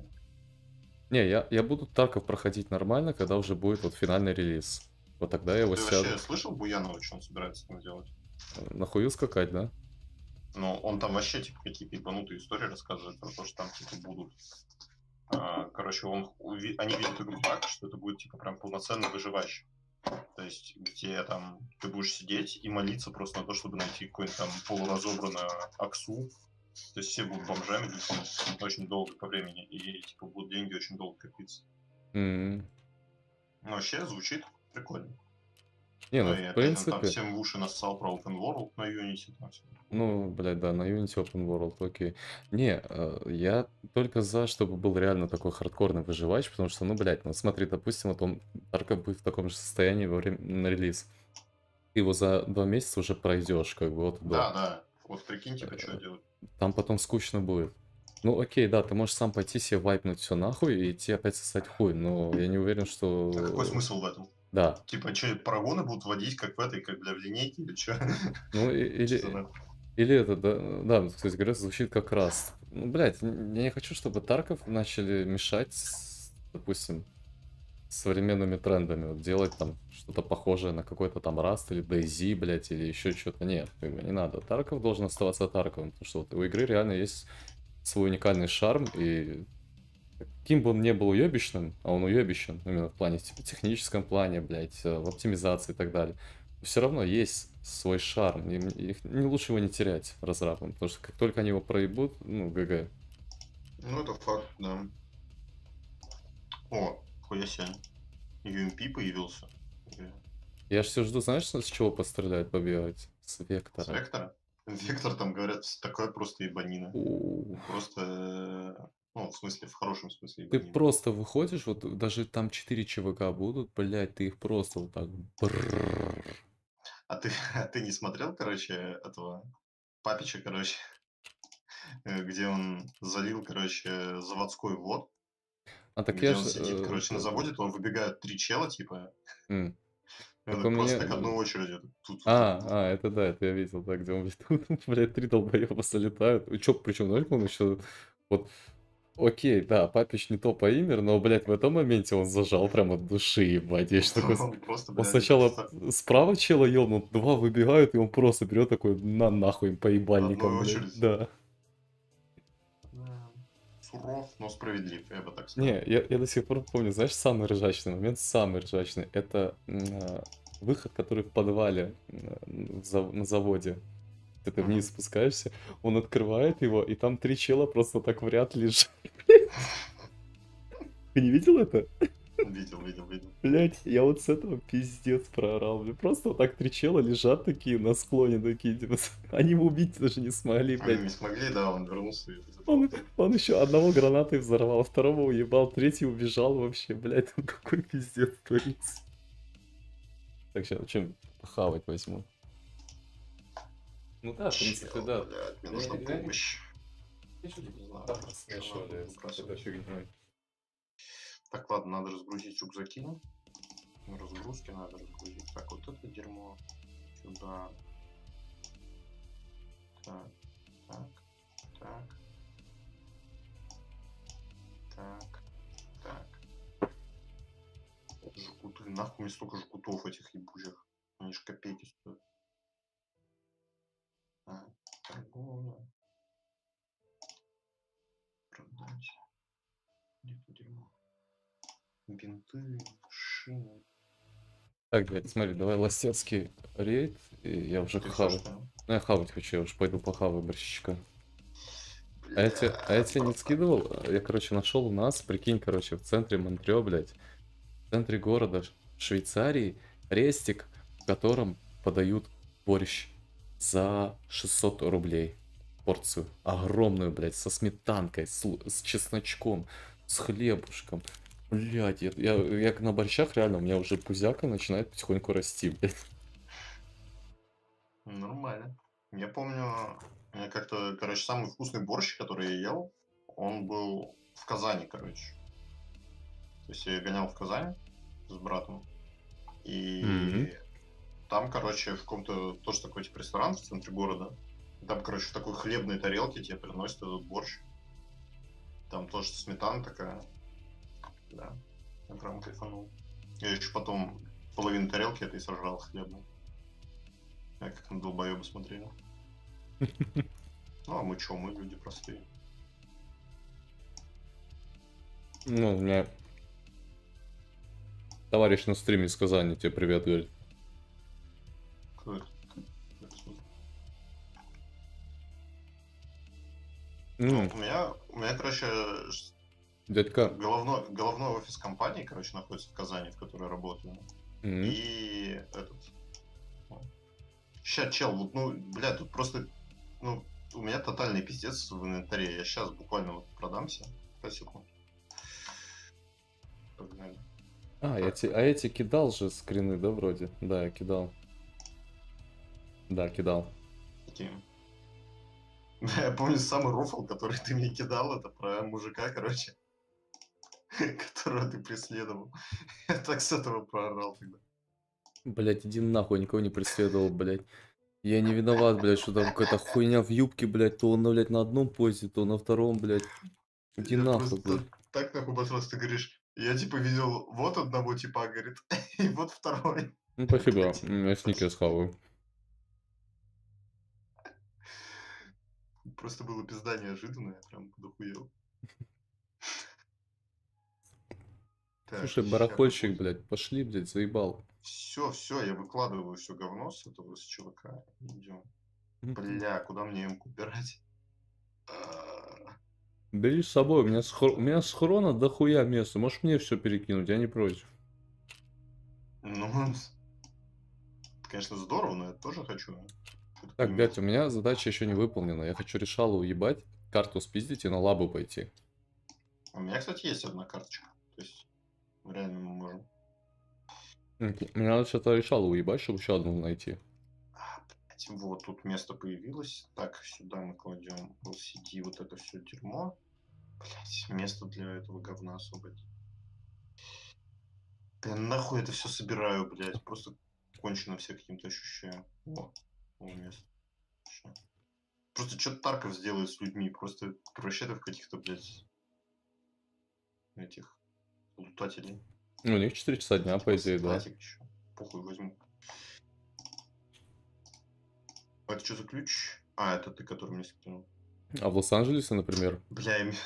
A: Не, я, я буду Тарков проходить нормально, когда уже будет вот финальный релиз. Вот тогда я его
C: Ты
A: сяду.
C: вообще слышал Буянова, что он собирается с ним делать?
A: Нахую скакать, да?
C: Ну, он там вообще, типа, какие-то ебанутые истории рассказывает про то, что там, типа, будут... а, короче, он, уви- они видят игру так, что это будет, типа, прям полноценный выживач. То есть, где там ты будешь сидеть и молиться просто на то, чтобы найти какую-нибудь там полуразобранную аксу. То есть все будут бомжами длительно, очень долго по времени, и, типа, будут деньги очень долго копиться.
A: М.
C: Ну, вообще звучит прикольно.
A: Не,
C: Ну,
A: ну
C: и
A: в
C: опять он там
A: принципе...
C: всем в уши нассал про Open World на Unity. Там всё.
A: Ну, блядь, да, на Unity Open World, окей. Не, э, я только за, чтобы был реально такой хардкорный выживач, потому что, ну, блядь, ну смотри, допустим, вот он Тарков будет в таком же состоянии во время на релиз. Ты его за два месяца уже пройдешь, как бы, вот и
C: Да,
A: до.
C: да. Вот прикинь, типа, что делать.
A: Там потом скучно будет. Ну, окей, да, ты можешь сам пойти себе вайпнуть все нахуй и идти опять сосать хуй, но я не уверен, что...
C: А какой смысл в этом?
A: Да.
C: Типа, что, парагоны будут водить, как в этой, как для в линейке, или что?
A: Ну, и- или... Или это, да, да, кстати говоря, звучит как раз. Ну, блядь, н- я не хочу, чтобы Тарков начали мешать, с, допустим, современными трендами. Вот делать там что-то похожее на какой-то там Rust или DayZ, блядь, или еще что-то. Нет, как бы не надо. Тарков должен оставаться Тарковым, потому что вот у игры реально есть свой уникальный шарм, и каким бы он ни был уебищным, а он уебищен именно в плане, типа, техническом плане, блядь, э, в оптимизации и так далее, все равно есть свой шарм, и м- их не лучше его не терять разрабам, потому что как только они его проебут, ну, ГГ.
C: Ну, это факт, да. О, хуя себе. ю эм пи появился. Или
A: Я ж все жду, знаешь, с чего пострелять, побегать? С
C: С
A: Вектора.
C: Вектора? Вектор там, говорят, такое просто ебанина.
A: У,
C: Просто, э, ну, в смысле, в хорошем смысле
A: Ты
C: ебанина.
A: просто выходишь, вот даже там четыре ЧВК будут, блядь, ты их просто вот так. брррр.
C: А ты, а ты не смотрел, короче, этого Папича, короче, э, где он залил, короче, заводской вод,
A: А так я
C: где он
A: ж...
C: сидит,
A: э,
C: короче, на
A: п-
C: заводе, то он выбегает три чела, типа,
A: м,
C: и
A: Так у
C: он просто
A: меня...
C: так
A: э,
C: одной очередью. Тут, тут, тут,
A: А,
C: тут.
A: а, это да, это я видел, да, где он, блядь, блядь, три долбоеба залетают. Чё, причем, знаешь, он еще... Вот, окей, да, Папич не топаймер, но, блядь, в этом моменте он зажал прям от души, ебать. Я ещё такой... с-
C: Он просто,
A: Он
C: блядь, это
A: сначала
C: просто
A: справа чела ел, но два выбегают, и он просто берет такой, на нахуй им по ебальникам,
C: одной
A: блядь.
C: очередью.
A: Да.
C: Да. Суров, но справедлив, я бы так
A: Не,
C: сказал.
A: я, я до сих пор помню, знаешь, самый ржачный момент, самый ржачный, это м, а, выход, который в подвале м, в зав- на заводе. Ты ты вниз
C: Мгм.
A: спускаешься, он открывает его, и там три чела просто так в ряд лежат. Ты не видел это?
C: Видел, видел, видел.
A: Блять, я вот с этого пиздец проорал. Блин. Просто вот так три чела лежат такие на склоне, такие, типа, они его убить даже не смогли,
C: Они
A: блядь.
C: не смогли, да, он вернулся и
A: Он,
C: забрал труп.
A: он еще одного гранатой взорвал, второго уебал, третий убежал вообще, блядь, там какой пиздец творится. Так, сейчас чем похавать возьму. Ну да, в принципе,
C: Чел,
A: да.
C: блядь, мне
A: Я-
C: нужна
A: я-
C: помощь.
A: я чё-то
C: Не знаю,
A: там
C: что
A: смешивали
C: надо
A: с
C: выбрасывать.
A: какой-то фигнёй.
C: Так, ладно, надо разгрузить рюкзаки. Разгрузки надо разгрузить. Так, вот это дерьмо. Сюда. Так, так, так. Так, так. Жгуты. Нахуй мне столько жгутов этих ебучих. Они ж копейки стоят. Так, торговля. Продать. Где-то дерьмо. Бинты, шины.
A: Так, блядь, смотри, давай ластецкий рейд, и я уже
C: Ты всё,
A: хаваю.
C: что ли?
A: Ну, я хавать хочу, я уж пойду похаваю борщичка. А я тебе, а я
C: Бля,
A: тебе не
C: братан.
A: скидывал? Я, короче, нашел у нас, прикинь, короче, в центре Монтрео, блядь, в центре города Ш- Швейцарии, рестик, в котором подают борщ за шестьсот рублей порцию. Огромную, блядь, со сметанкой, с, лу- с чесночком, с хлебушком. Блядь, я, я, я на борщах реально, у меня уже пузяка начинает потихоньку расти, блядь.
C: Нормально. Я помню, я как-то, короче, самый вкусный борщ, который я ел, он был в Казани, короче. То есть я гонял в Казань с братом.
A: Мгм.
C: И там, короче, в каком-то тоже такой типа ресторан в центре города. И там, короче, в такой хлебной тарелке тебе приносят этот борщ. Там тоже сметана такая. Да. Я прям кайфанул. Я еще потом половину тарелки этой сожрал хлебной. Я как на долбоеба смотрел. Ну, а мы чё, мы люди простые.
A: Ну, у меня товарищ на стриме из Казани тебе привет говорит.
C: Кто это? Это в смысле? Ну,
A: Ну,
C: у меня, у меня, короче, ш-
A: дядька.
C: головной, головной офис компании, короче, находится в Казани, в которой работаю.
A: Мгм.
C: И этот... Ща, чел, вот, ну, бля, тут просто, ну, у меня тотальный пиздец в инвентаре. Я сейчас буквально вот продамся. Пять секунд. Погнали.
A: А, я
C: Так.
A: те, а я тебе кидал же скрины, да, вроде? Да, я кидал. Да, кидал.
C: Какие? Я помню самый рофл, который ты мне кидал, это про мужика, короче, которого ты преследовал. Я так с этого проорал тогда.
A: Блять, иди нахуй, никого не преследовал, блять. Я не виноват, блять, что там какая-то хуйня в юбке, блять, то он, блять, на одном позе, то на втором, блять. Иди
C: Я
A: нахуй,
C: просто
A: блять.
C: так нахуй обосрался, ты говоришь, я типа видел вот одного типа, говорит, и вот второй.
A: Ну, спасибо, м, я сникерс хаваю.
C: Просто было пизда неожиданное, прям подохуел.
A: Слушай, барахольщик, блять, пошли, блять, заебал.
C: Все, все, я выкладываю все говно с этого, с чувака. Идем. Бля, куда мне эмку убирать? А,
A: Бери с собой, у меня, схор... у меня схрона дохуя места, можешь мне все перекинуть, я не против.
C: Ну, конечно, здорово, но я тоже хочу. Что-то
A: Так,
C: иметь.
A: блядь, у меня задача еще не выполнена. Я хочу решалу уебать, карту спиздить и на лабу пойти.
C: У меня, кстати, есть одна карточка. То есть, реально мы можем.
A: М, Мне надо что-то решалу уебать, чтобы еще одну найти.
C: А, блядь, вот тут место появилось. Так, сюда мы кладем эл си ди, вот это все дерьмо. Блять, место для этого говна освободить. Я нахуй это все собираю, блядь. Просто кончено все каким-то ощущаю. О, о, место. Ща. Просто что-то Тарков сделает с людьми. Просто превращает их в каких-то, блядь, этих лутателей.
A: Ну, у них четыре часа дня, по идее, да.
C: Платик еще. Похуй возьму. А это что за ключ? А, это ты, который мне скинул.
A: А в Лос-Анджелесе, например,
C: Бля, я...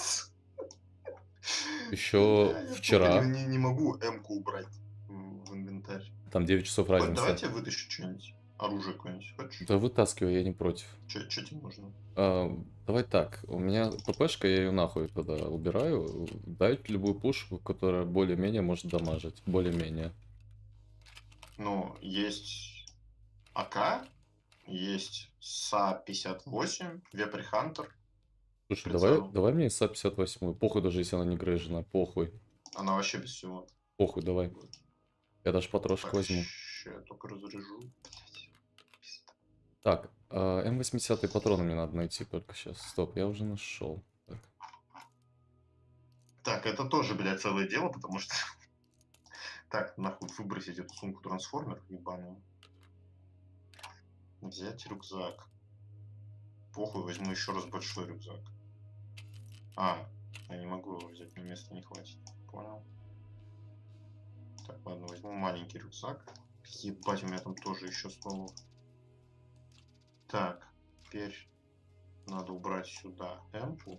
A: еще
C: Бля, я
A: вчера,
C: тупо не, не могу М-ку убрать в, в инвентарь.
A: там девять часов
C: Вот
A: разница.
C: давайте вытащу что-нибудь. Оружие какое-нибудь. Хочешь?
A: Да вытаскивай, я не против.
C: Что тебе нужно?
A: А, давай так, у меня ППшка, я ее нахуй тогда убираю. Дайте любую пушку, которая более-менее может дамажить. Более-менее.
C: Ну, есть АК, есть СА пятьдесят восемь, Вепрь Хантер.
A: Слушай,
C: Прицел.
A: давай, давай мне СА пятьдесят восемь. Похуй, даже если она не грыжена. Похуй.
C: Она вообще без всего.
A: Похуй, давай. Я даже потрошек
C: Так,
A: возьму.
C: ща я только разряжу. Блядь. Пизда.
A: Так, а, М восемьдесят патроны мне надо найти только сейчас. Стоп, я уже нашел. Так.
C: Так, это тоже, блядь, целое дело, потому что... Так, нахуй выбросить эту сумку трансформер ебаную. Взять рюкзак. Похуй, возьму еще раз большой рюкзак. А, я не могу его взять, мне места не хватит. Понял. Так, ладно, возьму маленький рюкзак. Ебать, у меня там тоже еще стволов. Так, теперь надо убрать сюда эмпу.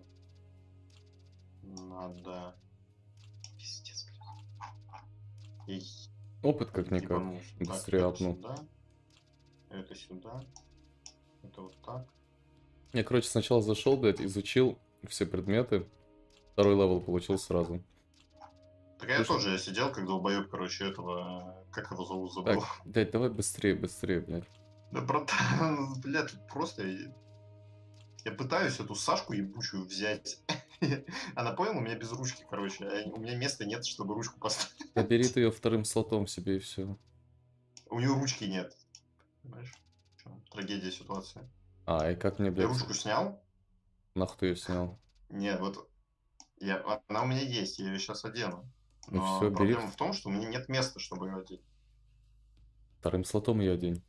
C: Надо... Пиздец, блин. И
A: Опыт как-никак.
C: ебанулся. Так,
A: Быстрее
C: это
A: апнул.
C: сюда. Это сюда. Это вот так.
A: Я, короче, сначала зашел, блядь, изучил все предметы. Второй левел получил сразу.
C: Так я
A: Слушай.
C: тоже, я сидел, как долбоеб, короче, этого... Как его зовут, забыл.
A: Так, блядь, давай быстрее, быстрее, блядь.
C: Да, братан, блядь, тут просто... Я, я пытаюсь эту Сашку ебучую взять. Она, понял, у меня без ручки, короче. а У меня места нет, чтобы ручку поставить.
A: Набери ты ее вторым слотом себе и все.
C: У нее ручки нет. Понимаешь? Чё? Трагедия ситуации.
A: А, и как мне,
C: Я
A: блядь,
C: ручку снял?
A: нахуй ты ее снял?
C: Нет, вот... Я, она у меня есть, я ее сейчас одену.
A: Ну
C: Но
A: всё, бери.
C: проблема в том, что у меня нет места, чтобы ее одеть.
A: Вторым слотом ее день.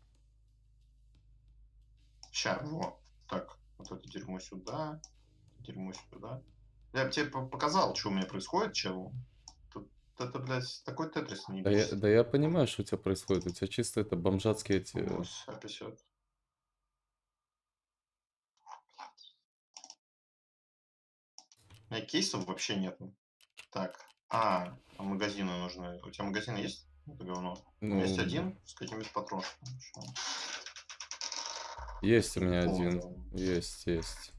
C: Ща, во. Так, вот это дерьмо сюда. Дерьмо сюда. Я тебе по- показал, что у меня происходит, чел. Тут это, блядь, такой тетрис не
A: Да я, да я понимаю, что у тебя происходит. У тебя чисто это бомжатские эти...
C: пятьдесят. У меня кейсов вообще нету. Так. А, а магазины нужны. У тебя магазины есть? Это говно. У меня есть
A: Ну,
C: один с какими-то патронами. Чё?
A: есть у меня
C: Полный
A: один.
C: говно.
A: Есть, есть.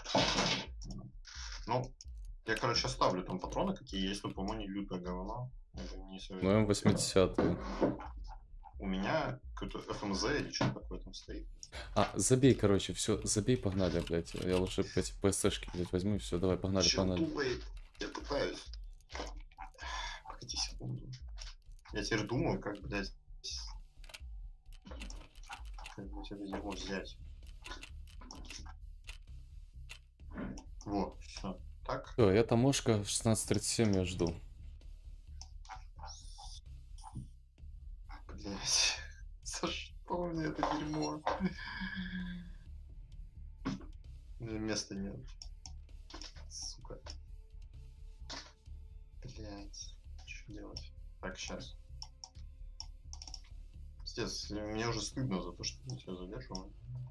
C: Ну, я, короче, оставлю там патроны, какие есть, но, по-моему, не лютое говно. Это не
A: Ну,
C: советую.
A: М восемьдесят.
C: У меня какой-то эф эм зэ или что-то такое там стоит.
A: А, забей, короче, все, забей, погнали, блядь. Я лучше эти ПСшки, блядь, возьму и все, давай, погнали,
C: Чё,
A: погнали.
C: думает? Я пытаюсь. Погоди секунду. Я теперь думаю, как, блядь... Как, блядь, это дерьмо взять. Вот, все. Так.
A: Все, я таможка в шестнадцать тридцать семь, я жду.
C: Блядь. За что мне это дерьмо? У меня места нет. Сука. Блядь. Что делать? Так, сейчас. Пиздец, мне уже стыдно за то, что я тебя задерживаю.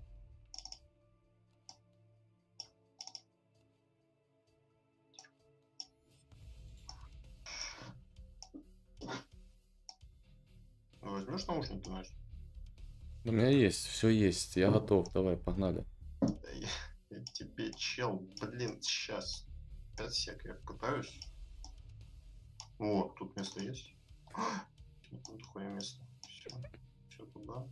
C: Возьмешь наушники, Настя?
A: У меня есть, все есть, я готов, давай, погнали.
C: Да я, я тебе, чел, блин, сейчас. пять сек, я пытаюсь. О, тут место есть. Тут дохуя место. Все. Что туда?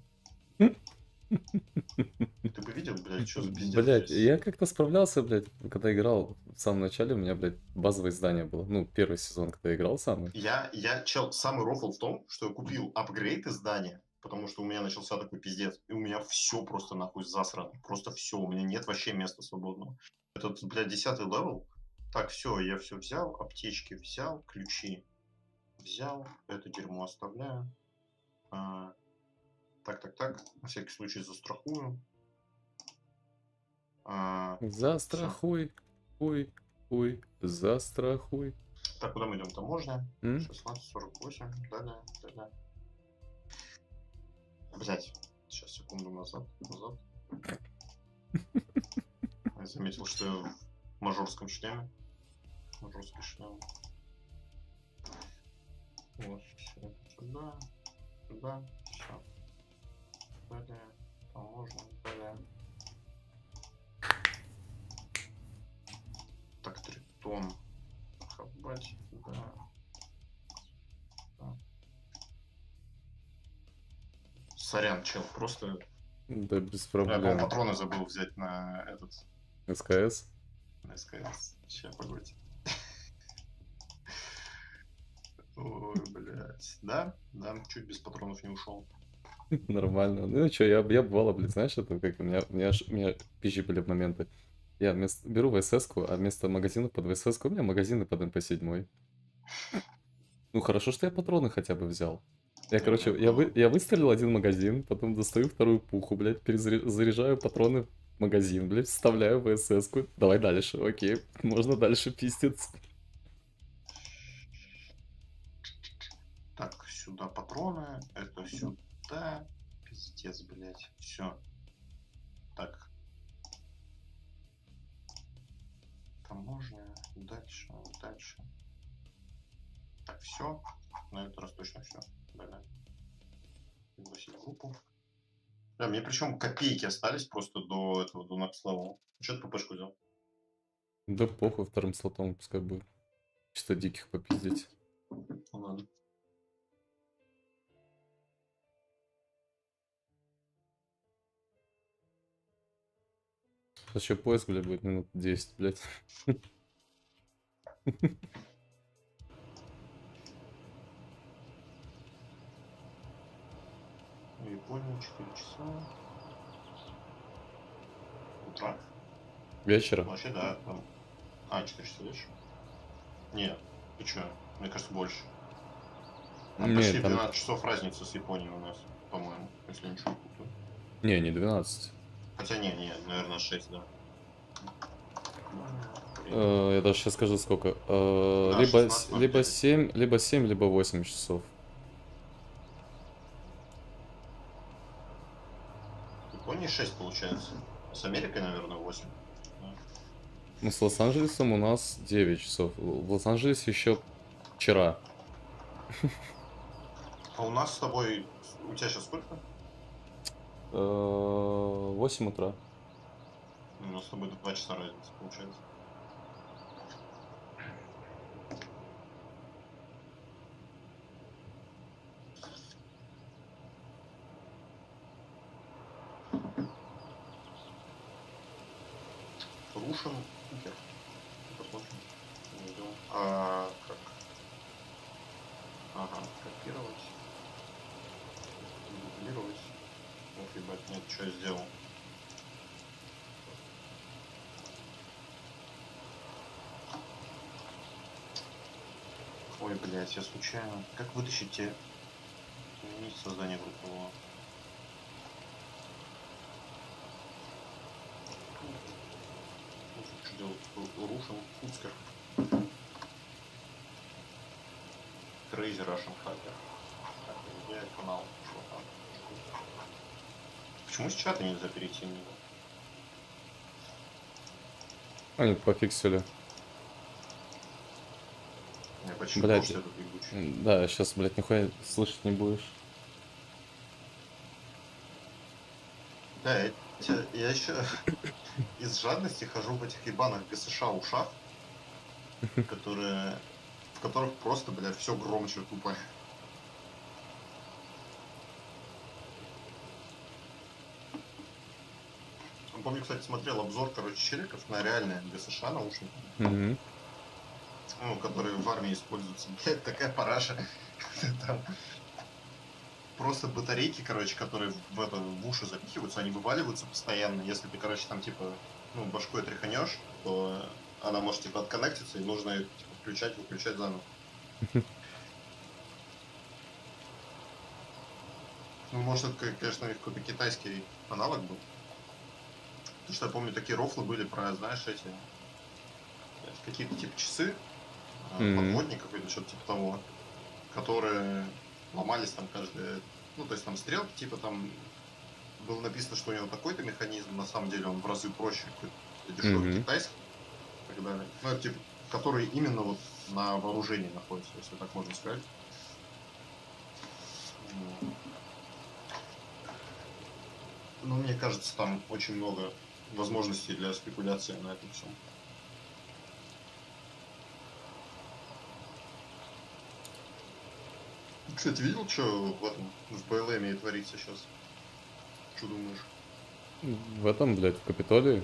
C: Ты бы видел, блядь, что за пиздец
A: Блять,
C: здесь?
A: я как-то справлялся, блядь, когда играл в самом начале, у меня, блядь, базовое издание было. Ну, первый сезон, когда я играл самый.
C: Я, я, чел, самый рофл в том, что я купил апгрейд издания, потому что у меня начался такой пиздец, и у меня все просто нахуй засрано, просто все, у меня нет вообще места свободного. Этот, блядь, десятый левел. Так, все, я все взял, аптечки взял, ключи взял, это дерьмо оставляю. А, так, так, так, на всякий случай застрахую. А, всё.
A: Застрахуй, хуй, хуй, застрахуй.
C: Так, куда мы идем? Таможня.
A: М?
C: шестнадцать сорок восемь. Далее, далее. Блять. Сейчас, секунду назад. Назад. Я заметил, что я в мажорском шлеме. Мажорский шлем. Вот. Сюда. Сюда. Все. Далее. Таможня. Далее. Так, тритон. Хабать. Да. Да. Сорян, чел, просто...
A: Да без
C: Я, по-моему,
A: проблем.
C: патроны забыл взять на этот...
A: СКС.
C: На СКС. Сейчас, погодь. Ой, блядь. Да? Да, чуть без патронов не ушел.
A: Нормально. Ну что, я, я бывало, блядь, знаешь, это как у меня, у меня, ш- у меня пизжи были в моменты. Я вместо, беру ВСС-ку, а вместо магазинов под ВСС-ку у меня магазины под эм пэ семь. Ну хорошо, что я патроны хотя бы взял. Я,
C: Не,
A: короче,
C: у меня
A: я, вы,
C: было.
A: я выстрелил один магазин, потом достаю вторую пуху, блядь, перезаряжаю патроны в магазин, блядь, вставляю в ВСС-ку. Давай дальше, окей, можно дальше пиздец.
C: Так, сюда патроны, это сюда. Пиздец, блядь. Все. Так. Таможня. Дальше, дальше. Так, все. На этот раз точно все. Да-да. Пригласить группу. Да, мне причем копейки остались просто до этого, до next level. Че ты ППшку взял?
A: Да похуй, вторым слотом пускай будет. Чисто диких попиздить.
C: Ну ладно.
A: Сейчас еще поиск, блядь, будет минут десять, блядь.
C: Япония, четыре часа. Утра.
A: Вечера.
C: Вообще, да, там... А, четыре часа вечера? Нет, ты чё? Мне кажется, больше. Там
A: Не,
C: почти
A: там-
C: двенадцать часов разница с Японией у нас, по-моему, если ничего не путаю.
A: Не, не двенадцать.
C: Хотя не, не, наверное, шесть, да.
A: Э, Я даже сейчас скажу сколько. Э,
C: Да,
A: Либо,
C: шестнадцать
A: с-
C: ноль
A: либо
C: девять.
A: семь, либо семь, либо восемь часов.
C: В Японии шесть получается. С Америкой, наверное, восемь.
A: Ну, с Лос-Анджелесом у нас девять часов. В Лос-Анджелесе еще вчера.
C: А у нас с тобой... У тебя сейчас сколько?
A: Э, восемь утра.
C: У нас с тобой два часа разница, получается. Рушим Кукер. Посмотрим. Найдем. А, как? Ага, копировать. Дублировать. Ох, ебать, нет, что я сделал. Ой, блядь, я случайно. Как вытащить те? Изменить создание группового. Что делать? Рушим Куцкер. Crazy Russian Hacker. Так, где канал? Что там? Почему с чата нельзя перейти на него?
A: Они пофиксили.
C: Я почти
A: Блядь.
C: дождь этот ебучий.
A: М, Да, сейчас, блядь, нихуя слышать не будешь.
C: Да, я, те- я еще из жадности хожу в этих ебаных ГСШ ушах, которые, в которых просто, блядь, все громче тупо. помню, кстати, смотрел обзор, короче, челиков на реальные гэ эс ха наушники,
A: Мгм.
C: ну, которые в армии используются. Блядь, такая параша. Там просто батарейки, короче, которые в, это, в уши запихиваются, они вываливаются постоянно. Если ты, короче, там, типа, ну, башкой тряханешь, то она может, типа, отконнектиться, и нужно ее, типа, включать, выключать заново. Ну, может, это, конечно, какой-то китайский аналог был. Потому что я помню, такие рофлы были про, знаешь, эти какие-то типа часы, э,
A: Мгм.
C: подводников или что-то типа того, которые ломались там каждые... Ну, то есть там стрелки, типа там было написано, что у него такой-то механизм, на самом деле он в разы проще, какой-то дешевый
A: Мгм.
C: китайский и так далее. Ну, это типа, который именно вот на вооружении находится, если так можно сказать. Ну, Ну, мне кажется, там очень много возможностей для спекуляции на этом всем. Кстати, видел, что в этом, в бэ эл эм творится сейчас? Что думаешь?
A: В этом, блядь, в Капитолии?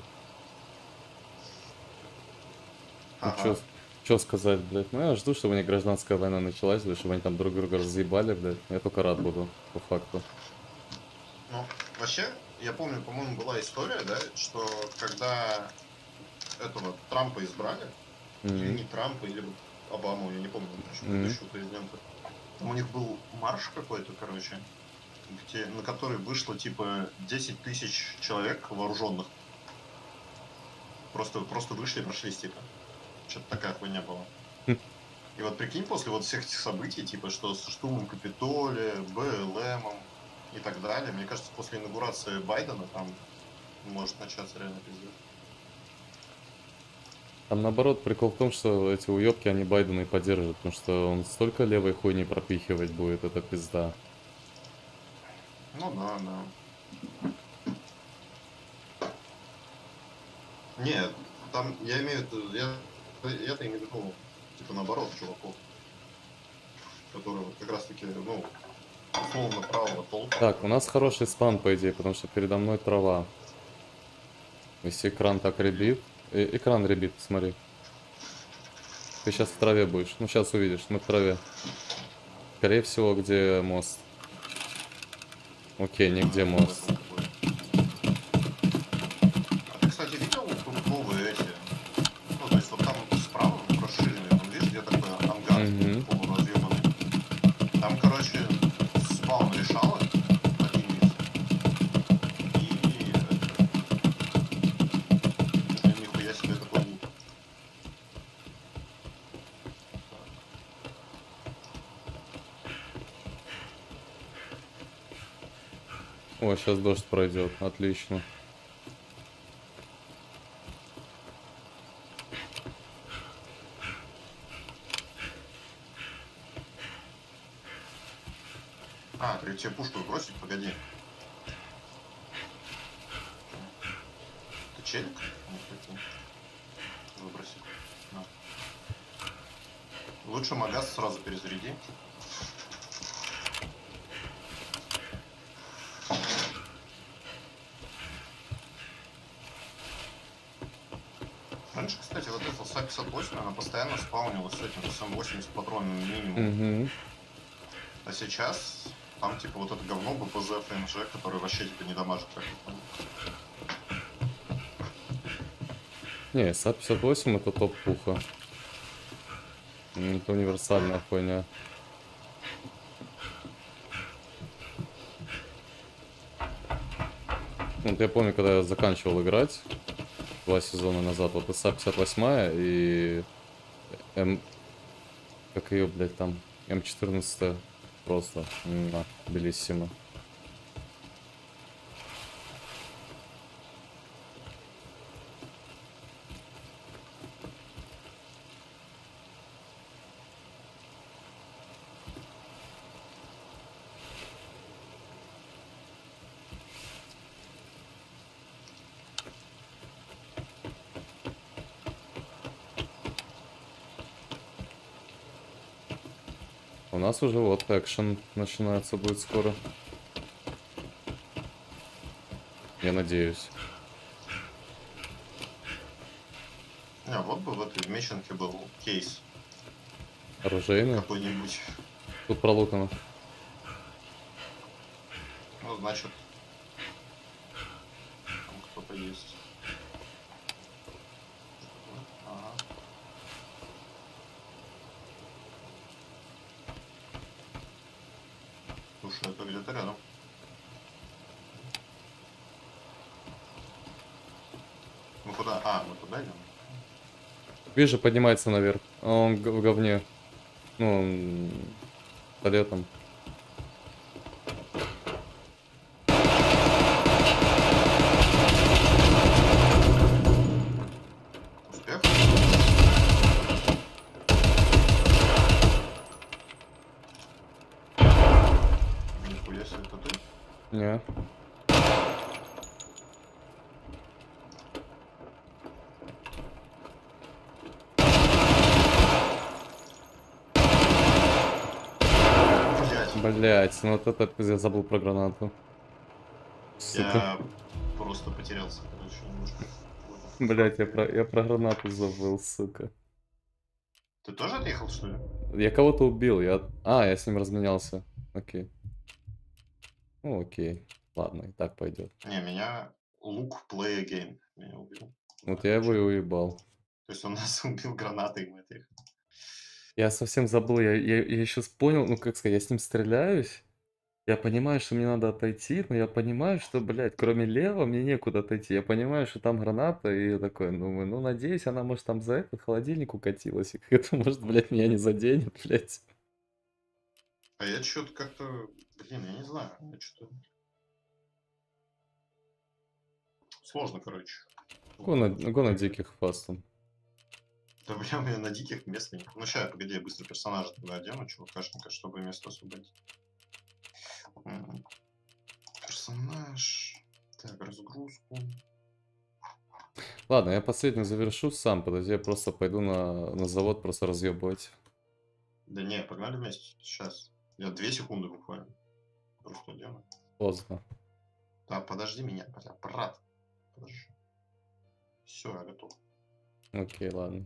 A: Ну, чё,
C: Ага.
A: чё сказать, блядь? Ну, я жду, чтобы у них гражданская война началась, блядь, чтобы они там друг друга разъебали, блядь. Я только рад буду, по факту.
C: Ну, вообще, я помню, по-моему, была история, да, что когда этого Трампа избрали, или
A: Мгм.
C: не Трампа, или вот Обаму, я не помню, в общем,
A: Мгм.
C: предыдущего президента, там у них был марш какой-то, короче, где, на который вышло, типа, десять тысяч человек вооруженных. Просто, просто вышли и прошлись, типа. Что-то такая хуйня была.
A: Хм.
C: И вот прикинь, после вот всех этих событий, типа, что с штурмом Капитолия, бэ эл эм и так далее, мне кажется, после инаугурации Байдена там может начаться реально пиздец.
A: Там наоборот, прикол в том, что эти уёбки, они Байдена и поддержат, потому что он столько левой хуйни пропихивать будет, это пизда.
C: Ну да, да. Нет, там, я имею в виду, я, я-то имею в виду, типа, наоборот, чуваков, которые вот как раз-таки, ну, условно правого толка.
A: Так, у нас хороший спан, по идее, потому что передо мной трава. Если экран так ребит... Э, экран ребит, смотри. Ты сейчас в траве будешь. Ну, сейчас увидишь, мы в траве. Скорее всего, где мост. Окей, нигде мост.
C: А ты, кстати, видел новые эти? Ну, то есть вот там справа расширенный, там видишь, где такой ангар
A: Угу.
C: полуразъебанный. Там, короче, спаун решала один из. И это, нихуя себе такой лут.
A: О, сейчас дождь пройдет. Отлично.
C: А, ты тебе пушку бросить? Погоди. Ты челик? А, прикинь. Выброси. На. Лучше магаз сразу перезаряди. Раньше, кстати, вот эта эс а пятьдесят восемь, она постоянно спаунилась с этим эс эм восемьдесят патронами минимум.
A: Угу.
C: А сейчас там типа вот это говно бэ пэ зэ эф эм джи, который вообще типа не дамажит как
A: Не, эс а пятьдесят восемь это топ-пуха. Это универсальная хуйня. Вот я помню, когда я заканчивал играть два сезона назад, вот эс а пятьдесят восемь и М... Как ее, блядь, там? эм четырнадцать просто на белиссимо. У нас уже вот экшен начинается будет скоро. Я надеюсь.
C: Не, вот бы в этой меченке был кейс
A: Оружейный.
C: какой-нибудь.
A: Тут пролутано.
C: Ну, значит, там кто-то есть. Ага. Слушай, это где-то рядом. Мы куда? А, мы туда идем?
A: Вижу, поднимается наверх. А он г- в говне. Ну, он палетом.
C: Успех? Нихуя себе, это ты?
A: Не.
C: Блять,
A: Блять, ну вот это я забыл про гранату. Сука.
C: я просто потерялся, короче, немножко.
A: Блять, я про, я про гранату забыл, сука.
C: Ты тоже отъехал, что ли?
A: Я кого-то убил, я... А, я с ним разменялся. Окей. Ну, окей. Ладно, и так пойдет.
C: Не, меня лук play again меня убил.
A: Вот я его и уебал.
C: То есть он нас убил гранатой, и мы отъехали.
A: Я совсем забыл, я, я, я сейчас понял, ну как сказать, я с ним стреляюсь. Я понимаю, что мне надо отойти, но я понимаю, что, блядь, кроме лева мне некуда отойти. Я понимаю, что там граната, и я такой, думаю, ну, надеюсь, она, может, там за этот холодильник укатилась, и как-то, может, блядь, меня не заденет, блядь.
C: А я что-то как-то... Блин, я не знаю. Я что-то... Сложно, короче.
A: Го на, го на диких фастом.
C: Да, бля, у меня на диких мест нет. Ну, сейчас, погоди, я быстро персонажа туда одену, чувакашника, чтобы место освободить. М, Персонаж... Так, разгрузку.
A: Ладно, я последний завершу сам, подожди, я просто пойду на, на завод просто разъебывать.
C: Да не, погнали вместе. Сейчас. Я две секунды буквально. Просто одену.
A: Поздно.
C: Да, подожди меня, бля, брат. Подожди. Все, я готов.
A: Окей, ладно.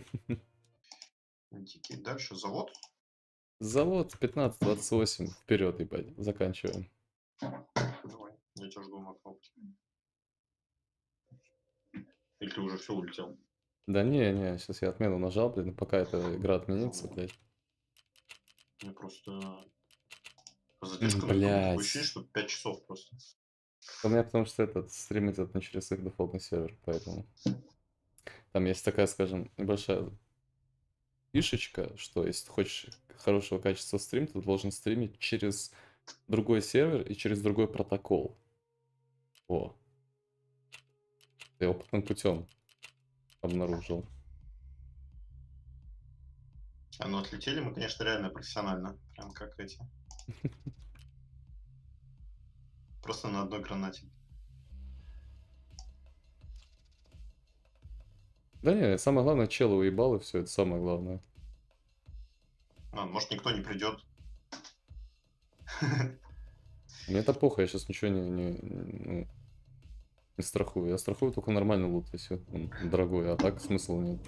C: Дикий. Дальше завод.
A: Завод пятнадцать двадцать восемь. Вперед, ебать. Заканчиваем.
C: Давай. Я тебя жду на кнопке. Или ты уже все улетел?
A: Да не, не, сейчас я отмену нажал, блин, пока эта игра отменится, блядь.
C: Мне просто... Задержка на
A: Блядь.
C: такое ощущение, что пять часов просто.
A: У меня потому что этот стрим идет не через их дефолтный сервер, поэтому... Там есть такая, скажем, небольшая фишечка, что если ты хочешь хорошего качества стрим, ты должен стримить через другой сервер и через другой протокол. О. Я опытным путем обнаружил.
C: А ну отлетели мы, конечно, реально профессионально. Прям как эти. Просто на одной гранате.
A: Да не, самое главное, чела уебал, и все, это самое главное.
C: А, может, никто не придет.
A: Мне это похуй, я сейчас ничего не, не, ну, не страхую. Я страхую только нормальный лут, если он дорогой, а так смысла нет.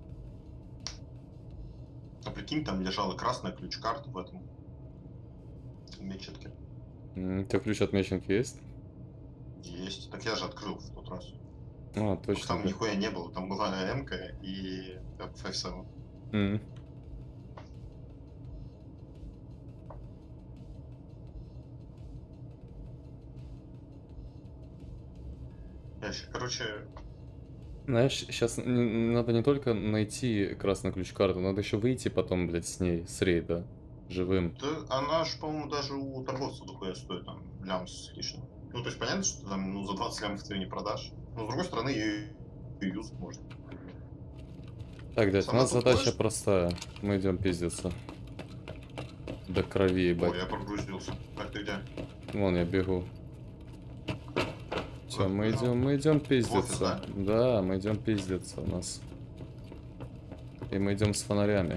C: А прикинь, там лежала красная ключ-карта в этом мечетке.
A: М, У тебя ключ от меченки есть?
C: Есть. Так я же открыл в тот раз.
A: А,
C: Только
A: точно.
C: там
A: да.
C: нихуя не было. Там была М-ка и эф семь.
A: М.
C: Ящик. Короче,
A: Знаешь, сейчас надо не только найти красную ключ-карту, надо еще выйти потом, блядь, с ней, с рейда, живым.
C: да она ж, по-моему, даже у торговца дохуя стоит, там, лям с лишним. Ну, то есть, понятно, что там, ну, за двадцать лямов ты ее не продашь. Но, с другой стороны, ее юзать можно.
A: Так, дядь, у
C: Сама
A: нас
C: тут
A: задача
C: ходишь?
A: простая. Мы идем пиздиться. До крови,
C: Ой,
A: ебать.
C: я прогрузился. Так, ты где?
A: Вон я бегу. Все, мы
C: Ну,
A: идем, мы идем
C: офис,
A: пиздиться. Да, мы идем пиздиться у нас. И мы идем с фонарями.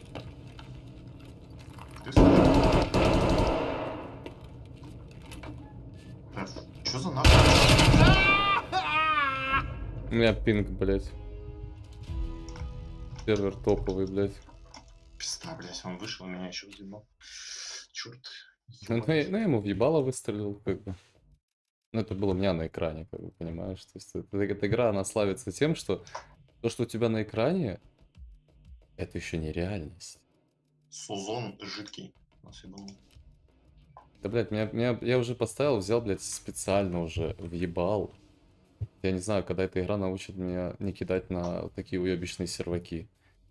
C: Ты смотри. Что за нахуй?
A: У меня пинг, блядь. Сервер топовый, блядь.
C: Пизда, блядь, он вышел, меня еще взъебал. Черт.
A: Ну, ну, я ну, я ему въебало выстрелил, как бы. Ну, это было у меня на экране, как бы, понимаешь? То есть, эта, эта игра, она славится тем, что то, что у тебя на экране, это еще не реальность.
C: Сузон жидкий. Нас ебанул.
A: Да, блядь, меня, меня, я уже поставил, взял, блядь, специально уже, въебал. Я не знаю, когда эта игра научит меня не кидать на такие уебищные серваки.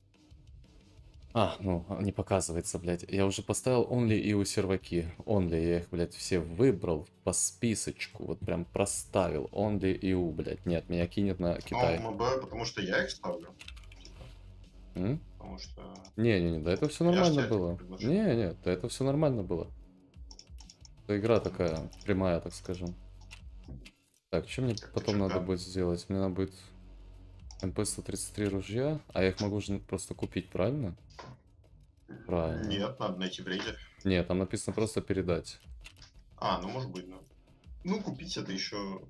A: А, ну, не показывается, блядь. Я уже поставил only и у серваки. Only, я их, блядь, все выбрал по списочку. Вот прям проставил. Only и у, блядь. Нет, меня кинет на Китай.
C: Ну, МБ, потому что я их ставлю. Типа,
A: М?
C: потому что...
A: Не-не-не, да это все
C: Я ж
A: нормально
C: тебе так
A: было.
C: предложил.
A: Не-не, да это все нормально было. Это игра такая прямая, так скажем. Так, что мне
C: Как
A: потом
C: ТЧК.
A: надо будет сделать? Мне надо будет эм пэ сто тридцать три ружья, а я их могу же просто купить, правильно? Правильно.
C: Нет, надо найти в рейде.
A: Нет, там написано просто передать.
C: А, ну может быть, да. Ну, купить это еще...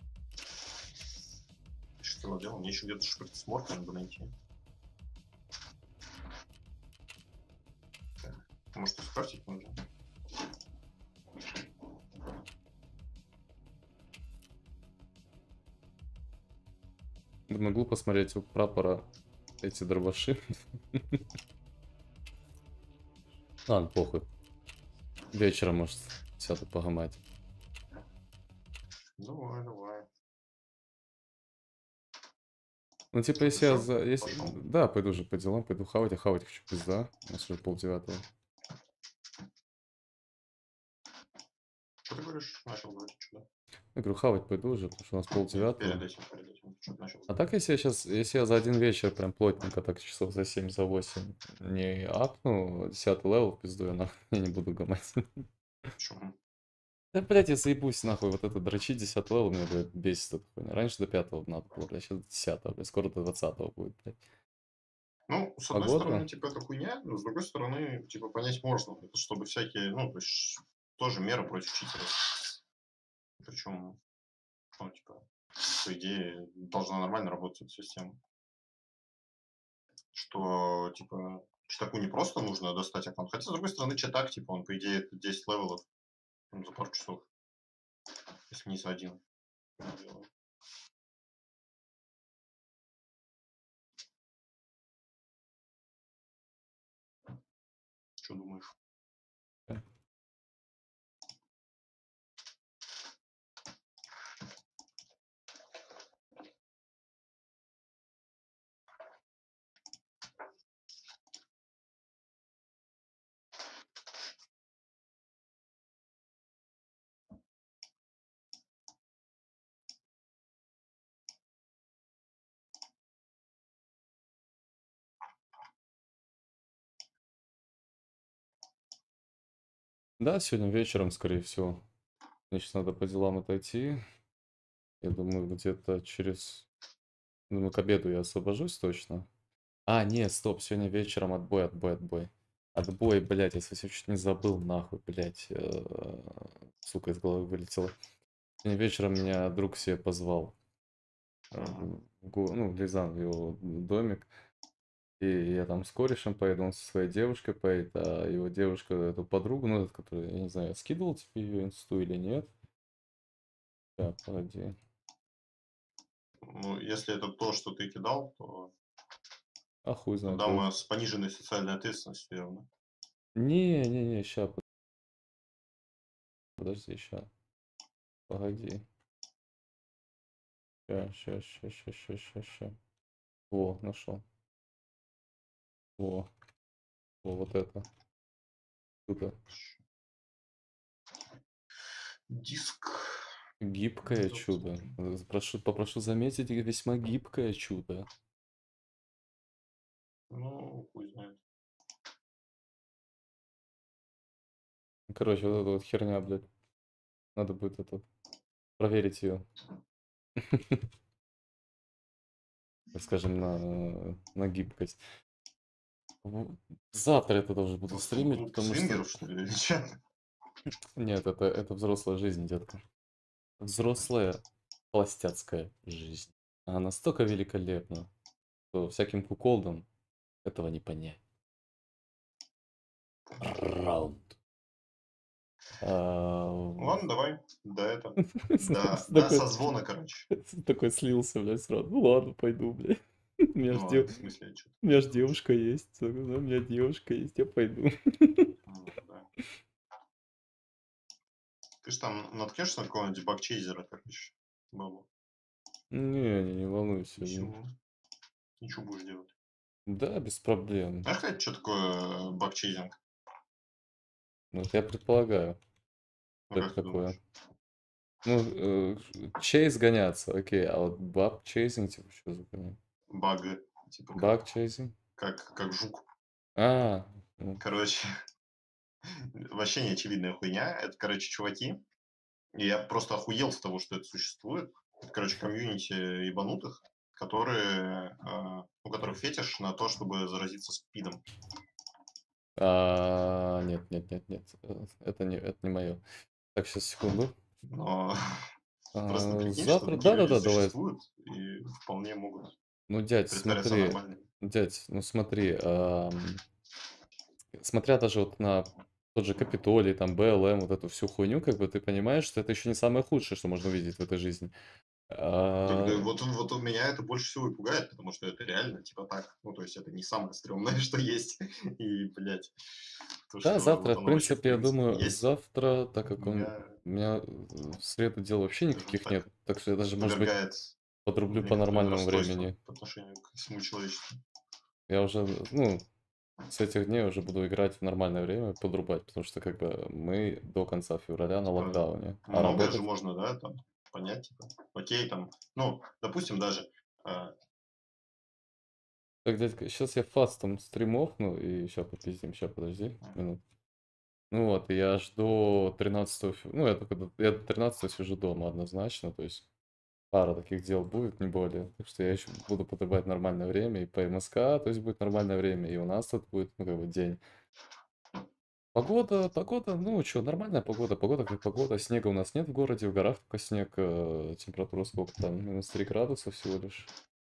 C: Что делал? Мне еще где-то шприц с морфием надо найти. Так, может, и скрафтить можно?
A: Могу посмотреть у прапора эти дробаши. Ладно, похуй. Вечером, может, сяду погамать.
C: Давай, давай.
A: Ну, типа,
C: Что,
A: если я
C: всё?
A: за... Если...
C: Пошёл?
A: Да, пойду уже по делам, пойду хавать, а хавать хочу пизда. У нас уже полдевятого.
C: Что ты говоришь? Начал говорить, что да?
A: Я говорю, хавать пойду уже, потому что у нас
C: Нет, перед
A: полдевятого.
C: этим, перед этим. Что ты начал?
A: А так, если я сейчас, если я за один вечер прям плотненько, так часов за семь, за восемь не апну, десятый левел, пизду я нахуй, я не буду гамать.
C: Почему?
A: Да, блядь, я заебусь нахуй, вот это дрочить десятый левел меня, блядь, бесит эта хуйня. Раньше до пятого надо было, блядь, сейчас до десятого, блядь, скоро до двадцатого будет, блядь.
C: Ну, с одной
A: Погода?
C: стороны, типа, это хуйня, но с другой стороны, типа, понять можно. Это чтобы всякие, ну, то есть, тоже мера против читеров. Причем, ну, типа, по идее, должна нормально работать эта система. Что, типа, читаку не просто нужно достать аккаунт. Хотя, с другой стороны, читак, типа, он, по идее, это десять левелов ну, за пару часов. Если не за один. Что думаешь?
A: Да, сегодня вечером, скорее всего. Мне сейчас надо по делам отойти. Я думаю, где-то через... Думаю, к обеду я освобожусь точно. А, нет, стоп, сегодня вечером отбой, отбой, отбой. Отбой, блядь, я совсем чуть не забыл, нахуй, блядь. э, Сука, из головы вылетело. Сегодня вечером меня друг себе позвал. э,
C: Ага.
A: в го- Ну, в Лизан, в его домик. И я там с корешем поеду, он со своей девушкой поедет, а его девушка, эту подругу, ну, эту, которую, я не знаю, я скидывал тебе ее инсту или нет. Так, погоди.
C: Ну, если это то, что ты кидал, то
A: А хуй знает.
C: тогда
A: вот.
C: мы с пониженной социальной ответственностью явно.
A: Не, не, не, ща, подожди, ща. Погоди. Ща, ща, ща, ща, ща, ща, ща. Во, нашел. Во, во, вот это. Круто.
C: Диск.
A: Гибкое
C: Ёпта.
A: чудо. Э, Прошу, попрошу заметить, весьма гибкое чудо.
C: Ну, хуй знает.
A: Короче, вот эта вот херня, блядь. Надо будет это проверить ее. Так скажем, на, на гибкость. В- Завтра я тогда уже буду стримить,
C: Клуб
A: потому что...
C: свингеров, что ли, или чё?
A: Нет, это, это взрослая жизнь, детка. Взрослая холостяцкая жизнь. Она настолько великолепна, что всяким куколдам Этого не понять. Раунд. А,
C: Ладно, давай. До этого. Да, да,
A: Такой
C: созвона, короче.
A: такой слился, блядь, сразу. Ну ладно, пойду, блядь. У меня ж
C: Ну,
A: дев-
C: ладно, в смысле, что
A: у меня ж девушка есть. Такой, «Ну, у меня девушка есть, я пойду.
C: да. Ты ж там наткнешься на какого-нибудь бакчейзера, короче, бабу.
A: Не, не, не волнуйся.
C: Ничего. Ничего будешь делать.
A: Да, без проблем.
C: Знаешь, кстати, что такое бакчейзинг?
A: Ну, вот я предполагаю,
C: Ну,
A: что это
C: как ты
A: такое.
C: думаешь?
A: Ну, э, чейз гоняться, окей, а вот баб чейзинг, типа, что за хуйня?
C: Баг, типа как,
A: Баг чейзинг?
C: как, как жук.
A: А, ну,
C: Короче, вообще неочевидная хуйня. Это, короче, чуваки. И я просто охуел с того, что это существует. Это, короче, комьюнити ебанутых, которые, э, у которых фетиш на то, чтобы заразиться спидом.
A: а, нет, нет, нет, нет, э, это не, это не мое. Так, сейчас, секунду.
C: Но просто
A: А,
C: прикинь, что
A: завтра,
C: такие люди
A: да-да-да, давай.
C: существуют и вполне могут
A: Ну, дядь,
C: притворяться
A: смотри,
C: нормальными.
A: дядь, ну смотри, ам, смотря даже вот на тот же Капитолий, там, бэ эл эм, вот эту всю хуйню, как бы ты понимаешь, что это еще не самое худшее, что можно увидеть в этой жизни.
C: Так, да,
A: А,
C: вот, вот у меня это больше всего и пугает, потому что это реально типа так. Ну, то есть это не самое стрёмное, что есть. И, блядь, то,
A: Да,
C: что
A: завтра,
C: вот
A: в
C: оно вообще в
A: принципе, я
C: принципе
A: думаю,
C: есть,
A: завтра, так как он,
C: меня,
A: у меня э, в среду дел вообще
C: скажем
A: никаких нет,
C: так,
A: так что я даже, может быть,
C: повергает в
A: подрублю по
C: некоторое
A: нормальному
C: расстройство
A: времени.
C: по отношению к всему человечеству.
A: Я уже, ну, с этих дней уже буду играть в нормальное время, подрубать, потому что, как бы, мы до конца февраля на
C: Типа,
A: локдауне, а
C: многое же
A: работать...
C: можно, да, там, понять, типа, окей, там, ну, допустим, даже, э,
A: Так, дядька, сейчас я фастом стримовну, и сейчас попиздим, сейчас, подожди, минут. Ну вот, и я жду тринадцатого, фев- ну, я только, до- я до тринадцатого сижу дома однозначно, то есть пара таких дел будет, не более. Так что я еще буду подрубать нормальное время и по эм эс ка, то есть будет нормальное время, и у нас тут будет, ну, как бы, день. Погода, погода, ну, что, нормальная погода, погода как погода, снега у нас нет в городе, в горах только снег, э, температура сколько там, минус три градуса всего лишь.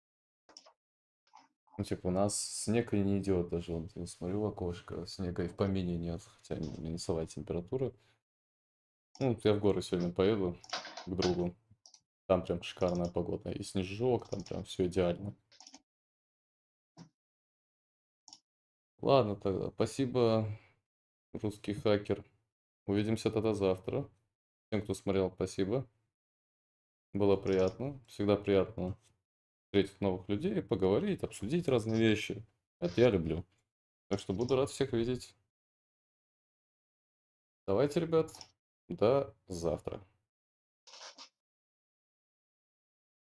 A: Ну, типа, у нас снег и не идет даже, вот, я смотрю в окошко, снега и в помине нет, хотя минусовая температура. Ну, вот я в горы сегодня поеду к другу, там прям шикарная погода, и снежок, там прям все идеально. Ладно тогда, спасибо, русский хакер. Увидимся тогда завтра. Всем, кто смотрел, спасибо. Было приятно. Всегда приятно встретить новых людей, поговорить, обсудить разные вещи. Это я люблю. Так что буду рад всех видеть. Давайте, ребят, до завтра.